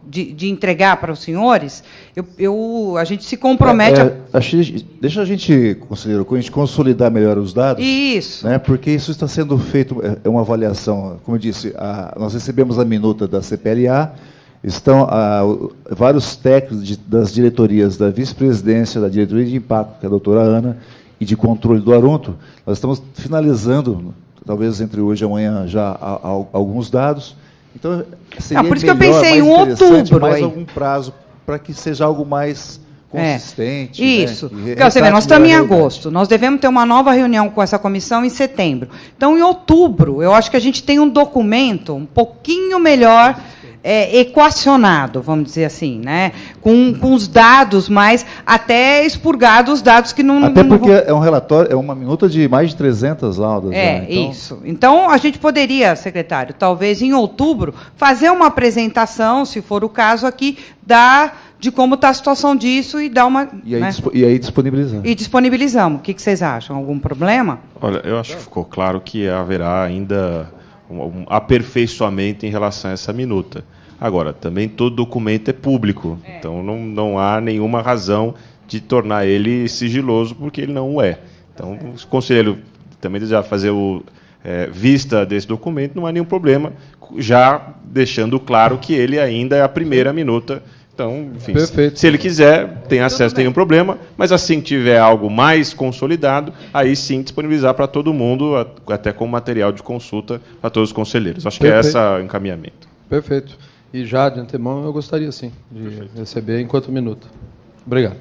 de entregar para os senhores, a gente se compromete... Deixa a gente, conselheiro, a gente consolidar melhor os dados. Isso. Né, porque isso está sendo feito, é uma avaliação, como eu disse, nós recebemos a minuta da CPLA, estão vários técnicos das diretorias da vice-presidência, da diretoria de impacto, que é a doutora Ana, e de controle do Arunto. Nós estamos finalizando, talvez entre hoje e amanhã, já alguns dados. Então, seria por isso melhor, que eu pensei em outubro. Mais algum prazo, para que seja algo mais consistente. Isso. Né? Porque, você vê, nós estamos em agosto, nós devemos ter uma nova reunião com essa comissão em setembro. Então, em outubro, eu acho que a gente tem um documento um pouquinho melhor equacionado, vamos dizer assim, né? Com os dados mais, até expurgado os dados que não... Até porque é um relatório, é uma minuta de mais de 300 laudas. Então... Isso. Então, a gente poderia, secretário, talvez em outubro, fazer uma apresentação, se for o caso aqui, de como está a situação disso e dar uma... E aí disponibilizamos. E disponibilizamos. O que vocês acham? Algum problema? Olha, eu acho que ficou claro que haverá ainda um aperfeiçoamento em relação a essa minuta. Agora, também todo documento é público, então não há nenhuma razão de tornar ele sigiloso, porque ele não o é. Então, o conselheiro também desejar fazer vista desse documento, não há nenhum problema, já deixando claro que ele ainda é a primeira minuta. Então, enfim, se ele quiser, tem acesso, tem um problema, mas assim que tiver algo mais consolidado, aí sim disponibilizar para todo mundo, até como material de consulta para todos os conselheiros. Acho que é esse o encaminhamento. Perfeito. E já de antemão eu gostaria sim de receber enquanto minuto. Obrigado.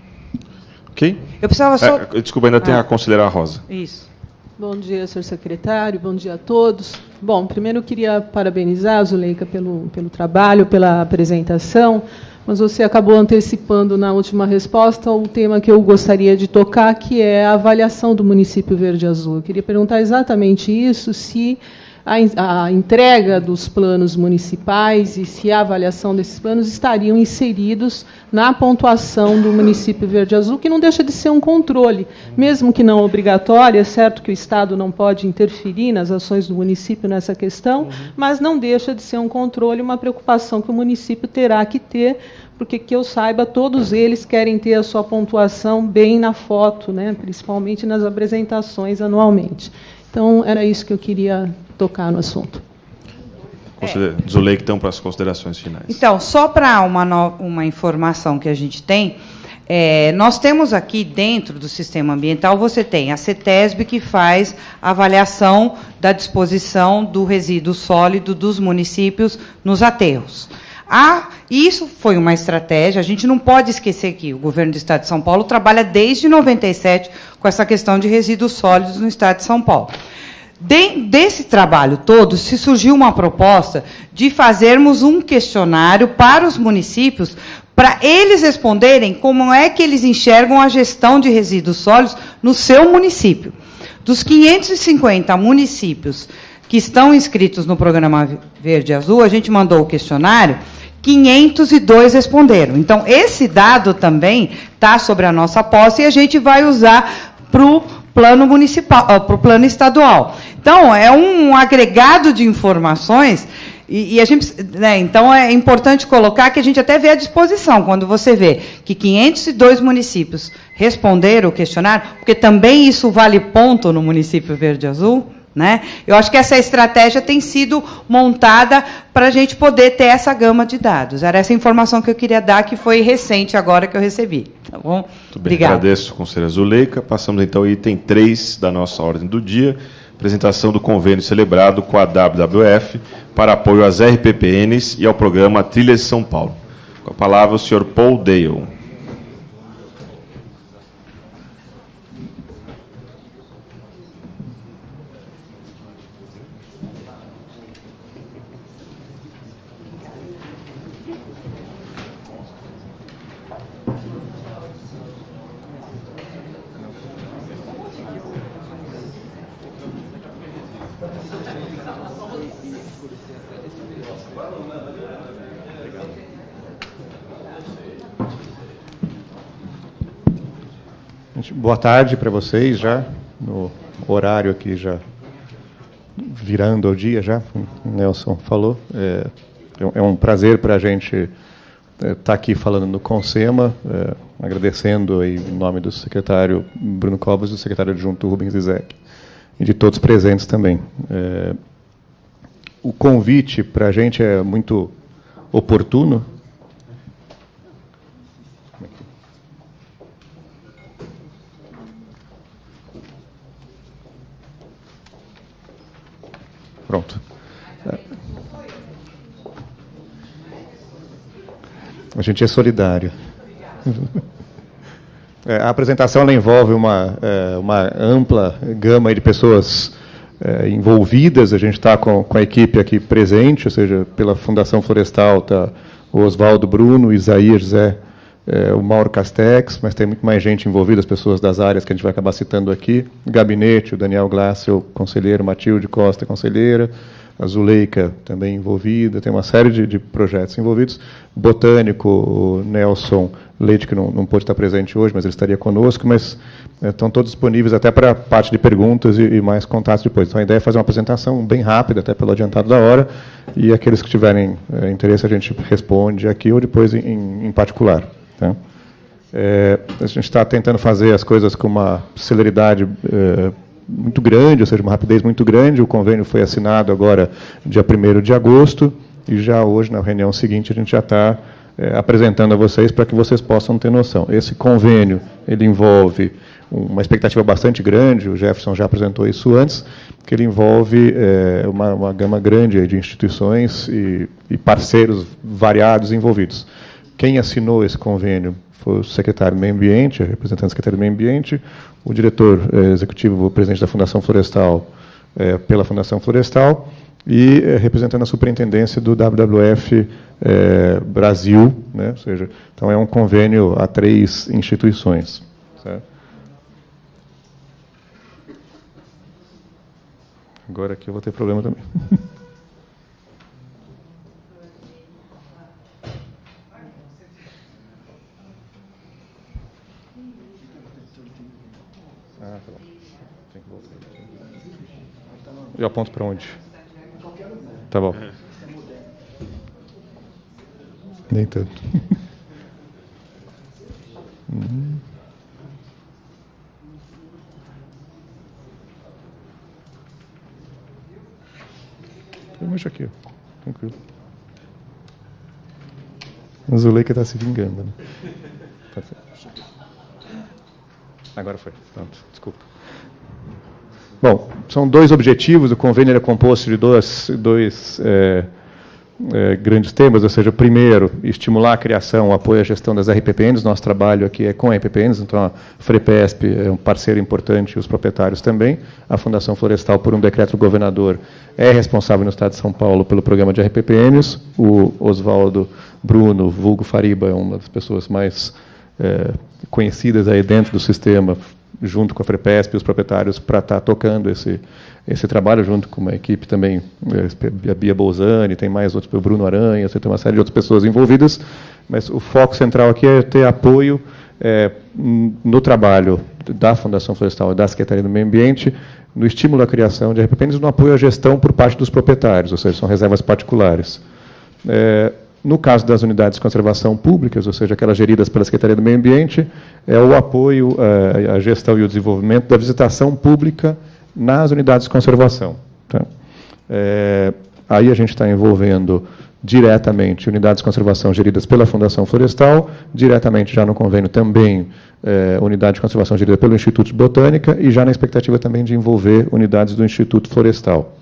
Ok? Eu precisava só... Desculpa, ainda tem a conselheira Rosa. Isso. Bom dia, senhor secretário, bom dia a todos. Bom, primeiro eu queria parabenizar a Zuleika pelo trabalho, pela apresentação, mas você acabou antecipando na última resposta o tema que eu gostaria de tocar, que é a avaliação do município Verde Azul. Eu queria perguntar exatamente isso, se a entrega dos planos municipais e se a avaliação desses planos estariam inseridos na pontuação do município Verde Azul, que não deixa de ser um controle, mesmo que não obrigatório. É certo que o Estado não pode interferir nas ações do município nessa questão, mas não deixa de ser um controle, uma preocupação que o município terá que ter, porque, que eu saiba, todos eles querem ter a sua pontuação bem na foto, né, principalmente nas apresentações anualmente. Então, era isso que eu queria tocar no assunto. Zuleika, então, para as considerações finais. Então, só para uma informação que a gente tem, nós temos aqui dentro do sistema ambiental, você tem a CETESB, que faz a avaliação da disposição do resíduo sólido dos municípios nos aterros. Isso foi uma estratégia, a gente não pode esquecer que o governo do Estado de São Paulo trabalha desde 97 com essa questão de resíduos sólidos no Estado de São Paulo. Desse trabalho todo, se surgiu uma proposta de fazermos um questionário para os municípios, para eles responderem como é que eles enxergam a gestão de resíduos sólidos no seu município. Dos 550 municípios que estão inscritos no programa Verde Azul, a gente mandou o questionário, 502 responderam. Então, esse dado também está sobre a nossa posse e a gente vai usar para o plano municipal, para o plano estadual. Então, é um agregado de informações e a gente, né, então é importante colocar que a gente até vê à disposição, quando você vê que 502 municípios responderam o questionário, porque também isso vale ponto no município Verde Azul, né? Eu acho que essa estratégia tem sido montada para a gente poder ter essa gama de dados. Era essa informação que eu queria dar, que foi recente agora que eu recebi. Tá bom? Muito bem, obrigado. Agradeço, conselheira Zuleika. Passamos então ao item 3 da nossa ordem do dia, apresentação do convênio celebrado com a WWF para apoio às RPPNs e ao programa Trilhas de São Paulo. Com a palavra o senhor Paul Dale. Boa tarde para vocês, já no horário aqui, já virando o dia, já, o Nelson falou. é um prazer para a gente estar aqui falando no CONSEMA, agradecendo aí, em nome do secretário Bruno Covas e do secretário adjunto Rubens Zizek, e de todos presentes também. O convite para a gente é muito oportuno. Pronto. A gente é solidário. A apresentação ela envolve uma ampla gama de pessoas envolvidas. A gente está com a equipe aqui presente, ou seja, pela Fundação Florestal está o Oswaldo Bruno, o Isaías José, o Mauro Castex, mas tem muito mais gente envolvida, as pessoas das áreas que a gente vai acabar citando aqui. Gabinete, o Daniel Glassel, conselheiro, Matilde Costa, conselheira, a Zuleika também envolvida, tem uma série de projetos envolvidos. Botânico, o Nelson Leite, que não pôde estar presente hoje, mas ele estaria conosco, mas estão todos disponíveis até para a parte de perguntas e mais contatos depois. Então a ideia é fazer uma apresentação bem rápida, até pelo adiantado da hora, e aqueles que tiverem interesse a gente responde aqui ou depois em particular. Tá? A gente está tentando fazer as coisas com uma celeridade muito grande, ou seja, uma rapidez muito grande. O convênio foi assinado agora dia 1º de agosto, e já hoje, na reunião seguinte, a gente já está apresentando a vocês para que vocês possam ter noção. Esse convênio, ele envolve uma expectativa bastante grande, o Jefferson já apresentou isso antes, que ele envolve uma gama grande de instituições e parceiros variados envolvidos. Quem assinou esse convênio foi o secretário do Meio Ambiente, o representante do secretário do Meio Ambiente, o diretor executivo, o presidente da Fundação Florestal, pela Fundação Florestal, e representando a superintendência do WWF Brasil, né? Ou seja, então é um convênio a 3 instituições. Certo? Agora aqui eu vou ter problema também. Ah, tá bom. Tem que voltar. Eu aponto para onde? Tá bom. Nem tanto. Eu mexo aqui, ó. Tranquilo. O Zuleika está se vingando, né? Agora foi. Pronto, desculpa. Bom, são 2 objetivos. O convênio é composto de dois grandes temas, ou seja, o primeiro, estimular a criação, o apoio à gestão das RPPNs. Nosso trabalho aqui é com RPPNs, então a FREPESP é um parceiro importante, e os proprietários também. A Fundação Florestal, por um decreto do governador, é responsável no Estado de São Paulo pelo programa de RPPNs. O Oswaldo Bruno, vulgo Fariba, é uma das pessoas mais conhecidas aí dentro do sistema, junto com a FREPESP e os proprietários, para estar tocando esse trabalho, junto com uma equipe também, a Bia Bolzani, tem mais outros, o Bruno Aranha, você tem uma série de outras pessoas envolvidas, mas o foco central aqui é ter apoio no trabalho da Fundação Florestal e da Secretaria do Meio Ambiente, no estímulo à criação de RPPNs e no apoio à gestão por parte dos proprietários, ou seja, são reservas particulares. No caso das unidades de conservação públicas, ou seja, aquelas geridas pela Secretaria do Meio Ambiente, é o apoio à gestão e o desenvolvimento da visitação pública nas unidades de conservação. Tá? Aí a gente está envolvendo diretamente unidades de conservação geridas pela Fundação Florestal, diretamente já no convênio também unidade de conservação gerida pelo Instituto de Botânica, e já na expectativa também de envolver unidades do Instituto Florestal.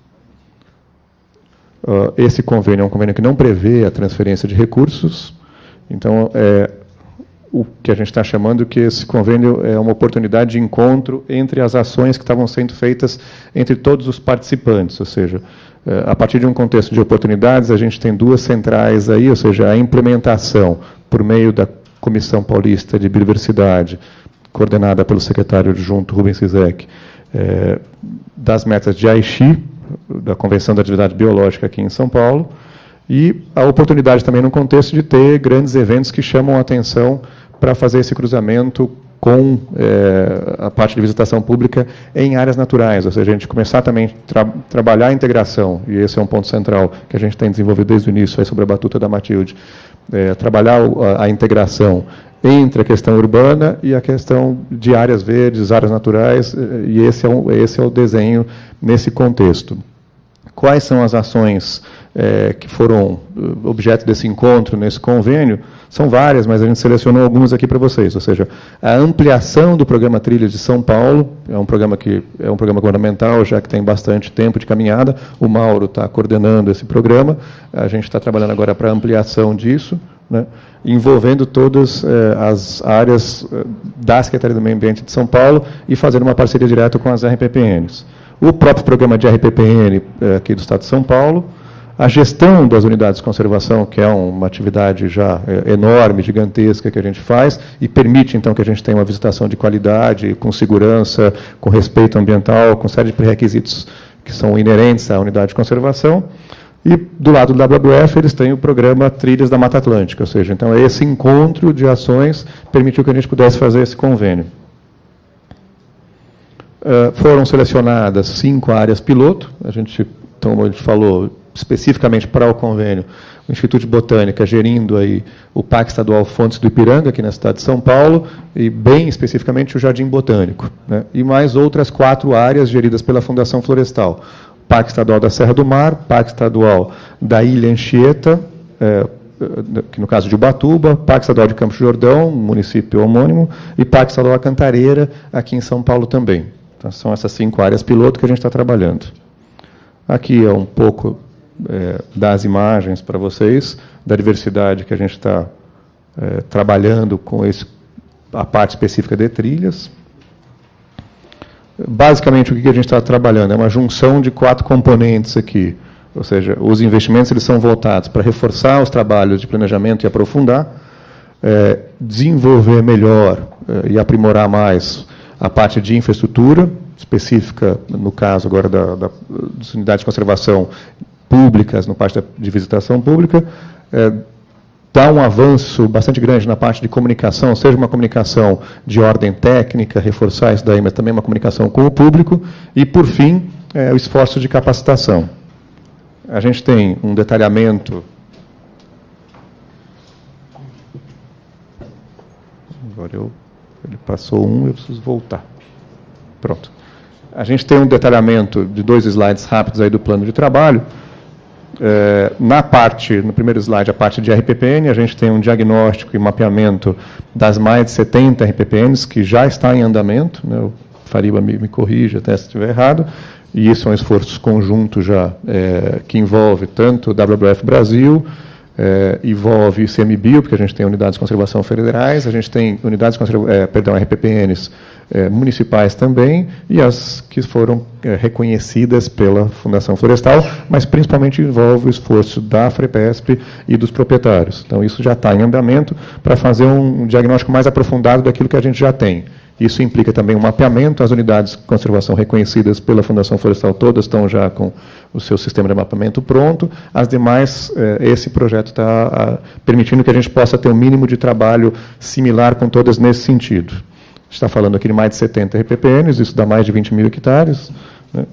Esse convênio é um convênio que não prevê a transferência de recursos, então o que a gente está chamando que esse convênio é uma oportunidade de encontro entre as ações que estavam sendo feitas entre todos os participantes, ou seja, a partir de um contexto de oportunidades, a gente tem 2 centrais aí, ou seja, a implementação por meio da Comissão Paulista de Biodiversidade, coordenada pelo secretário adjunto Rubens Zizek, das metas de Aichi, da Convenção da Atividade Biológica aqui em São Paulo, e a oportunidade também no contexto de ter grandes eventos que chamam a atenção para fazer esse cruzamento com a parte de visitação pública em áreas naturais, ou seja, a gente começar também a trabalhar a integração, e esse é um ponto central que a gente tem desenvolvido desde o início, aí sobre a batuta da Matilde, trabalhar a integração entre a questão urbana e a questão de áreas verdes, áreas naturais, e esse é o desenho nesse contexto. Quais são as ações que foram objeto desse encontro, nesse convênio? São várias, mas a gente selecionou algumas aqui para vocês. Ou seja, a ampliação do programa Trilhas de São Paulo, é um programa governamental, já que tem bastante tempo de caminhada. O Mauro está coordenando esse programa. A gente está trabalhando agora para a ampliação disso, né, envolvendo todas as áreas da Secretaria do Meio Ambiente de São Paulo e fazendo uma parceria direta com as RPPNs. O próprio programa de RPPN aqui do Estado de São Paulo, a gestão das unidades de conservação, que é uma atividade já enorme, gigantesca que a gente faz, e permite, então, que a gente tenha uma visitação de qualidade, com segurança, com respeito ambiental, com série de pré-requisitos que são inerentes à unidade de conservação. E, do lado do WWF, eles têm o programa Trilhas da Mata Atlântica, ou seja, então, esse encontro de ações permitiu que a gente pudesse fazer esse convênio. Foram selecionadas 5 áreas piloto, a gente falou especificamente para o convênio, o Instituto de Botânica gerindo aí o Parque Estadual Fontes do Ipiranga, aqui na cidade de São Paulo, e bem especificamente o Jardim Botânico, né? E mais outras 4 áreas geridas pela Fundação Florestal. Parque Estadual da Serra do Mar, Parque Estadual da Ilha Anchieta, que no caso de Ubatuba, Parque Estadual de Campos do Jordão, município homônimo, e Parque Estadual da Cantareira, aqui em São Paulo também. Então, são essas 5 áreas piloto que a gente está trabalhando. Aqui é um pouco das imagens para vocês, da diversidade que a gente está trabalhando com a parte específica de trilhas. Basicamente, o que a gente está trabalhando é uma junção de 4 componentes aqui, ou seja, os investimentos eles são voltados para reforçar os trabalhos de planejamento e aprofundar, desenvolver melhor e aprimorar mais a parte de infraestrutura, específica, no caso agora das unidades de conservação públicas, no parte de visitação pública, dá um avanço bastante grande na parte de comunicação, seja uma comunicação de ordem técnica, reforçar isso daí, mas também uma comunicação com o público, e, por fim, o esforço de capacitação. A gente tem um detalhamento. Agora ele passou eu preciso voltar. Pronto. A gente tem um detalhamento de 2 slides rápidos aí do plano de trabalho. No primeiro slide, a parte de RPPN, a gente tem um diagnóstico e mapeamento das mais de 70 RPPNs, que já está em andamento, né? O Fariba me corrige até se estiver errado, e isso é um esforço conjunto já, que envolve tanto o WWF Brasil, envolve ICMBio, porque a gente tem unidades de conservação federais, a gente tem unidades de RPPNs municipais também, e as que foram reconhecidas pela Fundação Florestal, mas principalmente envolve o esforço da FREPESP e dos proprietários. Então, isso já está em andamento para fazer um diagnóstico mais aprofundado daquilo que a gente já tem. Isso implica também um mapeamento. As unidades de conservação reconhecidas pela Fundação Florestal, todas estão já com o seu sistema de mapeamento pronto. As demais, esse projeto está permitindo que a gente possa ter um mínimo de trabalho similar com todas nesse sentido. A gente está falando aqui de mais de 70 RPPNs, isso dá mais de 20 mil hectares. Né?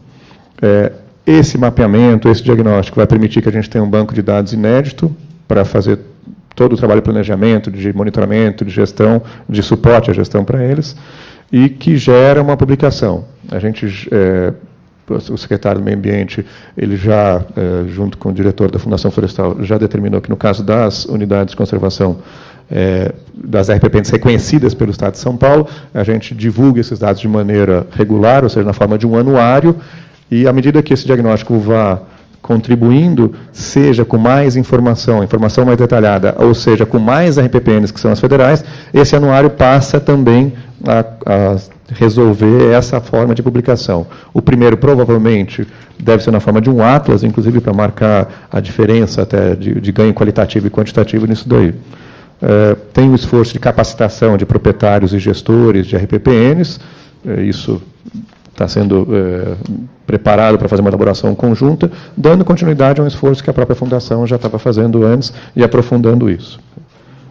Esse mapeamento, esse diagnóstico vai permitir que a gente tenha um banco de dados inédito para fazer todo o trabalho de planejamento, de monitoramento, de gestão, de suporte à gestão para eles, e que gera uma publicação. A gente, o secretário do Meio Ambiente, ele já, junto com o diretor da Fundação Florestal, já determinou que, no caso das unidades de conservação, das RPPNs reconhecidas pelo Estado de São Paulo, a gente divulga esses dados de maneira regular, ou seja, na forma de um anuário, e à medida que esse diagnóstico vá contribuindo, seja com mais informação mais detalhada, ou seja, com mais RPPNs, que são as federais, esse anuário passa também a resolver essa forma de publicação. O primeiro, provavelmente, deve ser na forma de um atlas, inclusive para marcar a diferença até de ganho qualitativo e quantitativo nisso daí. Tem o esforço de capacitação de proprietários e gestores de RPPNs, isso está sendo preparado para fazer uma elaboração conjunta, dando continuidade a um esforço que a própria Fundação já estava fazendo antes e aprofundando isso.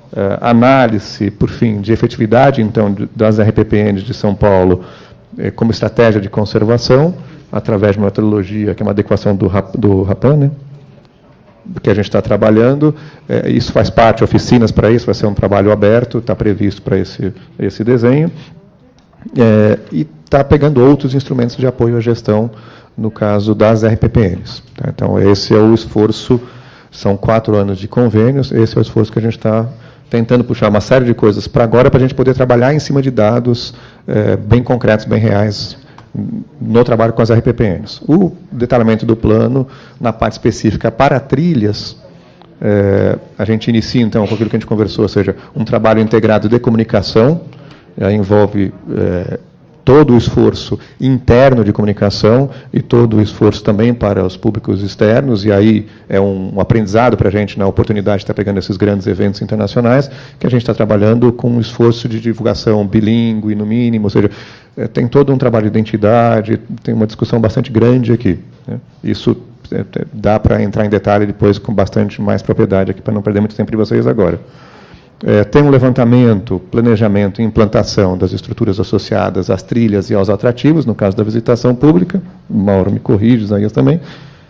análise, por fim, de efetividade, então, das RPPNs de São Paulo como estratégia de conservação, através de uma metodologia que é uma adequação do RAPAN, né, que a gente está trabalhando. Isso faz parte, oficinas para isso, vai ser um trabalho aberto, está previsto para esse desenho. E está pegando outros instrumentos de apoio à gestão, no caso das RPPNs. Tá? Então, esse é o esforço, são 4 anos de convênios, esse é o esforço que a gente está tentando puxar uma série de coisas para agora, para a gente poder trabalhar em cima de dados bem concretos, bem reais, no trabalho com as RPPNs. O detalhamento do plano, na parte específica para trilhas, a gente inicia, então, com aquilo que a gente conversou, ou seja, um trabalho integrado de comunicação, envolve todo o esforço interno de comunicação e todo o esforço também para os públicos externos, e aí é um aprendizado para a gente, na oportunidade de estar pegando esses grandes eventos internacionais, que a gente está trabalhando com um esforço de divulgação bilíngue, no mínimo, ou seja, tem todo um trabalho de identidade, tem uma discussão bastante grande aqui, né? Isso dá para entrar em detalhe depois com bastante mais propriedade aqui, para não perder muito tempo de vocês agora. Tem um levantamento, planejamento e implantação das estruturas associadas às trilhas e aos atrativos, no caso da visitação pública. O Mauro me corrige, Isaías também.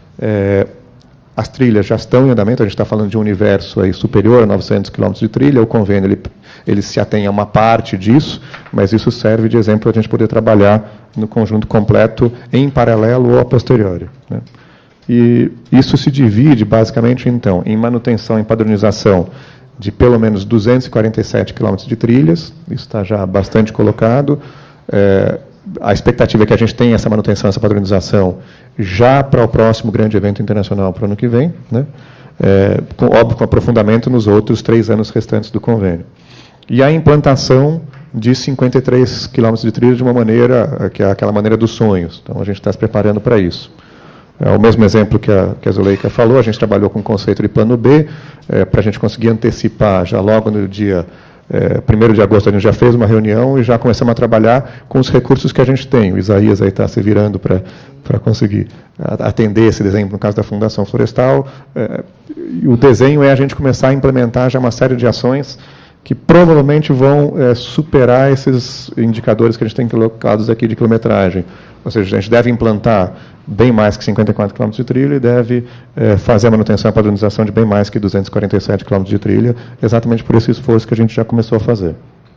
As trilhas já estão em andamento, a gente está falando de um universo aí superior a 900 km de trilha. O convênio ele se atém a uma parte disso, mas isso serve de exemplo para a gente poder trabalhar no conjunto completo em paralelo ou a posteriori, né? E isso se divide basicamente, então, em manutenção e padronização de pelo menos 247 quilômetros de trilhas, isso está já bastante colocado. A expectativa é que a gente tenha essa manutenção, essa padronização, já para o próximo grande evento internacional para o ano que vem, né? Óbvio, com aprofundamento nos outros 3 anos restantes do convênio. E a implantação de 53 quilômetros de trilha de uma maneira, que é aquela maneira dos sonhos. Então, a gente está se preparando para isso. É o mesmo exemplo que a Zuleika falou, a gente trabalhou com o conceito de plano B, para a gente conseguir antecipar, já logo no dia 1º de agosto, a gente já fez uma reunião e já começamos a trabalhar com os recursos que a gente tem. O Isaías aí está se virando para conseguir atender esse desenho, no caso da Fundação Florestal. E o desenho é a gente começar a implementar já uma série de ações que provavelmente vão superar esses indicadores que a gente tem colocados aqui de quilometragem. Ou seja, a gente deve implantar bem mais que 54 km de trilha e deve fazer a manutenção e a padronização de bem mais que 247 km de trilha, exatamente por esse esforço que a gente já começou a fazer.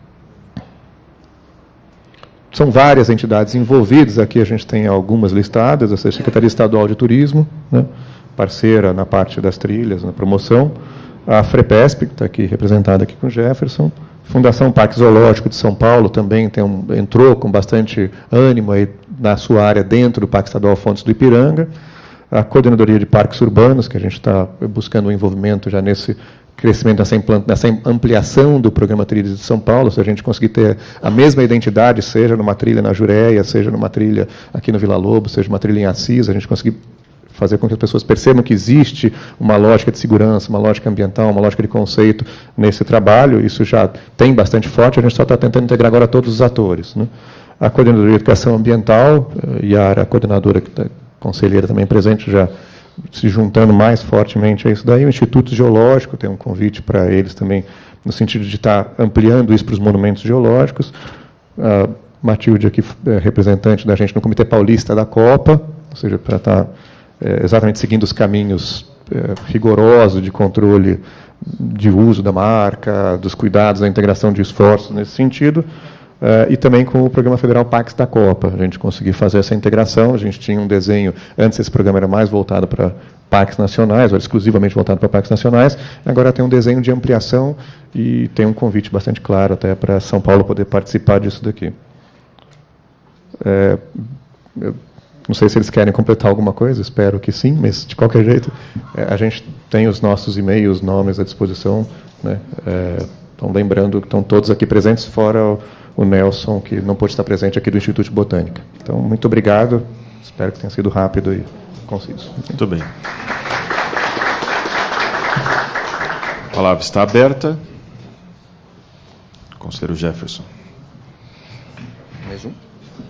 São várias entidades envolvidas, aqui a gente tem algumas listadas, a Secretaria Estadual de Turismo, né, parceira na parte das trilhas, na promoção, a FREPESP, que está aqui representada aqui com o Jefferson, Fundação Parque Zoológico de São Paulo também entrou com bastante ânimo aí na sua área dentro do Parque Estadual Fontes do Ipiranga, a Coordenadoria de Parques Urbanos, que a gente está buscando o envolvimento já nesse crescimento, nessa ampliação do programa Trilhas de São Paulo, se a gente conseguir ter a mesma identidade, seja numa trilha na Jureia, seja numa trilha aqui no Vila Lobos, seja uma trilha em Assis, a gente conseguir fazer com que as pessoas percebam que existe uma lógica de segurança, uma lógica ambiental, uma lógica de conceito nesse trabalho. Isso já tem bastante forte, a gente só está tentando integrar agora todos os atores, né? A Coordenadoria de Educação Ambiental, Yara, a coordenadora, que está conselheira também presente, já se juntando mais fortemente a isso daí. O Instituto Geológico tem um convite para eles também, no sentido de estar ampliando isso para os monumentos geológicos. A Matilde aqui, representante da gente no Comitê Paulista da Copa, ou seja, para estar exatamente seguindo os caminhos rigorosos de controle de uso da marca, dos cuidados, da integração de esforços nesse sentido, e também com o Programa Federal Parques da Copa. A gente conseguiu fazer essa integração, a gente tinha um desenho, antes esse programa era mais voltado para parques nacionais, ou exclusivamente voltado para parques nacionais, agora tem um desenho de ampliação e tem um convite bastante claro até para São Paulo poder participar disso daqui. Não sei se eles querem completar alguma coisa, espero que sim, mas de qualquer jeito, a gente tem os nossos e-mails, nomes à disposição, né? Então, lembrando que estão todos aqui presentes, fora o Nelson, que não pôde estar presente aqui do Instituto de Botânica. Então, muito obrigado, espero que tenha sido rápido e conciso. Muito bem. A palavra está aberta. Conselheiro Jefferson. Mais um.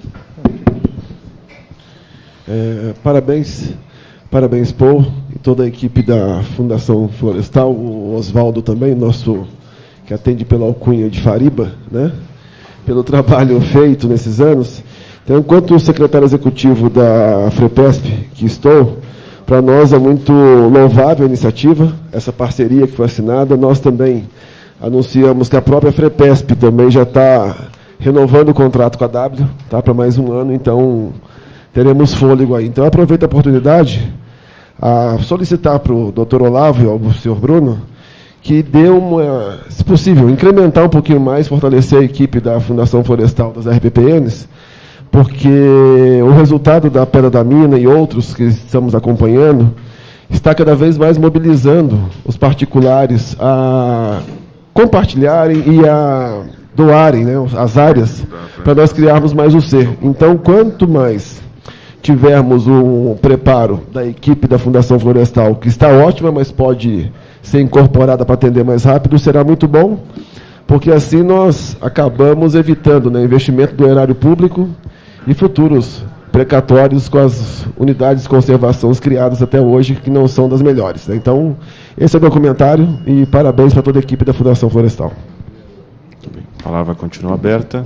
Parabéns, Paul, e toda a equipe da Fundação Florestal, o Oswaldo também, nosso que atende pela alcunha de Fariba, né? Pelo trabalho feito nesses anos. Então, enquanto secretário executivo da FREPESP, que estou, para nós é muito louvável a iniciativa, essa parceria que foi assinada. Nós também anunciamos que a própria FREPESP também já está renovando o contrato com a W, tá, para mais um ano, então teremos fôlego aí. Então, aproveito a oportunidade a solicitar para o doutor Olavo e ao senhor Bruno que dê se possível, incrementar um pouquinho mais, fortalecer a equipe da Fundação Florestal das RPPNs, porque o resultado da Pedra da Mina e outros que estamos acompanhando está cada vez mais mobilizando os particulares a compartilharem e a doarem, né, as áreas para nós criarmos mais o ser. Então, quanto mais tivermos um preparo da equipe da Fundação Florestal, que está ótima, mas pode ser incorporada para atender mais rápido, será muito bom, porque assim nós acabamos evitando, né, investimento do erário público e futuros precatórios com as unidades de conservação criadas até hoje, que não são das melhores, né? Então, esse é o meu comentário e parabéns para toda a equipe da Fundação Florestal. A palavra continua aberta.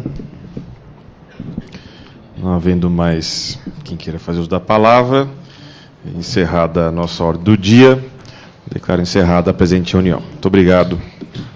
Não havendo mais quem queira fazer uso da palavra, encerrada a nossa ordem do dia, declaro encerrada a presente reunião. Muito obrigado.